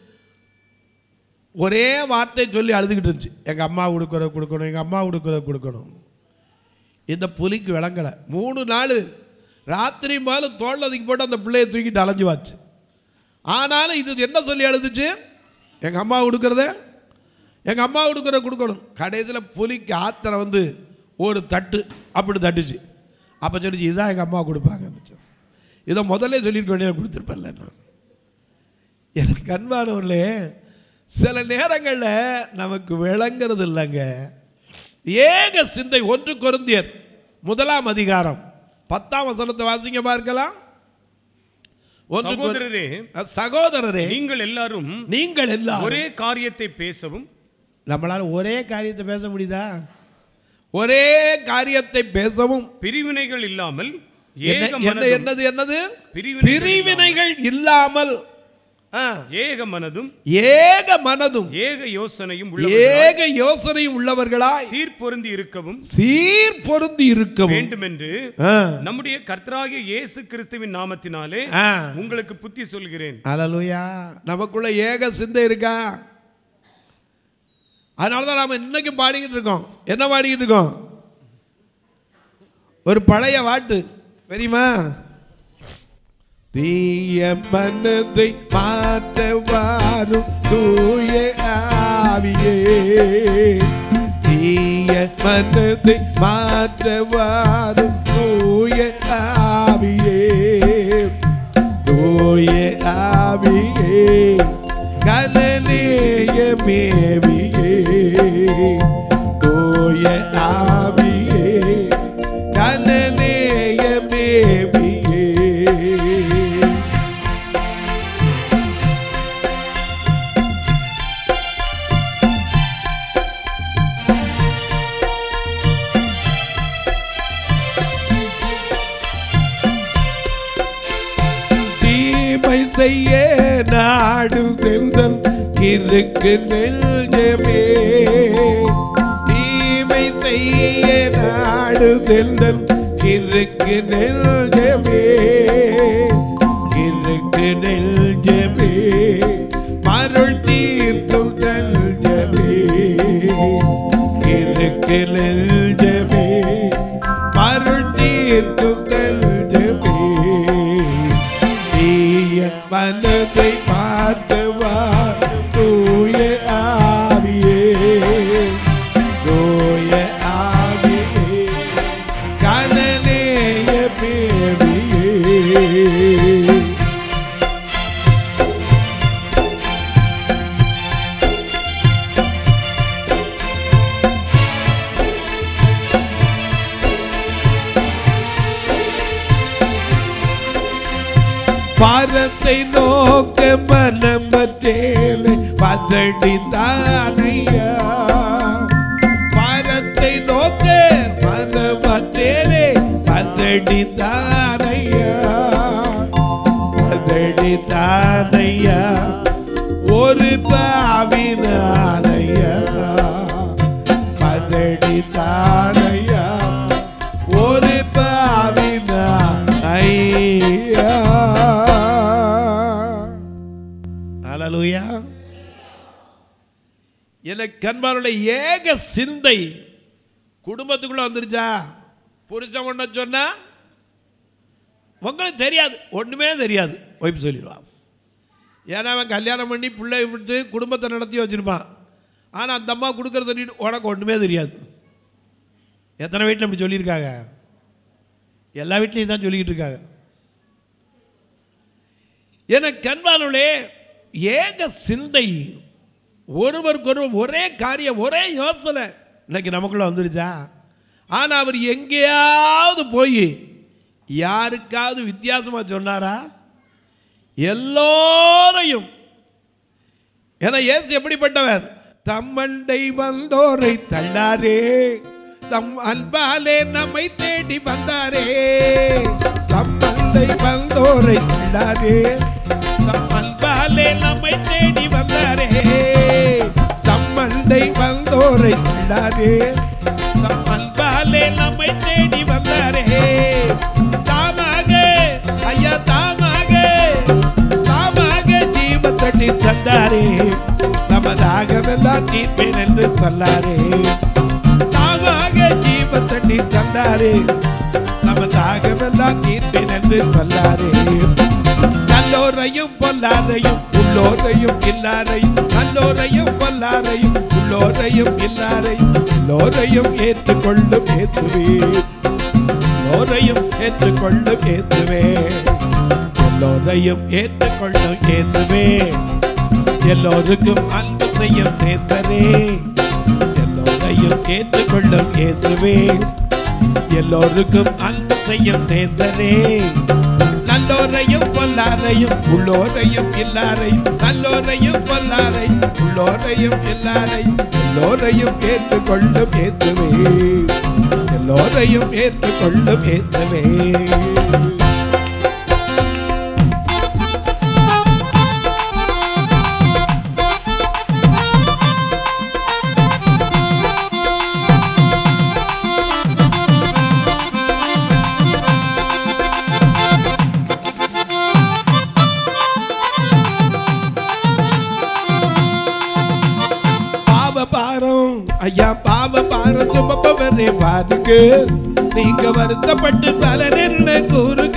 ஒரே வார்த்தை சொல்லி அழுதுகிட்டு இருந்துச்சு, எங்கள் அம்மா கொடுக்குறத கொடுக்கணும், எங்கள் அம்மா கொடுக்குறத கொடுக்கணும். இந்த புலிக்கு விளங்கலை. 3 நாள் ராத்திரி மேலே தோல் அதுக்கு போட்டு அந்த பிள்ளையை தூக்கிட்டு அலைஞ்சு வாச்சு. ஆனாலும் இது என்ன சொல்லி அழுதுச்சு? எங்கள் அம்மா கொடுக்குறத, எங்கள் அம்மா கொடுக்குறத கொடுக்கணும். கடைசியில் புலிக்கு ஆத்திரம் வந்து ஒரு தட்டு அப்படி தட்டுச்சு. அப்போ சொல்லிச்சு, இதுதான் எங்கள் அம்மா கொடுப்பாங்க. இதை முதல்ல சொல்லியிருக்க வேண்டிய கொடுத்துருப்பேன்ல நான். எனக்கு அன்பானவர்களே, சில நேரங்களில் நமக்கு விளங்கிறது இல்லைங்க. ஏக சிந்தை. 1 கொரிந்தியர் 1ஆம் அதிகாரம் 10ஆம் வசனத்தை வாசிங்க பார்க்கலாம். சகோதரரே, சகோதரரே, நீங்கள் எல்லாரும் ஒரே காரியத்தை பேசவும். நம்மளால ஒரே காரியத்தை பேச முடியுதா? ஒரே காரியத்தை பேசவும் பிரிவினைகள் இல்லாமல், என்னது பிரிவினைகள் இல்லாமல், ஏக மனதும் ஏக யோசனையும் உள்ளவர்களாய் சீர்பொருந்தி இருக்கவும் வேண்டுமென்று நம்முடைய கர்த்தராகிய இயேசு கிறிஸ்துவின் நாமத்தினாலே உங்களுக்கு புத்தி சொல்கிறேன். அல்லேலூயா. நமக்குள்ள ஏக சிந்தை இருக்கா? அதனாலதான் நாம இன்னைக்கு பாடிக்கிட்டு இருக்கோம். என்ன பாடிக்கிட்டு இருக்கோம்? ஒரு பழைய பாட்டு தெரியுமா? தீய மனதை மாற்ற வாரும் தூய ஆவியே, தீய மனதை மாற்ற வாரும் தூய ஆவியே, தூய ஆவியே, கனநேய மேவியே, தூய ஆவியே, கனநேய மேவியே. செய்ய நாடு தெந்தன் இருக்கு நெஞ்சமே, தீமை செய்ய நாடு தெந்தன் இருக்கு நெஞ்சமே, இருக்கு நெஞ்சமே, மருள் தீர்க்கும் நெஞ்சமே, இருக்கு நெஞ்சமே, மருள் தீர்க்கும் நெஞ்சமே. மனதை பார்த்தவா தூய ஆவியே, தூய ஆவியே, கனநேய பேவியே. பாரத்தை நோக்க மனமற்றேலே பதடித்தானையா, பாரத்தை நோக்க மனமற்றேலே பதடித்தானையா, பதடித்தானையா, ஒரு பாவினானையா, பதடித்தானையா, ஒரு பாவினானையா. அல்லேலூயா. எனக்கு அன்பானவர்களே, ஏக சிந்தை குடும்பத்துக்குள்ள வந்துருச்சா? புருஷன் ஒன்றை சொன்னா உங்களுக்கு தெரியாது, ஒன்றுமே தெரியாது, ஒய்ஃப் சொல்லிடுவான். ஏன்னா அவன் கல்யாணம் பண்ணி பிள்ளை விட்டு குடும்பத்தை நடத்தி வச்சுருப்பான். ஆனால் அந்த அம்மா கொடுக்குற சொல்லிட்டு உனக்கு ஒன்றுமே தெரியாது. எத்தனை வீட்டில் அப்படி சொல்லியிருக்காங்க? எல்லா வீட்லையும் தான் சொல்லிக்கிட்டு இருக்காங்க. எனக்கு கண்பானே ஏக சிந்தை, ஒருவருக்கொருவர் ஒரே காரியம், ஒரே யோசனை இன்னைக்கு நமக்குள்ள வந்துருச்சா? ஆனால் அவர் எங்கேயாவது போய் யாருக்காவது வித்தியாசமாக சொன்னாரா? எல்லோரையும். ஏன்னா இயேசு எப்படிப்பட்டவர்? தம்மண்டை வந்தோரை தள்ளாரே, தம் அன்பாலே நம்மை தேடி வந்தாரே. தம்மண்டை வந்தோரை தள்ளாரே, தம் அன்பாலே நம்மை தேடி வந்தாரே. தம்மண்டை வந்தோரை தள்ளாரே, தம் அன்பாலே நம்மை தேடி வந்தாரே. தாமாக ஐயா தாமாக ஜீவ தண்ணி தந்தாரே, நமதாகவெல்லாம் தீர்ப்பேன் என்று சொல்லாரே. தாமாக ஜீவ தண்ணி தந்தாரே, நமதாகவெல்லாம் தீர்ப்பேன் என்று சொல்லாரே. நல்லோரையும் பொல்லாரையும் உள்ளோரையும் இல்லாரையும், நல்லோரையும் பொல்லாரையும் உள்ளோரையும் இல்லாரையும், எல்லோரையும் ஏற்றுக்கொள்ளும் இயேசுவே, எல்லோரையும் ஏற்றுக்கொள்ளும் இயேசுவே, எல்லோரையும் ஏற்றுக்கொள்ளும் இயேசுவே. எல்லோருக்கும் அன்பு செய்யும் நேசரே, எல்லோரையும் ஏற்றுக்கொள்ளும் இயேசுவே, எல்லோருக்கும் அன்பு செய்யும் நேசரே. நல்லோரையும் பொல்லாரையும் உள்ளோரையும் இல்லாரையும், நல்லோரையும் பொல்லாரையும் உள்ளோரையும் இல்லாரையும், எல்லோரையும் ஏற்றுக்கொள்ளும் இயேசுவே, எல்லோரையும் ஏற்றுக்கொள்ளும் இயேசுவே. ஐயா பாவ பார சுமப்பவரே பாருங்க, நீங்க வருத்தப்பட்டு பலர் என்ன கூறுங்க.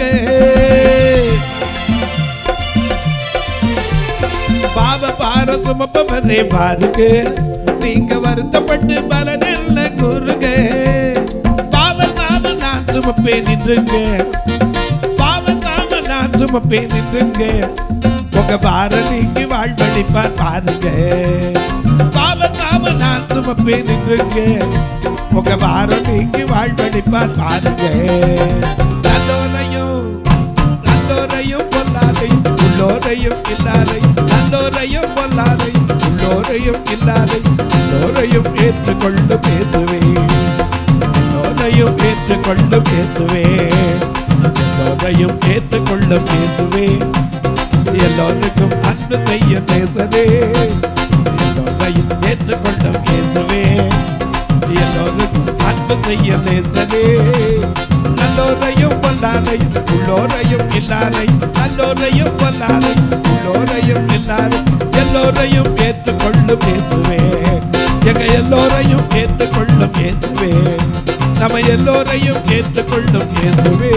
பாவ பார சுமப்பவரே பாருங்க, நீங்க வருத்தப்பட்டு பலர் என்ன கூறுங்க. பாவ சாம நான் சுமப்பேன் நின்றுங்க, பாவ சாம நான் சுமப்பேன் நின்றுங்க. உங்க பார நீங்கி வாழ்வழிப்பார் பாருங்க. பாவ சாம நான் சுமப்பேன் நின்றுங்க, உங்க பாரம் நீங்கி வாழ்வழிப்பார் பாருங்க. நல்லோரையும் நல்லோரையும் பொல்லாரையும் உள்ளோரையும் இல்லாரையும், நல்லோரையும் பொல்லாரையும் உள்ளோரையும் இல்லாரையும், எல்லோரையும் ஏற்றுக்கொள்ளும் இயேசுவே, எல்லோரையும் ஏற்றுக்கொள்ளும் இயேசுவே, எல்லோரையும் ஏற்றுக்கொள்ளும் இயேசுவே. எல்லோருக்கும் அன்பு செய்ய நேசரே, எல்லோரையும் ஏற்றுக்கொள்ளும் இயேசுவே, எல்லோருக்கும் அன்பு செய்ய நேசரே. நல்லோரையும் பொல்லாரையும் உள்ளோரையும் இல்லாரையும், நல்லோரையும் பொல்லாரையும் உள்ளோரையும் இல்லாரையும், எல்லோரையும் ஏற்றுக்கொள்ளும் இயேசுவே, எங்க எல்லோரையும் ஏற்றுக்கொள்ளும் இயேசுவே, நம்ம எல்லோரையும் ஏற்றுக்கொள்ளும் இயேசுவே.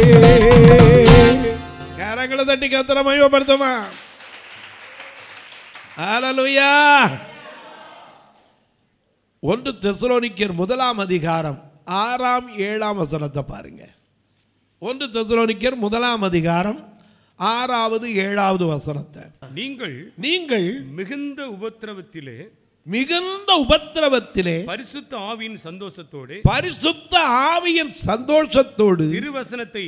கரங்களை தட்டி கர்த்தரை மகிமைப்படுத்துமா. ஹல்லேலூயா. 1 தெசலோனிக்கர் 1 அதிகாரம் 6 7 வசனத்தை பாருங்க. 1 தெசலோனிக்கர் 1 அதிகாரம் 6 7 வசனத்தை. நீங்கள் மிகுந்த உபத்திரவத்திலே பரிசுத்த ஆவியின் சந்தோஷத்தோடு, பரிசுத்த ஆவியின் சந்தோஷத்தோடு திருவசனத்தை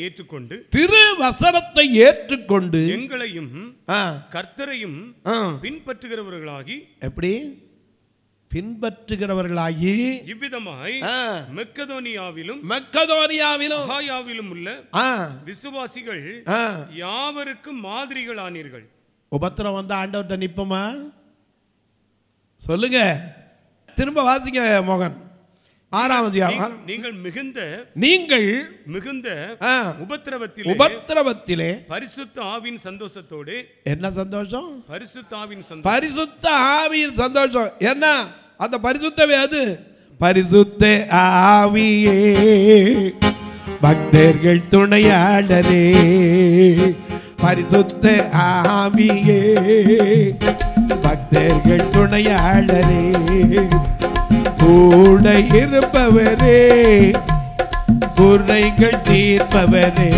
ஏற்றுக்கொண்டு எங்களையும் கர்த்தரையும் பின்பற்றுகிறவர்களாகி, எப்படி பின்பற்றுகிறவர்களாகி இவ்விதமாய் மக்கெதோனியாவிலும் அகாயாவிலும் உள்ள விசுவாசிகள் யாவருக்கும் மாதிரிகளானீர்கள். உபத்திரம் வந்த ஆண்டவர்கிட்ட நிப்பமா சொல்லுங்க. திரும்ப வாசிங்க மோகன். 6 அதிகாரம். நீங்கள் மிகுந்த உபத்திரவத்திலே பரிசுத்த ஆவியின் சந்தோஷத்தோடு. என்ன சந்தோஷம்? பரிசுத்த ஆவியின் சந்தோஷம். என்ன அந்த பரிசுத்தவே? அது பரிசுத்த ஆவியே பக்தர்கள் துணையாளரே பரிசுத்த ஆவியே, பக்தர்கள் துணையாளரே கூட இருப்பவரே குறைகள் தீர்ப்பவரே,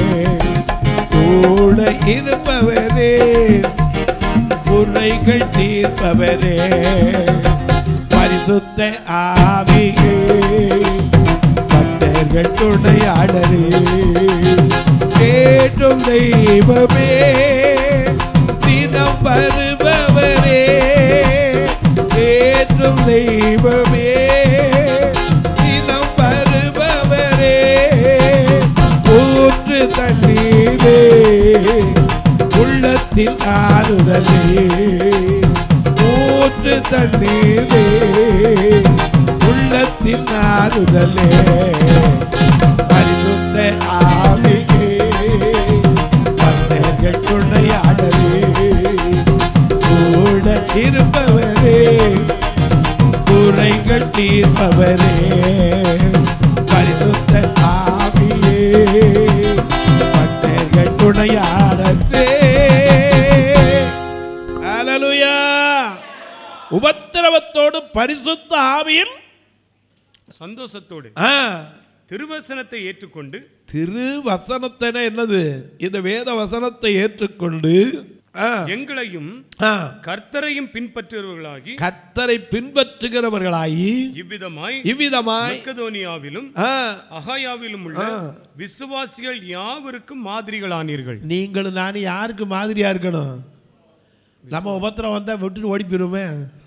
கூட இருப்பவரே குறைகள் தீர்ப்பவரே பரிசுத்த ஆவியே, பக்தர்கள் துணையாளரே கேட்டும் தெய்வமே தினம் வருபவரே, கேட்டும் தெய்வமே தினம் வருபவரே ஊற்று தண்ணீரே உள்ளத்தில் ஆறுதலே, ஊற்று தண்ணீரே உள்ளத்தில் ஆறுதலே பரிசுத்த ஆவியே, பக்தர்கள் துணையாளரே கூட இருப்பவரே குறைகள் தீர்ப்பவரே பரிசுத்த ஆவியே, பக்தர்கள் துணையாளரே. ஹல்லேலூயா. உபத்திரவத்தோடு பரிசுத்த ஆவியின் சந்தோஷத்தோடு திருவசனத்தை ஏற்றுக்கொண்டு, திருவசனத்தை என்னது? இந்த வேத வசனத்தை ஏற்றுக்கொண்டு எங்களையும் கர்த்தரையும் பின்பற்றுகிறவர்களாகி, கர்த்தரை பின்பற்றுகிறவர்களாகி இவ்விதமாய் மக்கெதோனியாவிலும் அகாயாவிலும் உள்ள விசுவாசிகள் யாவருக்கும் மாதிரிகளானீர்கள். நீங்களும் நானும் யாருக்கு மாதிரியா இருக்கணும்? நம்ம உபத்திரம் வந்தா விட்டுட்டு ஓடி போயிருமே.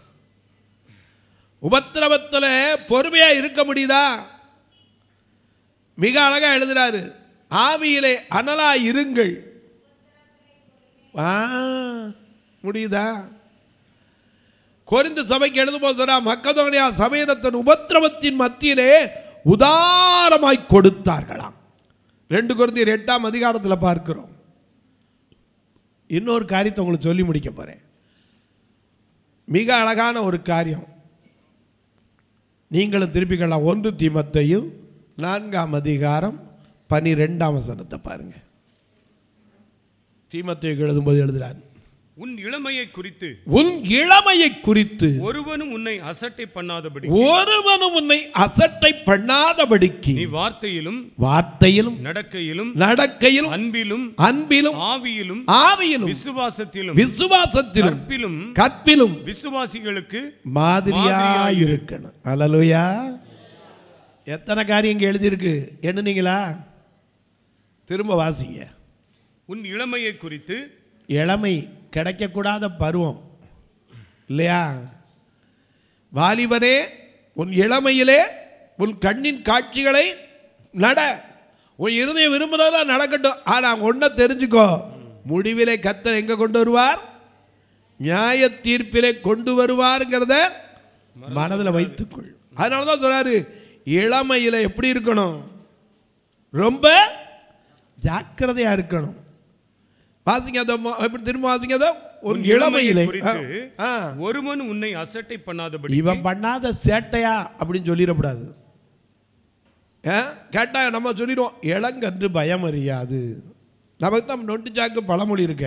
உபத்திரவத்துல பொறுமையா இருக்க முடியுதா? மிக அழகா எழுதுறாரு, ஆவியிலே அனலா இருங்கள். முடியுதா? கொரிந்து சபைக்கு எழுதும்போது சொன்னா, மக்கெதோனியா சபையினத்தின் உபத்திரவத்தின் மத்தியிலே உதாரமாய் கொடுத்தார்களாம். 2 கொரிந்தியர் 8ஆம் அதிகாரத்தில் பார்க்கிறோம். இன்னொரு காரியத்தை உங்களுக்கு சொல்லி முடிக்க போறேன். மிக அழகான ஒரு காரியம், நீங்களும் திருப்பிக்கலாம். 1 தீமோத்தேயு 4ஆம் அதிகாரம் 12ஆம் வசனத்தை பாருங்க. தீமோத்தேயுக்கு எழுதும்போது எழுதுறார், உன் இளமையை குறித்து, உன் இளமையை குறித்து ஒருவனும் உன்னை அசட்டை பண்ணாதபடி, ஒருவனும் உன்னை அசட்டை பண்ணாதபடிக்கு நீ வார்த்தையிலும் நடக்கையிலும் அன்பிலும் ஆவியிலும் விசுவாசத்திலும் கற்பிலும் விசுவாசிகளுக்கு மாதிரியாய் இருக்கணும். அல்லேலூயா. எத்தனை காரியம் இங்க எழுதியிருக்கு எண்ணுனீங்களா? திரும்ப வாசிங்க. உன் இளமையை குறித்து, இளமை கிடைக்கக்கூடாத பருவம் இல்லையா? வாலிபனே, உன் இளமையிலே உன் கண்ணின் காட்சிகளை நட, உன் இருதயம் விரும்புறதா நடக்கட்டும். ஆனா ஒன்றை தெரிஞ்சுக்கோ, முடிவிலே கர்த்தர் எங்க கொண்டு வருவார்? நியாய தீர்ப்பிலே கொண்டு வருவார்ங்கிறத மனதில் வைத்துக்கொள். அதனாலதான் சொல்றாரு, இளமையில எப்படி இருக்கணும்? ரொம்ப ஜாக்கிரதையா இருக்கணும். வாசிங்க, எப்படி திரும்ப வாசிங்க. உன் இளமையிலே ஒருவன் உன்னை அசட்டை பண்ணாதபடி, இவன் பண்ணாத சேட்டையா அப்படின்னு சொல்லிடக்கூடாது. கேட்டா நம்ம சொல்லிடுவோம், இளங்கன்று பயம் அறியாது. நமக்கு தான் நொண்டு சாக்கு பழமொழி இருக்க.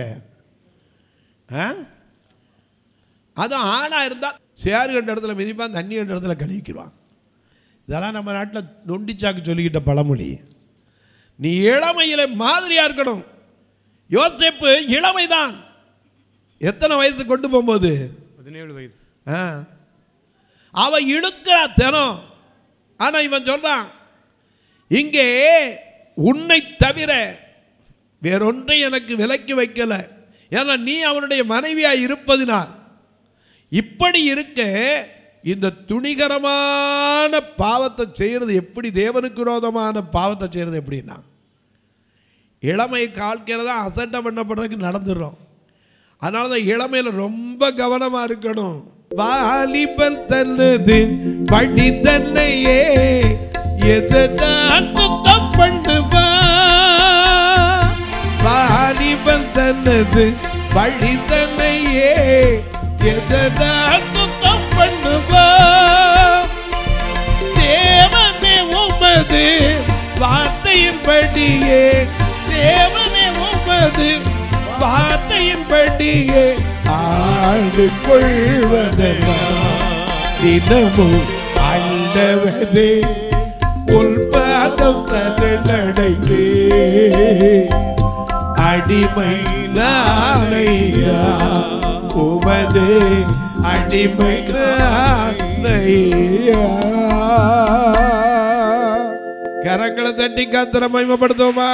அதுவும் ஆணா இருந்தா சேரு கண்ட இடத்துல மிதிப்பான், தண்ணி கண்ட இடத்துல கழுவிக்கிறான். இதெல்லாம் நம்ம நாட்டில் நொண்டிச்சாக்கு சொல்லிக்கிட்ட பழமொழி. நீ இளமையில மாதிரியா இருக்கணும். யோசேப்பு இளமைதான். எத்தனை வயசு கொண்டு போகும்போது? 17 வயது. அவ இழுக்கிற தினம். ஆனா இவன் சொல்றான், இங்கே உன்னை தவிர வேறொன்றை எனக்கு விலக்கி வைக்கல, ஏன்னா நீ அவனுடைய மனைவியா இருப்பதினால். இப்படி இருக்க இந்த துணிகரமான பாவத்தை செய்கிறது எப்படி? தேவனுக்கு விரோதமான பாவத்தை செய்கிறது எப்படின்னா, இளமை கால்கிறதா அசட்டை பண்ணப்படுறதுக்கு நடந்துடுறோம். அதனால தான் இளமையில் ரொம்ப கவனமா இருக்கணும். வாலிபன் தன்னது படி தன்னையே எதனால் சுத்தம் பண்ணுவா. வாலிபன் தன்னது படி தன்னையே எதனால் சுத்தம் பண்ணுவா. தேவனே உமது வார்த்தை வார்த்தையின்படியே தேவனே உமது வார்த்தையின்படியே ஆண்டு கொள்வதா தினமும் ஆண்டவரே உள்பாதம் சரணடைந்தே அடிமை நானையா உமது அடிமை நானையா. கரங்களை தட்டி கர்த்தரை மகிமைப்படுத்துவோமா?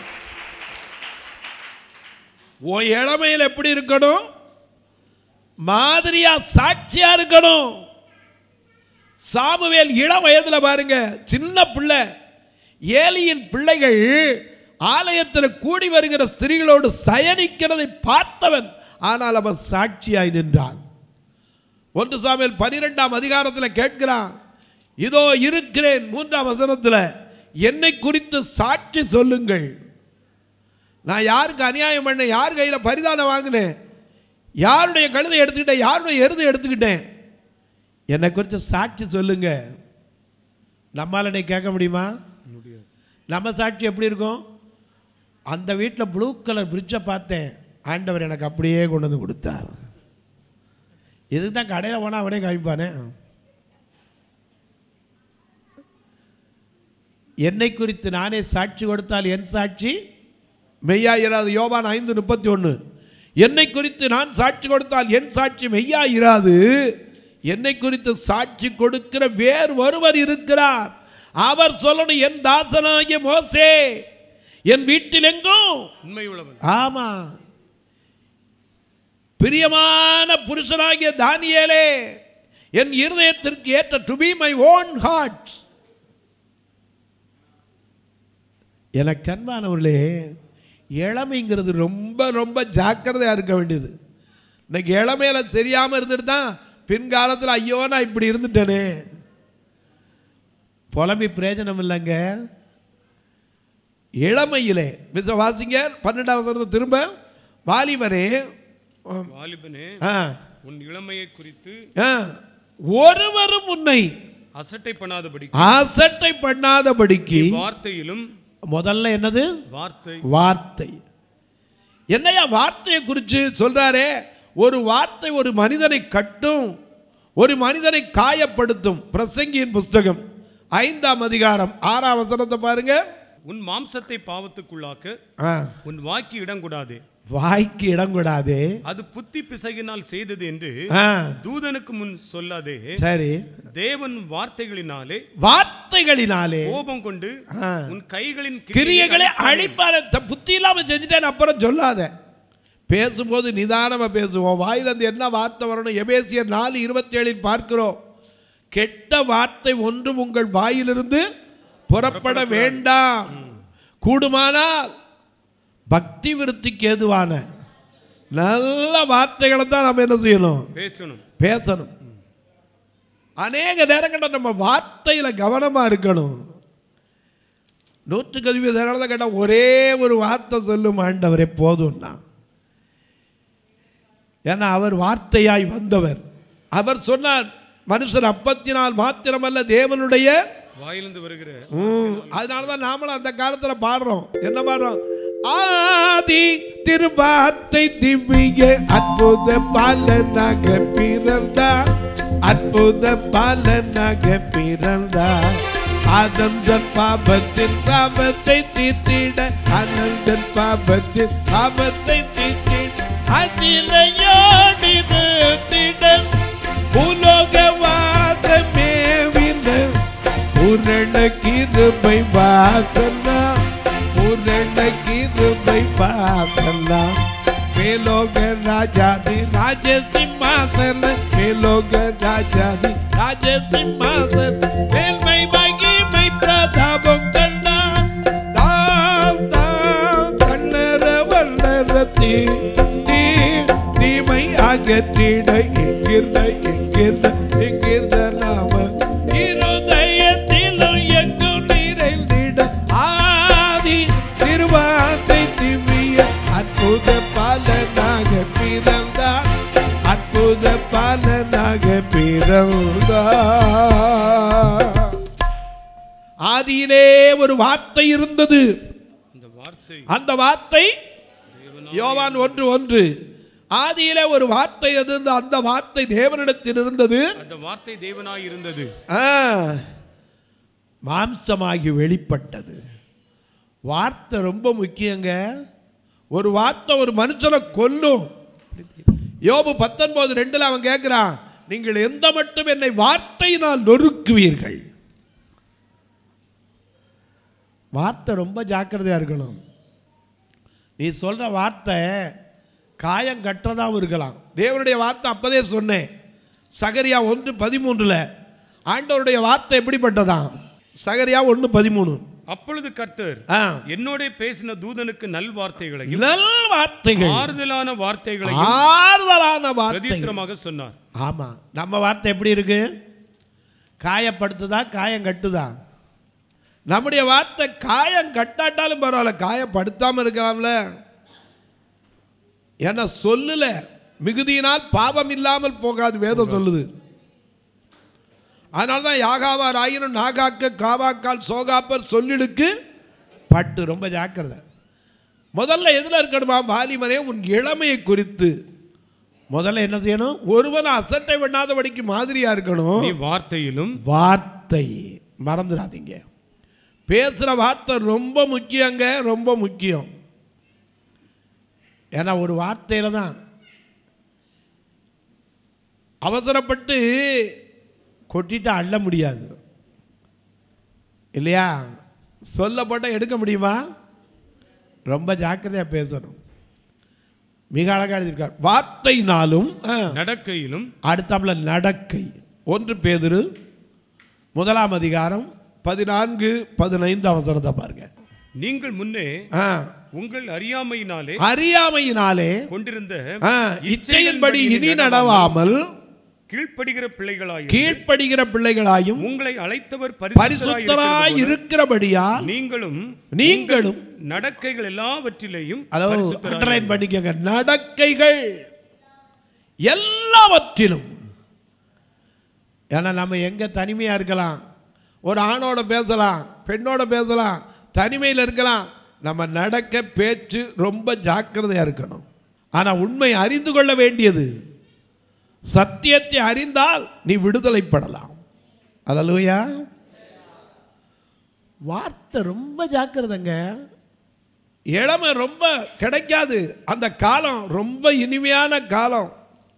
உன் இளமையில் எப்படி இருக்கணும்? மாதிரியா சாட்சியா இருக்கணும். சாமுவேல் இளம் வயதுல பாருங்க, சின்ன பிள்ளை. ஏலியின் பிள்ளைகள் ஆலயத்தில் கூடி வருகிற ஸ்திரீகளோடு சயனிக்கிறதை பார்த்தவன். ஆனால் அவன் சாட்சியாய் நின்றான். 1 சாமுவேல் 12ஆம் அதிகாரத்தில் கேட்கிறான், இதோ இருக்கிறேன் 3ஆம் வசனத்தில், என்னை குறித்து சாட்சி சொல்லுங்கள். நான் யாருக்கு அநியாயம் பண்ணேன், யார் கையில் பரிதானம் வாங்கினேன், யாருடைய கழுதை எடுத்துக்கிட்டேன், யாருடைய எருதை எடுத்துக்கிட்டேன், என்னை குறித்து சாட்சி சொல்லுங்க. நம்மால் என்னை கேட்க முடியுமா? நம்ம சாட்சி எப்படி இருக்கும்? அந்த வீட்டில் ப்ளூ கலர் பிரிட்ஜை பார்த்தேன், ஆண்டவர் எனக்கு அப்படியே கொண்டு வந்து கொடுத்தார். இதுக்கு தான் கடையில் போனால் அவனே காமிப்பானே. என்னை குறித்து நானே சாட்சி கொடுத்தால் என் சாட்சி மெய்யாயிராது. யோவான் 5:31. என்னை குறித்து நான் சாட்சி கொடுத்தால் என் சாட்சி மெய்யாயிராது. என்னை குறித்து சாட்சி கொடுக்கிற வேறு ஒருவர் இருக்கிறார். அவர் சொல்லணும், என் தாசனாகிய மோசே என் வீட்டில் எங்கும் உண்மை உள்ளவன். ஆமா, பிரியமான புருஷனாகிய தானியேலே என் இருதயத்திற்கு ஏற்ற to be my own heart. எனக்கு அன்பானவர்களே, இளமைங்கிறது ரொம்ப ரொம்ப ஜாக்கிரதையாக இருக்க வேண்டியது. இன்னைக்கு இளமையில தெரியாமல் இருந்துட்டு தான் பின்காலத்தில் ஐயோ நான் இப்படி இருந்துட்டேனே புலம்பி பிரயோஜனம் இல்லைங்க. இளமையிலே வாசிங்க 12ஆம் வசனத்தை திரும்ப, வாலிபனே உன் இளமையை குறித்து ஒருவரும் உன்னை அசட்டை பண்ணாதபடிக்கு வார்த்தையிலும். முதல்ல என்னது? வார்த்தை. வார்த்தை என்னையா வார்த்தையை குறித்து சொல்றாரே? ஒரு வார்த்தை ஒரு மனிதனை கட்டும், ஒரு மனிதனை காயப்படுத்தும். பிரசங்கியின் புஸ்தகம் 5ஆம் அதிகாரம் 6ஆம் வசனத்தை பாருங்க. உன் மாம்சத்தை பாவத்துக்குள்ளாக்க உன் வாய்க்கு இடம் கூடாது. வாய்க்கு இடம் கூடாது. அது புத்தி பிசகினால் செய்தது என்று தூதனுக்கு முன் சொல்லாதே. சரி, தேவன் வார்த்தைகளினாலே கோபம் கொண்டு உன் கைகளின் கிரியைகளை அழிப்பார். புத்தி இல்லாம செஞ்சுட்டேன் அப்புறம் சொல்லாத. பேசும்போது நிதானமா பேசுவோம். வாயிலிருந்து என்ன வார்த்தை வரணும்? எபேசியர் 4:27 பார்க்கிறோம். கெட்ட வார்த்தை ஒன்றும் உங்கள் வாயிலிருந்து புறப்பட வேண்டாம். கூடுமானால் பக்தி விருத்திக்கு ஏதுவான நல்ல வார்த்தைகளை தான் நம்ம என்ன செய்யணும்? பேசணும். அநேக நேரங்களில் நம்ம வார்த்தையில கவனமா இருக்கணும். 100% கேட்ட ஒரே ஒரு வார்த்தை சொல்லும், ஆண்டவரே போதும்னா. ஏன்னா அவர் வார்த்தையாய் வந்தவர். அவர் சொன்னார், மனுஷன் அப்பத்தினால் மாத்திரமல்ல தேவனுடைய வாயிலிருந்து வருகிற. அதனாலதான் நாமளும் அந்த காலத்துல பாடுறோம். என்ன பாடுறோம்? ஆதி திருவார்த்தை திவ்ய அற்புத பாலனாக பிறந்தார், அற்புத பாலனாக பிறந்தார். ஆனந்தன் பாபத்தின் சாபத்தை தீர்த்திட, ஆனந்தன் பாபத்தின் சாபத்தை தீர்த்திட, அதிலையோடி நிறுத்திட, பூலோக வாசமேவின பூரண கிருபை வாசனா, பூரண கிருபை வாசனா. மேலோக ராஜாதி ராஜ சிம்மாசன, மேலோக ராஜாதி ராஜ சிம்மாசன, மேல்மை மகிமை பிரதாபம் கண்டான். தாம் தாம் கண்ணர வண்ணரத்தி தீமை அகற்றிட என்கிற என்கிற என்கிற நாம இருதயத்திலும் எங்கும் நிறைந்திட. ஆதி திருவார்த்தை திவ்ய அற்புத பாலனாக பிறந்தார், அற்புத பாலனாக பிறந்தார். ஆதியிலே ஒரு வார்த்தை இருந்தது, அந்த வார்த்தை யோவான் 1:1 ஆதியிலே ஒரு வார்த்தை இருந்தது, அந்த வார்த்தை தேவனிடத்தில் இருந்தது, அந்த வார்த்தை தேவனாய் இருந்தது, மாம்சமாகி வெளிப்பட்டது. வார்த்தை ரொம்ப முக்கியங்க. ஒரு வார்த்தை ஒரு மனுஷனை கொல்லும். யோபு 19:2 அவன் கேட்கிறான், நீங்கள் எந்த மட்டும் என்னை வார்த்தையினால் நொறுக்குவீர்கள். வார்த்தை ரொம்ப ஜாக்கிரதையா இருக்கணும். நீ சொல்ற வார்த்தை காயம் கற்றதாகவும் இருக்கலாம். தேவனுடைய வார்த்தை அப்பதே சொன்னேன், சகரியா 1:13 ஆண்டவருடைய வார்த்தை எப்படிப்பட்டதான்? சகரியா 1:13 அப்பொழுது கர்த்தர் என்னோட பேசின தூதனுக்கு நல்வார்த்தைகளையும் ஆறுதலான வார்த்தைகளையும் பிரதித்திரமாக சொன்னார். ஆமா, நம்ம வார்த்தை எப்படி இருக்கு? காயப்படுத்துதா, காயம் கட்டுதா? நம்முடைய வார்த்தை காயம் கட்டாட்டாலும் பரவாயில்ல, காயப்படுத்தாம இருக்கலாம்ல. ஏன்னா சொல்லல மிகுதியினால் பாவம் இல்லாமல் போகாது வேதம் சொல்லுது. அதனால்தான் யாகாவார் ஆயினும் நாகாக்க காவாக்கால் சோகாப்பர் சொல்லிடுக்கு பட்டு. ரொம்ப ஜாக்கிரதை. முதல்ல எதுல இருக்கணுமா? வாலிமனே, உன் இளமையை குறித்து முதல்ல என்ன செய்யணும்? ஒருவன் அசட்டை பண்ணாதபடிக்கு மாதிரியா இருக்கணும். நீ வார்த்தையிலும், வார்த்தை மறந்துடாதீங்க. பேசுற வார்த்தை ரொம்ப முக்கியங்க, ரொம்ப முக்கியம். ஏன்னா ஒரு வார்த்தையில தான் அவசரப்பட்டு கொட்டிட்டு அள்ள முடியாது இல்லையா? சொல்லப்பட்ட எடுக்க முடியுமா? ரொம்ப ஜாக்கிரதையா பேசணும். மிக அழகா எழுதியிருக்கார். வார்த்தையினாலும் நடக்கையிலும். அடுத்தாப்புல நடக்கை. 1 பேதுரு 1 14-15 அவசரத்தை பாருங்க. நீங்கள் முன்னே உங்கள் அறியாமையினாலே கொண்டிருந்த இச்சையின்படி இனி நடவாமல் கீழ்ப்படுகிற பிள்ளைகளாயும் உங்களை அழைத்தவர் பரிசுத்தராய் இருக்கிறபடியால் நீங்களும் நடக்கைகள் எல்லாவற்றிலேயும் பண்ணிக்கங்க. நடக்கைகள் எல்லாவற்றிலும். ஏன்னா நம்ம எங்க தனிமையா இருக்கலாம், ஒரு ஆணோட பேசலாம், பெண்ணோட பேசலாம், தனிமையில் இருக்கலாம். நம்ம நடக்க பேச்சு ரொம்ப ஜாக்கிரதையா இருக்கணும். ஆனா உண்மை அறிந்து கொள்ள வேண்டியது, சத்தியத்தை அறிந்தால் நீ விடுதலைப்படலாம். அல்லேலூயா. வார்த்தை ரொம்ப ஜாக்கிரதைங்க. இளமை ரொம்ப கிடைக்காது. அந்த காலம் ரொம்ப இனிமையான காலம்.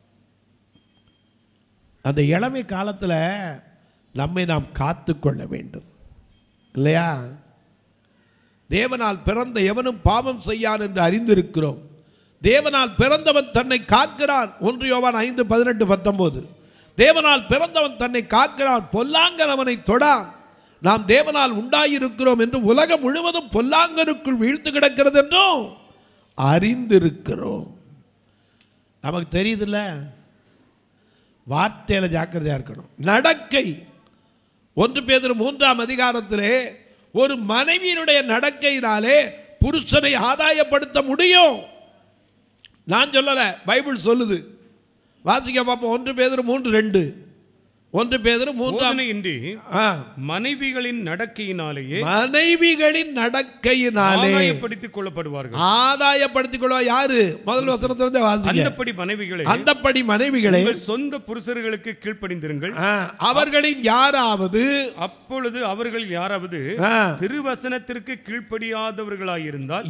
அந்த இளமை காலத்தில் நம்மை நாம் காத்து கொள்ள வேண்டும் இல்லையா? தேவனால் பிறந்த எவனும் பாவம் செய்யான் என்று அறிந்திருக்கிறோம். தேவனால் பிறந்தவன் தன்னை காக்கிறான். 1 யோவான் 5:18-19 தேவனால் பிறந்தவன் தன்னை காக்கிறான், பொல்லாங்கன் அவனை தொடான். நாம் தேவனால் உண்டாயிருக்கிறோம் என்று உலகம் முழுவதும் பொல்லாங்கனுக்குள் வீழ்த்து கிடக்கிறது என்றும் அறிந்திருக்கிறோம். நமக்கு தெரியுதுல்ல? வார்த்தையில ஜாக்கிரதையா இருக்கணும். நடக்கை 1 பேதுரு 3 ஒரு மனைவியினுடைய நடக்கையினாலே புருஷனை ஆதாயப்படுத்த முடியும். நான் சொல்லல, பைபிள் சொல்லுது. வாசிக்க பார்ப்போம். 1 பேதுரு 3:2 1 பேதுரு 3 மனைவிகளின் நடக்கையினாலேயே ஆதாயப்படுத்திக் கொள்ளப்படுவார்கள். ஆதாயப்படுத்திக் கொள்ள யாரு? முதல் வசனத்திலிருந்து வாசிங்க. அந்தப்படி மனைவிகளே சொந்த புருஷர்களுக்கு கீழ்ப்படிந்திருங்கள். அவர்களின் யாராவது, அப்பொழுது அவர்களில் யாராவது திருவசனத்திற்கு கீழ்ப்படியாதவர்களாயிருந்தால்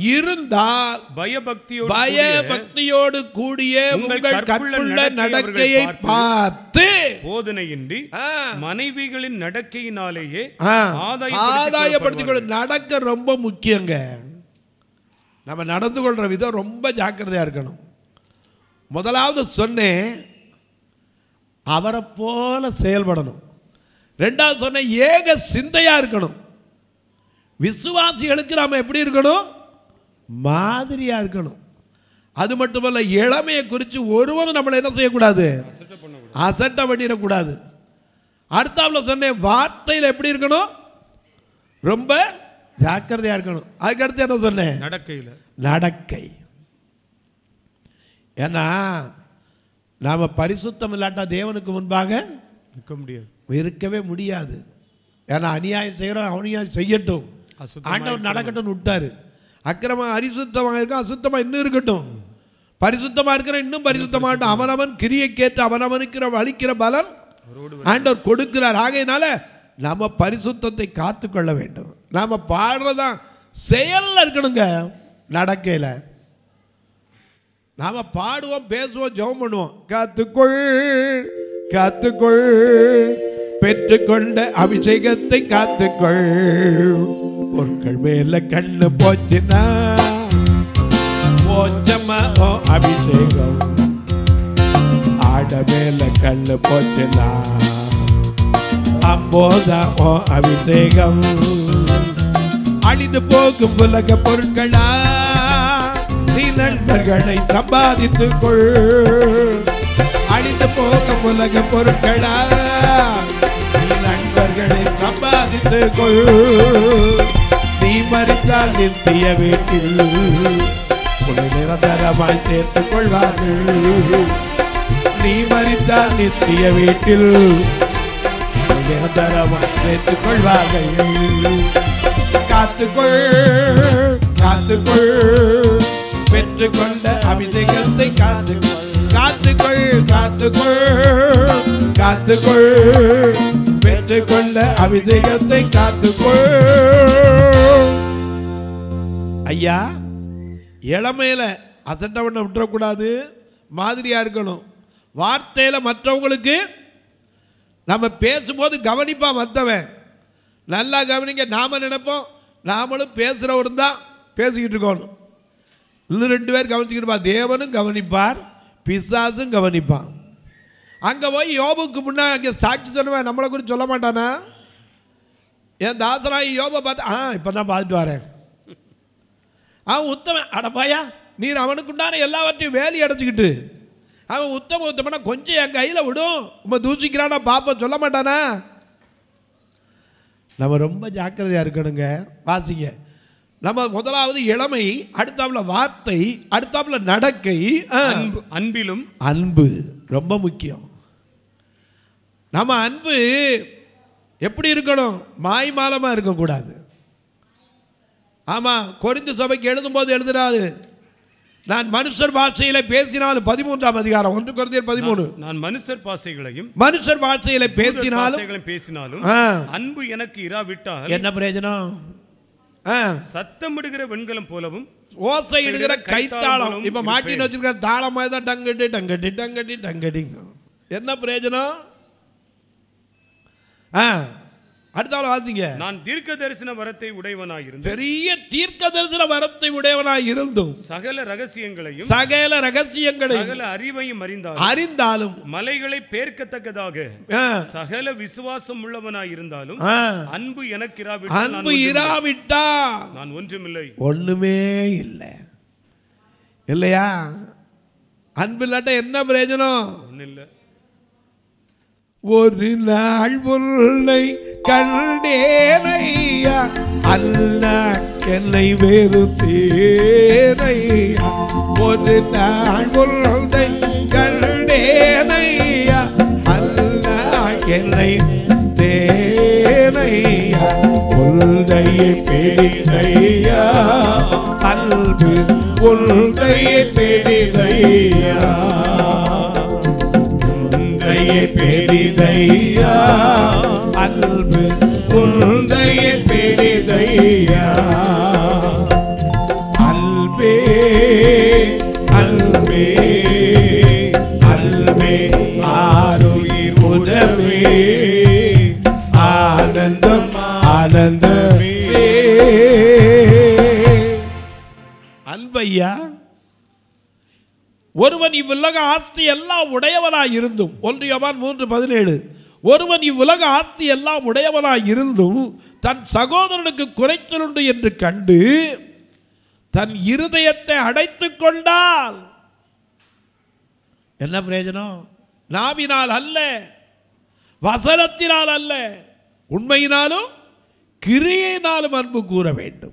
பயபக்தியோடு கூடிய உங்கள் கற்புள்ள நடக்கையை பார்த்து போதனையின்றி மனைவிகளின் நடக்கையினாலேயே ஆதாயப்படுத்திக் கொள்ள. நடக்க ரொம்ப முக்கியங்க. நம்ம நடந்து கொள்ற விதம் ரொம்ப ஜாக்கிரதையா இருக்கணும். முதலாவது சொன்னேன், அவரை போல செயல்படணும். 2வது சொன்னேன், ஏக சிந்தையா இருக்கணும். விசுவாசிகளுக்கு நாம எப்படி இருக்கணும்? மாதிரியா இருக்கணும். அது மட்டுமல்ல, இளமையை குறித்து ஒருவரும் நம்மளை என்ன செய்யக்கூடாது? அசட்டை பண்ணிடக்கூடாது. அடுத்தாப்புல சொன்னேன், வார்த்தையில் எப்படி இருக்கணும்? ரொம்ப ஜாக்கிரதையா இருக்கணும். அதுக்கடுத்து என்ன சொன்னேன்? நடக்கை. ஏன்னா நாம பரிசுத்தம் இல்லாட்டா தேவனுக்கு முன்பாக இருக்கவே முடியாது. ஏன்னா அநியாயம் செய்கிறோம், அவனியாயம் செய்யட்டும், ஆண்டவர் நடக்கட்டும் விட்டாரு. அக்கிரமம் அரிசுத்தமாக இருக்கும், அசுத்தமாக இன்னும் இருக்கட்டும், பரிசுத்தமாக இருக்கிற இன்னும் பரிசுத்தமாகட்டும். அவனவன் கிரியைக்கேற்ற அவனவனுக்கு அளிக்கிற பலன் ஆண்டவர் கொடுக்கிறார். ஆகையினால நம்ம பரிசுத்தத்தை காத்துக்கொள்ள வேண்டும். நாம பாடுறதான் செயல்ல இருக்கணுங்க, நடக்கையில். நாம பாடுவோம், பேசுவோம், ஜெபம் பண்ணுவோம். காத்துக்கொள் காத்துக்கொள், பெற்றுக்கொண்ட அபிஷேகத்தை காத்துக்கொள். பொருட்கள் மேல கண்ணு போச்சுன்னா போச்சமா ஓ அபிஷேகம், ஆட மேல கண்ணு போச்சுன்னா அம்போதா ஓ அபிஷேகம். அழிந்து போகும் உலக பொருட்களா நீ நண்பர்களை சம்பாதித்துக் கொள். அழிந்து போகும் உலக பொருட்களா நீ நண்பர்களை சம்பாதித்துக் கொள். நீ மறித்தால் நித்திய வீட்டில் உன்னை நிரந்தரமாய் சேர்த்துக் கொள்வார்கள். நீ மறித்தால் நித்திய வீட்டில் நிரந்தரமாய் சேர்த்துக் கொள்வார்கள். காத்துக்கொள் காத்துக்கொள், பெற்றுக்கொண்ட அபிஷேகத்தை காத்துக்கொள். காத்துக்கொள் காத்துக்கொள் காத்துக்கொள், பெற்றுக்கொண்ட அபிஷேகத்தை காத்துக்கொள். ஐயா, இளமையில அசட்டவண்ண விட்டுறக்கூடாது, மாதிரியா இருக்கணும். வார்த்தையில மற்றவங்களுக்கு நம்ம பேசும்போது கவனிப்பா மற்றவன். நல்லா கவனிங்க. நாம நினைப்போம் நாமளும் பேசுறவரும் தான் பேசிக்கிட்டு இருக்கணும். இன்னும் 2 பேர் கவனிச்சுக்கிட்டு, தேவனும் கவனிப்பார், பிசாசும் கவனிப்பான். அங்கே போய் யோபுக்கு முன்னாடி அங்கே சாட்சி சொல்லுவேன், நம்மளை குறித்து சொல்ல மாட்டானா? என் தாசராகி யோபை பார்த்து இப்போ தான் பார்த்துட்டு வரேன், அவன் உத்தமன். அடப்பாயா, நீர் அவனுக்கு உண்டான எல்லாவற்றையும் வேலி அடைச்சிக்கிட்டு அவன் உத்தமனா கொஞ்சம் என் கையில் விடும், நம்ம தூசிக்கிறானா பாப்பா சொல்ல மாட்டானா? நம்ம ரொம்ப ஜாக்கிரதையாக இருக்கணுங்க. வாசிங்க. நம்ம முதலாவது இளமை, அடுத்தாப்புல வார்த்தை, அடுத்தாப்புல நடக்கை, அன்பிலும் அன்பு ரொம்ப முக்கியம். நம்ம அன்பு எப்படி இருக்கணும்? மாய்மாலமா இருக்கக்கூடாது. ஆமா, கொரிந்து சபைக்கு எழுதும்போது எழுதுறாரு, நான் மனுஷர் பாஷையில பேசினாலும் 13ஆம் அதிகாரம் 1 கொரிந்தியர் 13, நான் மனுஷர் பாஷைகளையும் மனுஷர் பாஷையில பேசினாலும் அன்பு எனக்கு இராவிட்டால் என்ன பிரயோஜனம்? சத்தமிடுகிற வெண்கலம் போலவும் ஓசை இடுகிற கைத்தாளம். இப்ப மாட்டின்னு வச்சிருக்கிற தாளம் மாதிரி தான் டங்கடி டங்கடி டங்கடி டங்கடி. என்ன பிரயோஜனம்? அடுத்தால வாசிங்க. நான் தீர்க்க தரிசன வரத்தை உடையவனாய் இருந்தேன். பெரிய தீர்க்க தரிசன வரத்தை உடையவனாய் இருந்தும் சகல ரகசியங்களையும் சகல அறிவையும் அறிந்தாலும் மலைகளை பேர்க்கத்தக்கதாக சகல விசுவாசம் உள்ளவனாய் இருந்தாலும் அன்பு எனக்கு இராவிட்டா நான் ஒன்றுமே இல்லை. இல்லையா? அன்பு இல்லாட்ட என்ன பிரயோஜனம்? ஒன்றும் இல்லை. ஒரு நாள் உன்னை கண்டேனையா, அல்லாஹ் என்னை வெறுத்தேனையா. ஒரு நாள் உன்னை கண்டேனையா, அல்லாஹ் என்னை தேனையா. உன்னையே பெரிதையா அன்பு, உன்னையே பெரிதையா, பெரிதையா அன்பு, உன்னைய பெரிதையா. அன்பே அன்பே அன்பே ஆருயிர் உறவே, ஆனந்தம் ஆனந்தமே. அன்பையா, ஒருவன் இவ்வுலக ஆஸ்தி எல்லாம் உடையவனாய் இருந்தும், 1 யோவான் 3:17, ஒருவன் இவ்வுலக ஆஸ்தி எல்லாம் உடையவனாய் இருந்தும் தன் சகோதரனுக்கு குறைச்சல் உண்டு என்று கண்டு தன் இருதயத்தை அடைத்துக் கொண்டால் என்ன பிரயோஜனம்? நாவினால் அல்ல, வசனத்தினால் அல்ல, உண்மையினாலும் கிரியையினாலும் அன்பு கூற வேண்டும்.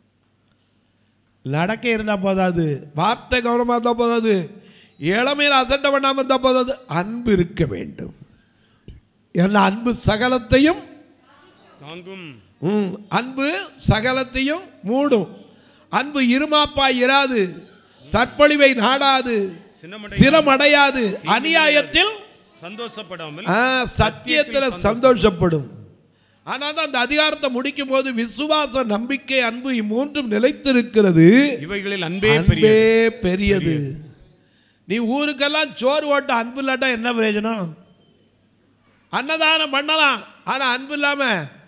நடக்க இருந்தால் போதாது, வார்த்தை கவனமாக இருந்தால் போதாது, இளமையில் அசட்டை பண்ணாமல் இருந்தால் போதாது, அன்பு இருக்க வேண்டும். ஏன்னா அன்பு சகலத்தையும் தாங்கும். அன்பு சகலத்தையும் மூடும். அன்பு இருமாப்பாய் இராது, தற்பொழிவை நாடாது, சினமடையாது, அநியாயத்தில் சந்தோஷப்படாமல் சத்தியத்தில் சந்தோஷப்படும். ஆனால் அந்த அதிகாரத்தை முடிக்கும் போது விசுவாச, நம்பிக்கை, அன்பு இம்மூன்றும் நிலைத்திருக்கிறது, இவைகளில் அன்பே பெரியது. நீ ஊருக்கெல்லாம் சோறு ஓட்ட அன்பு இல்லாட்டா என்ன பிரயோஜனம்? அன்னதானம் பண்ணலாம், ஆனால் அன்பு இல்லாம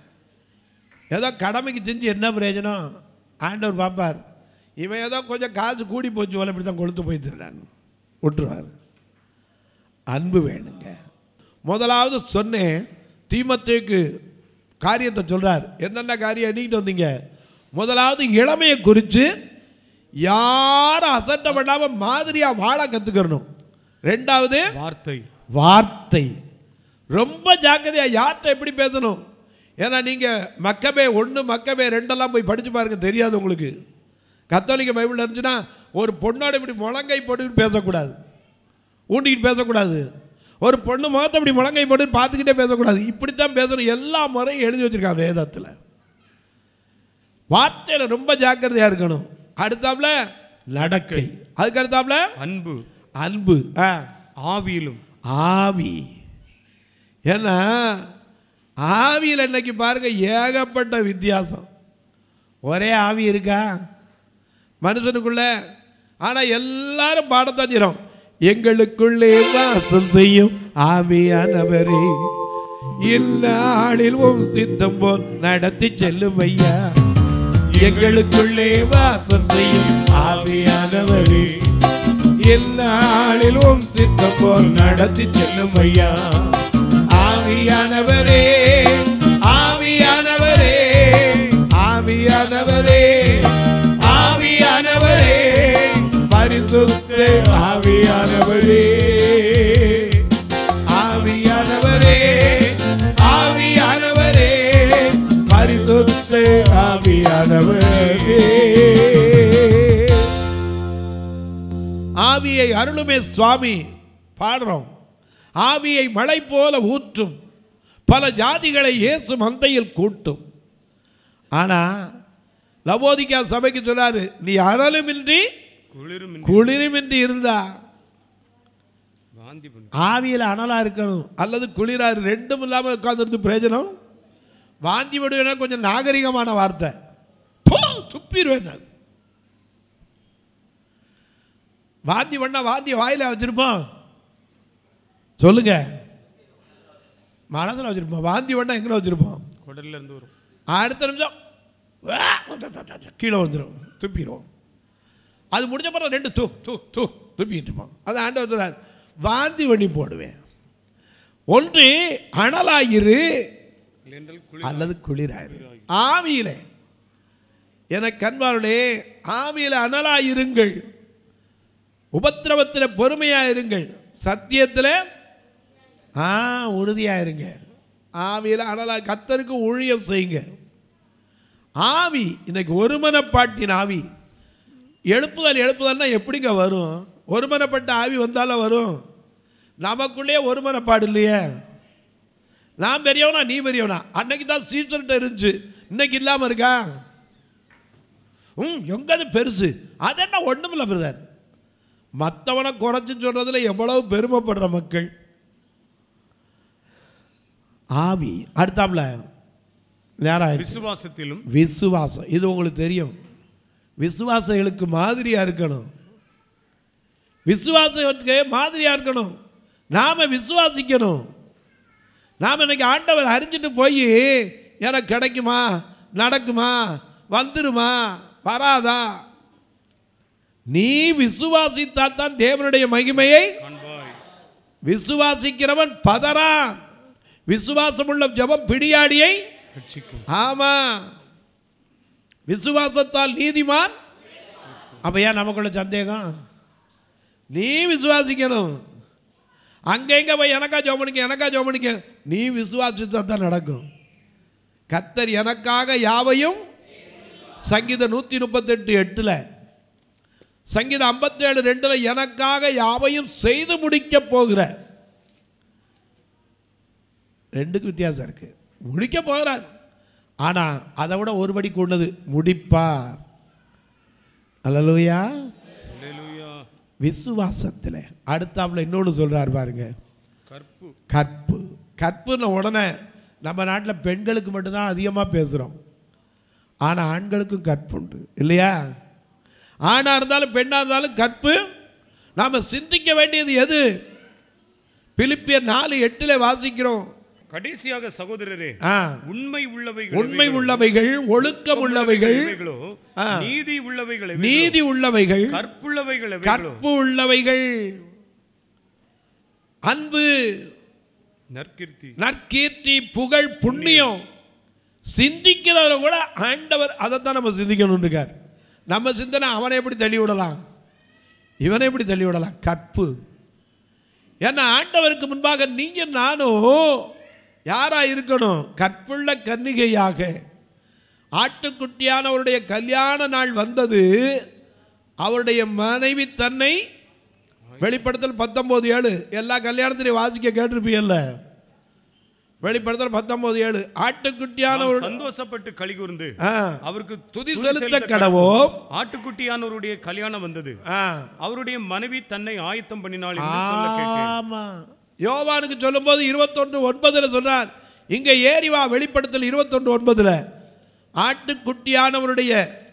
ஏதோ கடமைக்கு செஞ்சு என்ன பிரயோஜனம்? ஆண்டவர் பார்ப்பார், இவன் ஏதோ கொஞ்சம் காசு கூடி போச்சு போல இப்படி தான் கொளுத்து போயிட்டுறான், விட்டுருவார். அன்பு வேணுங்க. முதலாவது சொன்னேன், தீமோத்தேயுக்கு காரியத்தை சொல்றார். என்னென்ன காரியம் எண்ணிக்கிட்டு வந்தீங்க? முதலாவது இளமையை குறித்து யாரும் அசட்டை பண்ணாம மாதிரியா வாழ கத்துக்கணும். ரெண்டாவது வார்த்தை ரொம்ப ஜாக்கிரதையா யார்கிட்ட எப்படி பேசணும். ஏன்னா நீங்க மக்கபே 1 மக்கபே 2 போய் படிச்சு பாருங்க, தெரியாது உங்களுக்கு. கத்தோலிக்க பைபிள் இருந்துச்சுன்னா ஒரு பொண்ணோட இப்படி முழங்கை போட்டு பேசக்கூடாது, ஊண்டிக்கிட்டு பேசக்கூடாது. ஒரு பொண்ணு முகத்தை இப்படி முழங்கை போட்டு பார்த்துக்கிட்டே பேசக்கூடாது, இப்படித்தான் பேசணும். எல்லா முறையும் எழுதி வச்சிருக்காங்க வேதத்தில். வார்த்தையில் ரொம்ப ஜாக்கிரதையா இருக்கணும். அடுத்தாப்புல நடக்கை, அதுக்கு அடுத்தாப்புல அன்பு ஆவியிலும் ஆவி. ஏன்னா ஆவியில் இன்னைக்கு பாருங்க ஏகப்பட்ட வித்தியாசம். ஒரே ஆவி இருக்கா மனுஷனுக்குள்ள? ஆனால் எல்லாரும் பாடத்தான் செய்றோம். எங்களுக்குள்ளே வாசம் செய்யும் ஆவியானவரே, இந்நாளில் உம் சித்தம் போல் நடத்தி செல்லும் ஐயா. எங்களுக்குள்ளே வாசம் செய்யும் ஆவியானவரே, இந்நாளில் உம் சித்தம் போல் நடத்தி செல்லும் ஐயா. ஆவியானவரே, ஆவியானவரே, ஆவியானவரே, ஆவியானவரே, பரிசுத்த ஆவியானவரே, ஆவியானவரே, ஆவியானவரே, பரிசுத்த ஆவியானவரே. ஆவியை அருளுமே சுவாமி பாடுறோம். ஆவியை மழை போல ஊற்றும், பல ஜாதிகளை இயேசு மந்தையில் கூட்டும். ஆனா லவோதிக்கா சபைக்கு சொல்றாரு, நீ அனலுமின்றி குளிருமின்றி இருந்தா. ஆவியில் அனலா இருக்கணும் அல்லது குளிரா, ரெண்டும் இல்லாம உட்கார்ந்து பிரயோஜனம். வாந்தி விடுவேன் கொஞ்சம் நாகரிகமான வார்த்தை, துப்பிடுவேன். வாந்தி பண்ணா வாந்தி வாயில வச்சிருப்போம், சொல்லுங்க, மனசுல வச்சிருப்போம். வாந்தி பண்ணா எங்க வச்சிருப்போம்? குடல்ல இருந்து வரும். அடுத்த நிமிஷம் கீழே வந்துடும், துப்பிடுவோம். அது முடிஞ்ச பிறகு 2 துப்பிட்டு இருப்போம். அது ஆண்டவர் சொல்றார், வாந்தி பண்ணி போடுவேன். ஒன்று அனலாயிரு அல்லது குளிராயிரு. ஆவியில எனக்கு கண்பாருடைய ஆவியில அனலாயிருங்கள், உபத்திரவத்தில் பொறுமையாயிருங்கள், சத்தியத்தில் உறுதியாயிருங்க. ஆவியில் அனலா கர்த்தருக்கு ஊழியம் செய்யுங்க. ஆவி இன்னைக்கு ஒருமனப்பாட்டின் ஆவி. எழுப்புதல்னா எப்படிங்க வரும்? ஒருமனப்பட்ட ஆவி வந்தாலும் வரும். நமக்குள்ளே ஒருமனப்பாடு இல்லையே. நான் பெரியவனா நீ பெரியவனா? அன்னைக்கு தான் சீசன்ட்ட இருந்துச்சு, இன்னைக்கு இல்லாமல் இருக்கா? எங்கது பெருசு? அது என்ன ஒன்றுமில்ல பிரதர். மற்றவனை குறைச்சி சொல்றதுல எவ்வளவு பெருமைப்படுற மக்கள். ஆவி. அடுத்தாப்புல விசுவாசத்திலும் விசுவாசம். இது உங்களுக்கு தெரியும். விசுவாசிகளுக்கு மாதிரியா இருக்கணும். விசுவாசத்துக்கு மாதிரியா இருக்கணும். நாம விசுவாசிக்கணும். நாம் இன்னைக்கு ஆண்டவர் அறிஞ்சிட்டு போய் எனக்கு கிடைக்குமா, நடக்குமா, வந்துருமா, வராதா? நீ விசுவாசித்தான் தேவனுடைய மகிமையை. விசுவாசிக்கிறவன் பதறான். விசுவாசமுள்ள ஜெபம் பிடியாடியை. ஆமா, விசுவாசத்தால் நீதிமான். அப்ப ஏன் நமக்குள்ள சந்தேகம்? நீ விசுவாசிக்கணும். அங்கெங்க போய் எனக்கா ஜெபம் பண்ணிக்க. நீ விசுவாசித்தா தான் நடக்கும். கர்த்தர் எனக்காக யாவையும், சங்கீதம் 138:8, சங்கீதம் 57:2, எனக்காக யாவையும் செய்து முடிக்க போகிற. ரெண்டுக்கு வித்தியாசம் இருக்கு. முடிக்க போகிறார். ஆனால் அதை விட ஒருபடி கொண்டது முடிப்பார். அல்லேலூயா. விசுவாசத்தில் அடுத்தாப்புல இன்னொன்று சொல்கிறார் பாருங்க, கற்பு. கற்பு கற்புன்னு உடனே நம்ம நாட்டில் பெண்களுக்கு மட்டும்தான் அதிகமாக பேசுகிறோம். ஆனால் ஆண்களுக்கும் கற்பு உண்டு இல்லையா? ஆணாக இருந்தாலும் பெண்ணாக இருந்தாலும் கற்பு. நாம் சிந்திக்க வேண்டியது எது? பிலிப்பியர் 4:8 வாசிக்கிறோம். கடைசியாக சகோதரரே, உண்மை உள்ளவைகள், ஒழுக்கம் உள்ளவைகள், நீதி உள்ளவைகள், கற்பு உள்ளவைகள், அன்பு, நற்கீர்த்தி, புகழ், புண்ணியம். சிந்திக்கிறத கூட ஆண்டவர் அதைத்தான் நம்ம சிந்திக்கணும் இருக்கார். நம்ம சிந்தனை அவனை எப்படி தள்ளி விடலாம், இவனை எப்படி தள்ளி விடலாம்? கற்பு. ஏன்னா ஆண்டவருக்கு முன்பாக நீங்க நானும் யாரா இருக்கணும்? கற்புள்ள கன்னிகையாக. ஆட்டுக்குட்டியானவருடைய கல்யாண நாள் வந்தது. அவருடைய மனைவி தன்னை வெளிப்படுத்தல் 19:7 எல்லா கல்யாணத்திலையும் வாசிக்க கேட்டிருப்பீங்கல்ல. வெளிப்படுத்தல் 19:7 ஆட்டுக்குட்டியானவர் சந்தோஷப்பட்டு களி கூர்ந்து அவருக்கு துதி செலுத்த கடவோம். ஆட்டுக்குட்டியானவருடைய கல்யாணம் வந்தது, அவருடைய மனைவி தன்னை ஆயத்தம் பண்ணினாள் என்று சொல்ல கேட்டேன். யோவானுக்கு சொல்லும்போது 21:9 சொல்றார். இங்க ஏறி வா. வெளிப்படுத்தல் 21:9 ஆட்டுக்குட்டியானவருடைய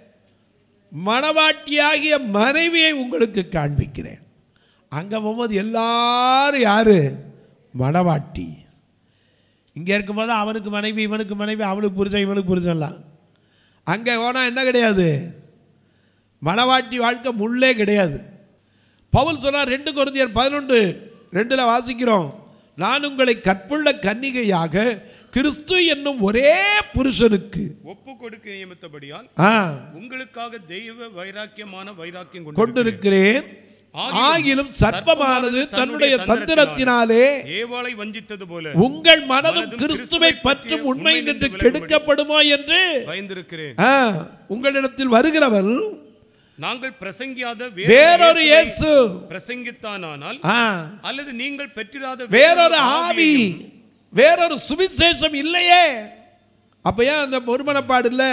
மணவாட்டியாகிய மனைவியை உங்களுக்கு காண்பிக்கிறேன். அங்க போகும்போது எல்லாரும் யாரு? மணவாட்டி. இங்கே இருக்கும்போது அவனுக்கு மனைவி, இவனுக்கு மனைவி, அவனுக்கு புருஷன், இவனுக்கு புருஷன்லாம். அங்கே போனால் என்ன கிடையாது? மணவாட்டி வாழ்க்கை முள்ளே கிடையாது. பவுல் சொன்னார் 2 கொரிந்தியர் 11:2 வாசிக்கிறோம். நான் உங்களை கற்புள்ள கன்னிகையாக கிறிஸ்து என்னும் ஒரே புருஷனுக்கு ஒப்பு கொடுக்க நியமித்தபடியால் உங்களுக்காக தெய்வ வைராக்கியம் கொண்டிருக்கிறேன். ஆகிலும் சர்ப்பமானது தன்னுடைய தந்திரத்தினாலே ஏவாளை வஞ்சித்தது போல உங்கள் மனதும் கிறிஸ்துவை பற்றும் உண்மை நின்று கெடுக்கப்படுமோ என்று பயந்திருக்கிறேன். உங்களிடத்தில் வருகிறவன் நாங்கள் பிரசங்கியாத வேறொரு இயேசு பிரசங்கித்தானால், அல்லது நீங்கள் பெற்றிராத வேறொரு ஆவி, வேறொரு சுவிசேஷம் இல்லையே. அப்ப ஏன் அந்த ஒருமனப்பாடு இல்லை?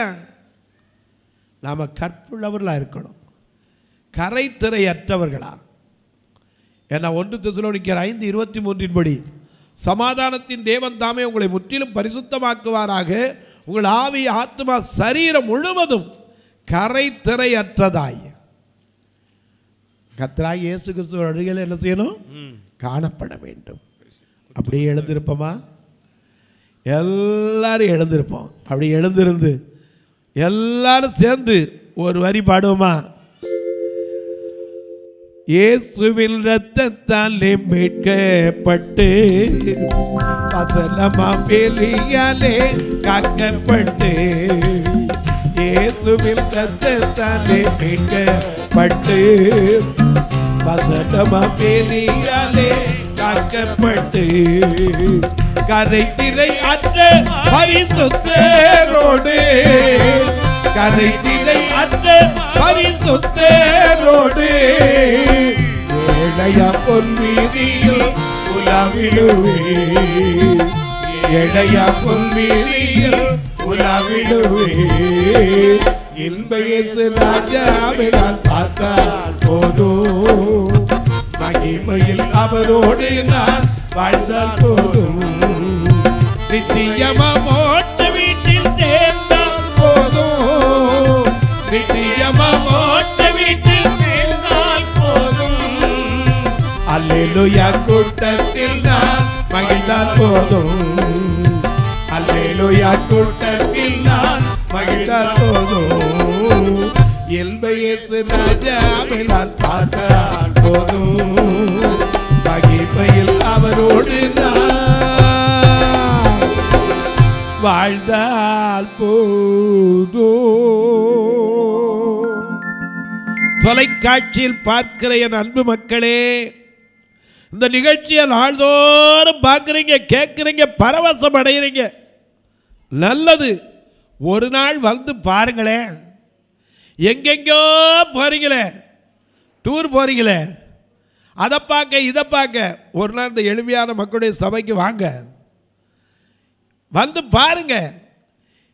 நாம கற்புள்ளவர்களா இருக்கணும், கரைத்திரையற்றவர்களா. ஏன்னா 1 தெசலோனிக்கர் 5:23 படி சமாதானத்தின் தேவன் தாமே உங்களை முற்றிலும் பரிசுத்தமாக்குவாராக, உங்கள் ஆவி, ஆத்மா, சரீரம் முழுவதும் கரைத்திரையற்றதாய் கர்த்தராகிய இயேசு கிறிஸ்துவின் அருகில் என்ன செய்யணும்? காணப்பட வேண்டும். அப்படியே எழுந்திருப்போமா? எல்லாரும் எழுந்திருப்போம். அப்படி எழுந்திருந்து எல்லாரும் சேர்ந்து ஒரு வரி பாடுவோமா? இயேசுவின் இரத்தத்தாலே மீட்கப்பட்டு வசனமாம் வேலியாலே காக்கப்பட்டு, இயேசுவின் இரத்தத்தாலே மீட்கப்பட்டு வசனமாம் வேலியாலே காக்கப்பட்டு, கரைத்திரை அற்ற பரிசுத்தரோடு, கரைத்திரை அற்ற பரிசுத்தரோடு ஏழையா பொன்வீதியில் உலாவிடுவே, ஏழையா பொன்வீதியில் உலாவிடுவே. இன்ப இயேசு ராஜாவை நான் பார்த்தால் போதும், மகிமையில் அவரோடு நான் வாழ்ந்தால் போதும், நித்தியமா மோட்ச வீட்டில் சேர்ந்தால் போதும், நித்தியமா மோட்ச வீட்டில் சேர்ந்தால் போதும். அல்லேலூயா கூட்டத்தில் நான் மகிழ்ந்தால் போதும், அல்லேலூயா கூட்டத்தில் நான் மகிழ்ந்தால் போதும். இன்ப இயேசு ராஜாவை நான் பார்த்தால் போதும், மகிமையில் அவரோடு நான் வாழ்ந்தால் போதும். தொலைக்காட்சியில் பார்க்கிற என் அன்பு மக்களே, இந்த நிகழ்ச்சியை நாள்தோறும் பார்க்குறீங்க, கேட்குறீங்க, பரவசம் அடைகிறீங்க. நல்லது. ஒரு நாள் வந்து பாருங்களேன். எங்கெங்கோ போறீங்களே, டூர் போறீங்களே, அதை பார்க்க இதை பார்க்க, ஒரு நாள் இந்த எளிமையான மக்களுடைய சபைக்கு வாங்க, வந்து பாருங்க.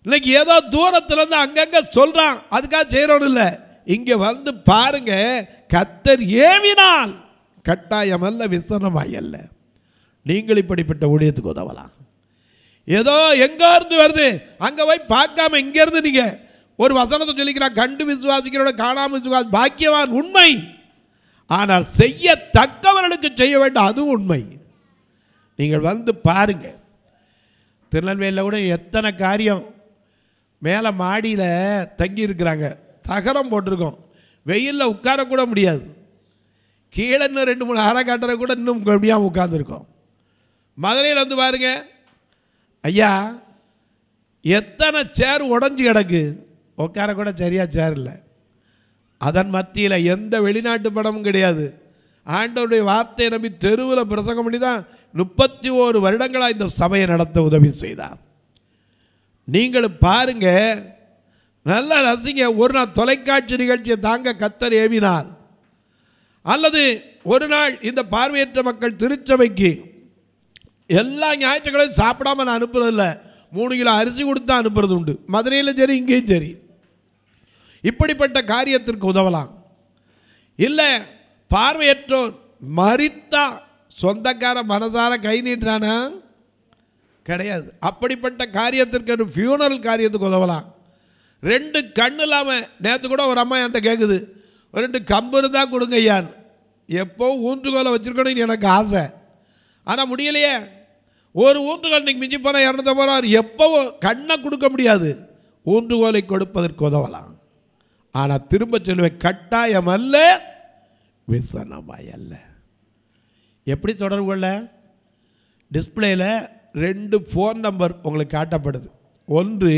இன்னைக்கு ஏதோ தூரத்துல இருந்து அங்கங்க சொல்றான், அதுக்காக செய்யறோம் இல்லை. இங்க வந்து பாருங்க, கர்த்தர் ஏவினால் கட்டாயம் அல்ல, விசனமாய் அல்ல. நீங்கள் இப்படிப்பட்ட ஊழியத்துக்கு உதவலாம். ஏதோ எங்க இருந்து வருது அங்க போய் பார்க்காம இங்க இருந்து நீங்க ஒரு வசனத்தை சொல்லிக்கிறான், கண்டு விசுவாசிக்கிறோட காணாம விசுவாசி பாக்கியவான், உண்மை. ஆனால் செய்யத்தக்கவர்களுக்கு செய்ய வேண்டும், அதுவும் உண்மை. நீங்கள் வந்து பாருங்க, திருநெல்வேலியில் கூட எத்தனை காரியம். மேலே மாடியில் தங்கி இருக்கிறாங்க, தகரம் போட்டிருக்கோம், வெயிலில் உட்காரக்கூட முடியாது. கீழே இன்னும் 2-3 அரை காட்டுற கூட இன்னும் முடியாமல் உட்காந்துருக்கோம். மதுரையில் வந்து பாருங்க ஐயா, எத்தனை சேர் உடஞ்சி கிடக்கு, உட்கார கூட சரியாக சேர் இல்லை. அதன் மத்தியில் எந்த வெளிநாட்டு படமும் கிடையாது. ஆண்டவருடைய வார்த்தையை நம்பி தெருவில் பிரசங்கம் பண்ணி தான் 31 வருடங்களாக இந்த சபையை நடத்த உதவி செய்தார். நீங்களும் பாருங்க, நல்லா ரசிங்க. ஒரு நாள் தொலைக்காட்சி நிகழ்ச்சியை தாங்க கர்த்தர் ஏவினார், அல்லது ஒரு நாள் இந்த பார்வையற்ற மக்கள் திருச்சபைக்கு எல்லா ஞாயிற்றுக்களையும் சாப்பிடாம நான் அனுப்புறதில்லை, 3 கிலோ அரிசி கொடுத்து தான் அனுப்புறது உண்டு. மதுரையில் சரி, இங்கேயும் சரி. இப்படிப்பட்ட காரியத்திற்கு உதவலாம். இல்லை பார்வையற்றோர் மரித்தா சொந்தக்கார மனசார கை நீட்டானா கிடையாது. அப்படிப்பட்ட காரியத்திற்கு ஃபியூனரல் காரியத்துக்கு உதவலாம். 2 கண்ணு இல்லாமல் நேற்று கூட ஒரு அம்மா என்கிட்ட கேட்குது, 2 கம்பு இருந்தால் கொடுங்க ஐயான். எப்போ ஊன்றுகோலை வச்சுருக்கணும்னு எனக்கு ஆசை, ஆனால் முடியலையே. ஒரு ஊன்றுகோல் இன்றைக்கி மிஞ்சி போனால் 250 ரூபா. எப்போவோ கண்ணை கொடுக்க முடியாது, ஊன்றுகோலை கொடுப்பதற்கு உதவலாம். ஆனால் திரும்ப சொல்லுவேன், கட்டாயம் அல்ல, விசனமாய் அல்ல. எப்படி தொடர்பு கொள்ள? டிஸ்பிளேயில் 2 ஃபோன் நம்பர் உங்களுக்கு காட்டப்படுது. ஒன்று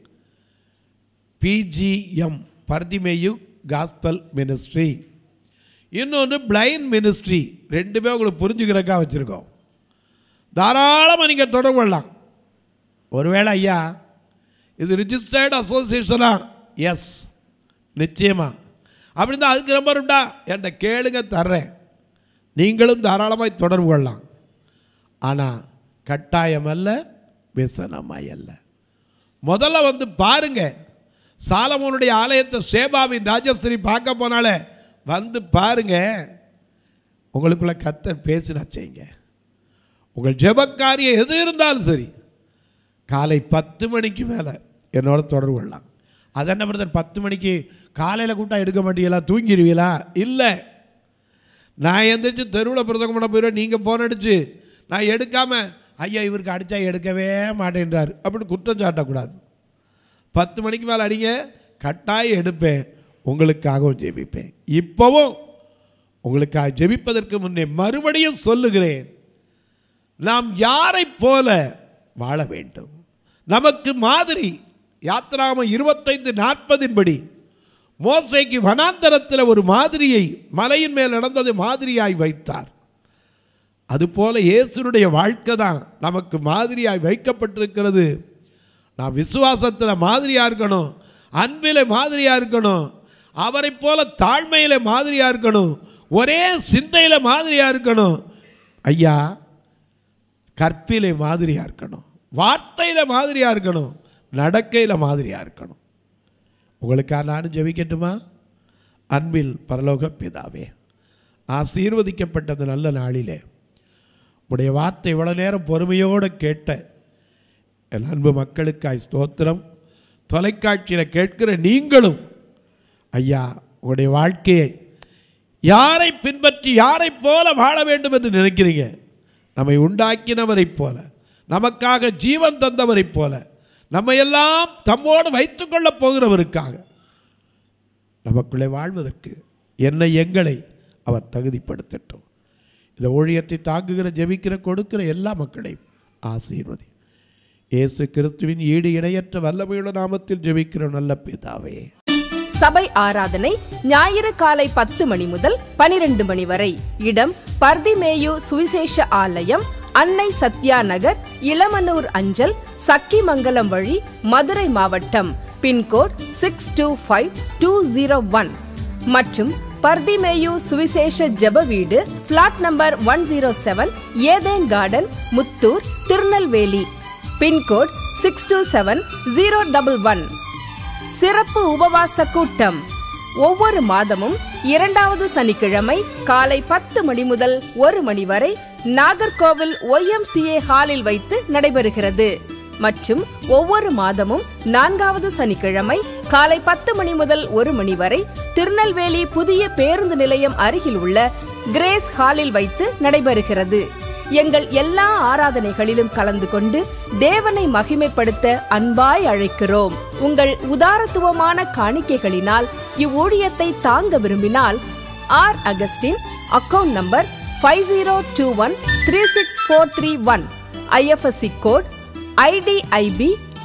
PGM பர்திமேயு காஸ்பல் மினிஸ்ட்ரி, இன்னொன்று பிளைண்ட் மினிஸ்ட்ரி. 2மே உங்களுக்கு புரிஞ்சுக்கிறக்கா வச்சுருக்கோம். தாராளமாக நீங்கள் தொடர்பு கொள்ளலாம். ஒருவேளை ஐயா இது ரிஜிஸ்டர்டு அசோசியேஷனா? எஸ், நிச்சயமாக. அப்படி தான் அதுக்கு நம்பர் உண்டா என்கிட்ட கேளுங்க, தர்றேன். நீங்களும் தாராளமாய் தொடர்பு கொள்ளலாம். ஆனால் கட்டாயம் அல்ல, விசனமாய் அல்ல. முதல்ல வந்து பாருங்க, சாலமோனுடைய ஆலயத்தை சேபாவின் ராஜஸ்திரி பார்க்க போனாலே வந்து பாருங்க, உங்களுக்குள்ள கர்த்தர் பேசினா செய்யுங்க. உங்கள் ஜெபக்காரியம் எது இருந்தாலும் சரி, காலை 10 மணிக்கு மேலே என்னோட தொடர்பு கொள்ளலாம். அது என்ன பிரதர் 10 மணிக்கு காலையில் கூட்டம் எடுக்க மாட்டீங்களா, தூங்கிடுவீங்களா? இல்லை, நான் எந்திரிச்சு தெருவில் பிரசங்கம் பண்ண போயிடுவேன். நீங்கள் ஃபோன் அடித்து நான் எடுக்காமல், ஐயா இவருக்கு அடித்தா எடுக்கவே மாட்டேன்றார் அப்படின்னு குற்றம் சாட்டக்கூடாது. 10 மணிக்கு மேலே அடிங்க, கட்டாயம் எடுப்பேன், உங்களுக்காகவும் ஜெபிப்பேன். இப்போவும் உங்களுக்காக ஜெபிப்பதற்கு முன்னே மறுபடியும் சொல்லுகிறேன், நாம் யாரை போல வாழ வேண்டும்? நமக்கு மாதிரி யாத்திராகமம் 25:40 படி மோசேக்கு வனாந்தரத்தில் ஒரு மாதிரியை மலையின் மேல் நடந்தது மாதிரியாய் வைத்தார். அதுபோல இயேசுனுடைய வாழ்க்கை தான் நமக்கு மாதிரியாய் வைக்கப்பட்டிருக்கிறது. நாம் விசுவாசத்தில் மாதிரியாக இருக்கணும், அன்பில் மாதிரியாக இருக்கணும், அவரை போல தாழ்மையில் மாதிரியாக இருக்கணும், ஒரே சிந்தையில் மாதிரியாக இருக்கணும். ஐயா கற்பிலே மாதிரியாக இருக்கணும், வார்த்தையில் மாதிரியாக இருக்கணும், நடக்கையில் மாதிரியாக இருக்கணும். உங்களுக்காக நானும் ஜெபிக்கட்டுமா? அன்பில் பரலோக பிதாவே, ஆசீர்வதிக்கப்பட்ட அந்த நல்ல நாளிலே உடைய வார்த்தை இவ்வளோ நேரம் பொறுமையோடு கேட்ட என் அன்பு மக்களுக்காய் ஸ்தோத்திரம். தொலைக்காட்சியில் கேட்கிற நீங்களும் ஐயா உங்களுடைய வாழ்க்கையை யாரை பின்பற்றி யாரை போல வாழ வேண்டும் என்று நினைக்கிறீங்க? நம்மை உண்டாக்கினவரை போல, நமக்காக ஜீவன் தந்தவரை போல, நம்ம எல்லாம் தம்மோடு வைத்துக்கொள்ளப் போகிறவருக்காக நமக்குள்ளே வாழ்வதற்கு எங்களை அவர் தகுதிப்படுத்தட்டும். இந்த ஊழியத்தை தாங்குகிற, ஜெபிக்கிற, கொடுக்கிற எல்லா மக்களையும் ஆசீர்வதி. இயேசு கிறிஸ்துவின் ஈடு இணையற்ற வல்லமையுள்ள நாமத்தில் ஜெபிக்கிற நல்ல பிதாவே. சபை ஆராதனை ஞாயிறு காலை 10 மணி முதல் 12 மணி வரை. இடம் பர்திமேயு சுவிசேஷ ஆலயம், அன்னை சத்யா நகர், இளமனூர் அஞ்சல், சக்கிமங்கலம் வழி, மதுரை மாவட்டம். பின்கோட் 625201 மற்றும் பர்திமேயு சுவிசேஷ ஜெப வீடு, flat number 107, Eden garden, Muthur, Tirunelveli. Pincode 627-011. சிறப்பு உபவாச கூட்டம் ஒவ்வொரு மாதமும் 2வது சனிக்கிழமை காலை 10 மணி முதல் 1 மணி வரை நாகர்கோவில் YMCA ஹாலில் வைத்து நடைபெறுகிறது. மற்றும் ஒவ்வொரு மாதமும் 4வது சனிக்கிழமை காலை 10 மணி முதல் 1 மணி வரை திருநெல்வேலி புதிய பேருந்து நிலையம் அருகில் உள்ள கிரேஸ் ஹாலில் வைத்து நடைபெறுகிறது. எங்கள் எல்லா ஆராதனைகளிலும் கலந்து கொண்டு தேவனை மகிமைப்படுத்த அன்பாய் அழைக்கிறோம். உங்கள் உதாரத்துவமான காணிக்கைகளினால் இவ்வூழியத்தை தாங்க விரும்பினால் R. Augustine, account number 5021364331, IFSC code IDIB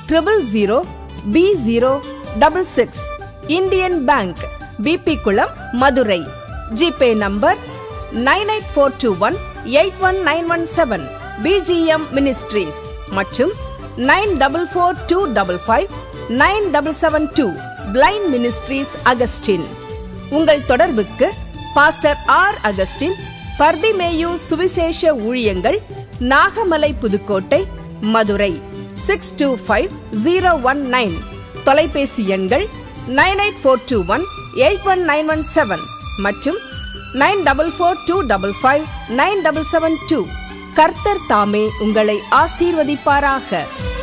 000B066, Indian bank, BP Kulam, Madurai. GPay number 9842181917, BGM ministries மற்றும் 9442559772, பிளைண்ட் மினிஸ்ட்ரீஸ் அகஸ்டின். உங்கள் தொடர்புக்கு பாஸ்டர் R. அகஸ்டின், பர்திமேயு சுவிசேஷ ஊழியங்கள், நாகமலை, புதுக்கோட்டை, மதுரை 625019. தொலைபேசி எண்கள் 9842181917 மற்றும் 9442559772. கர்த்தர் தாமே உங்களை ஆசீர்வதிப்பாராக.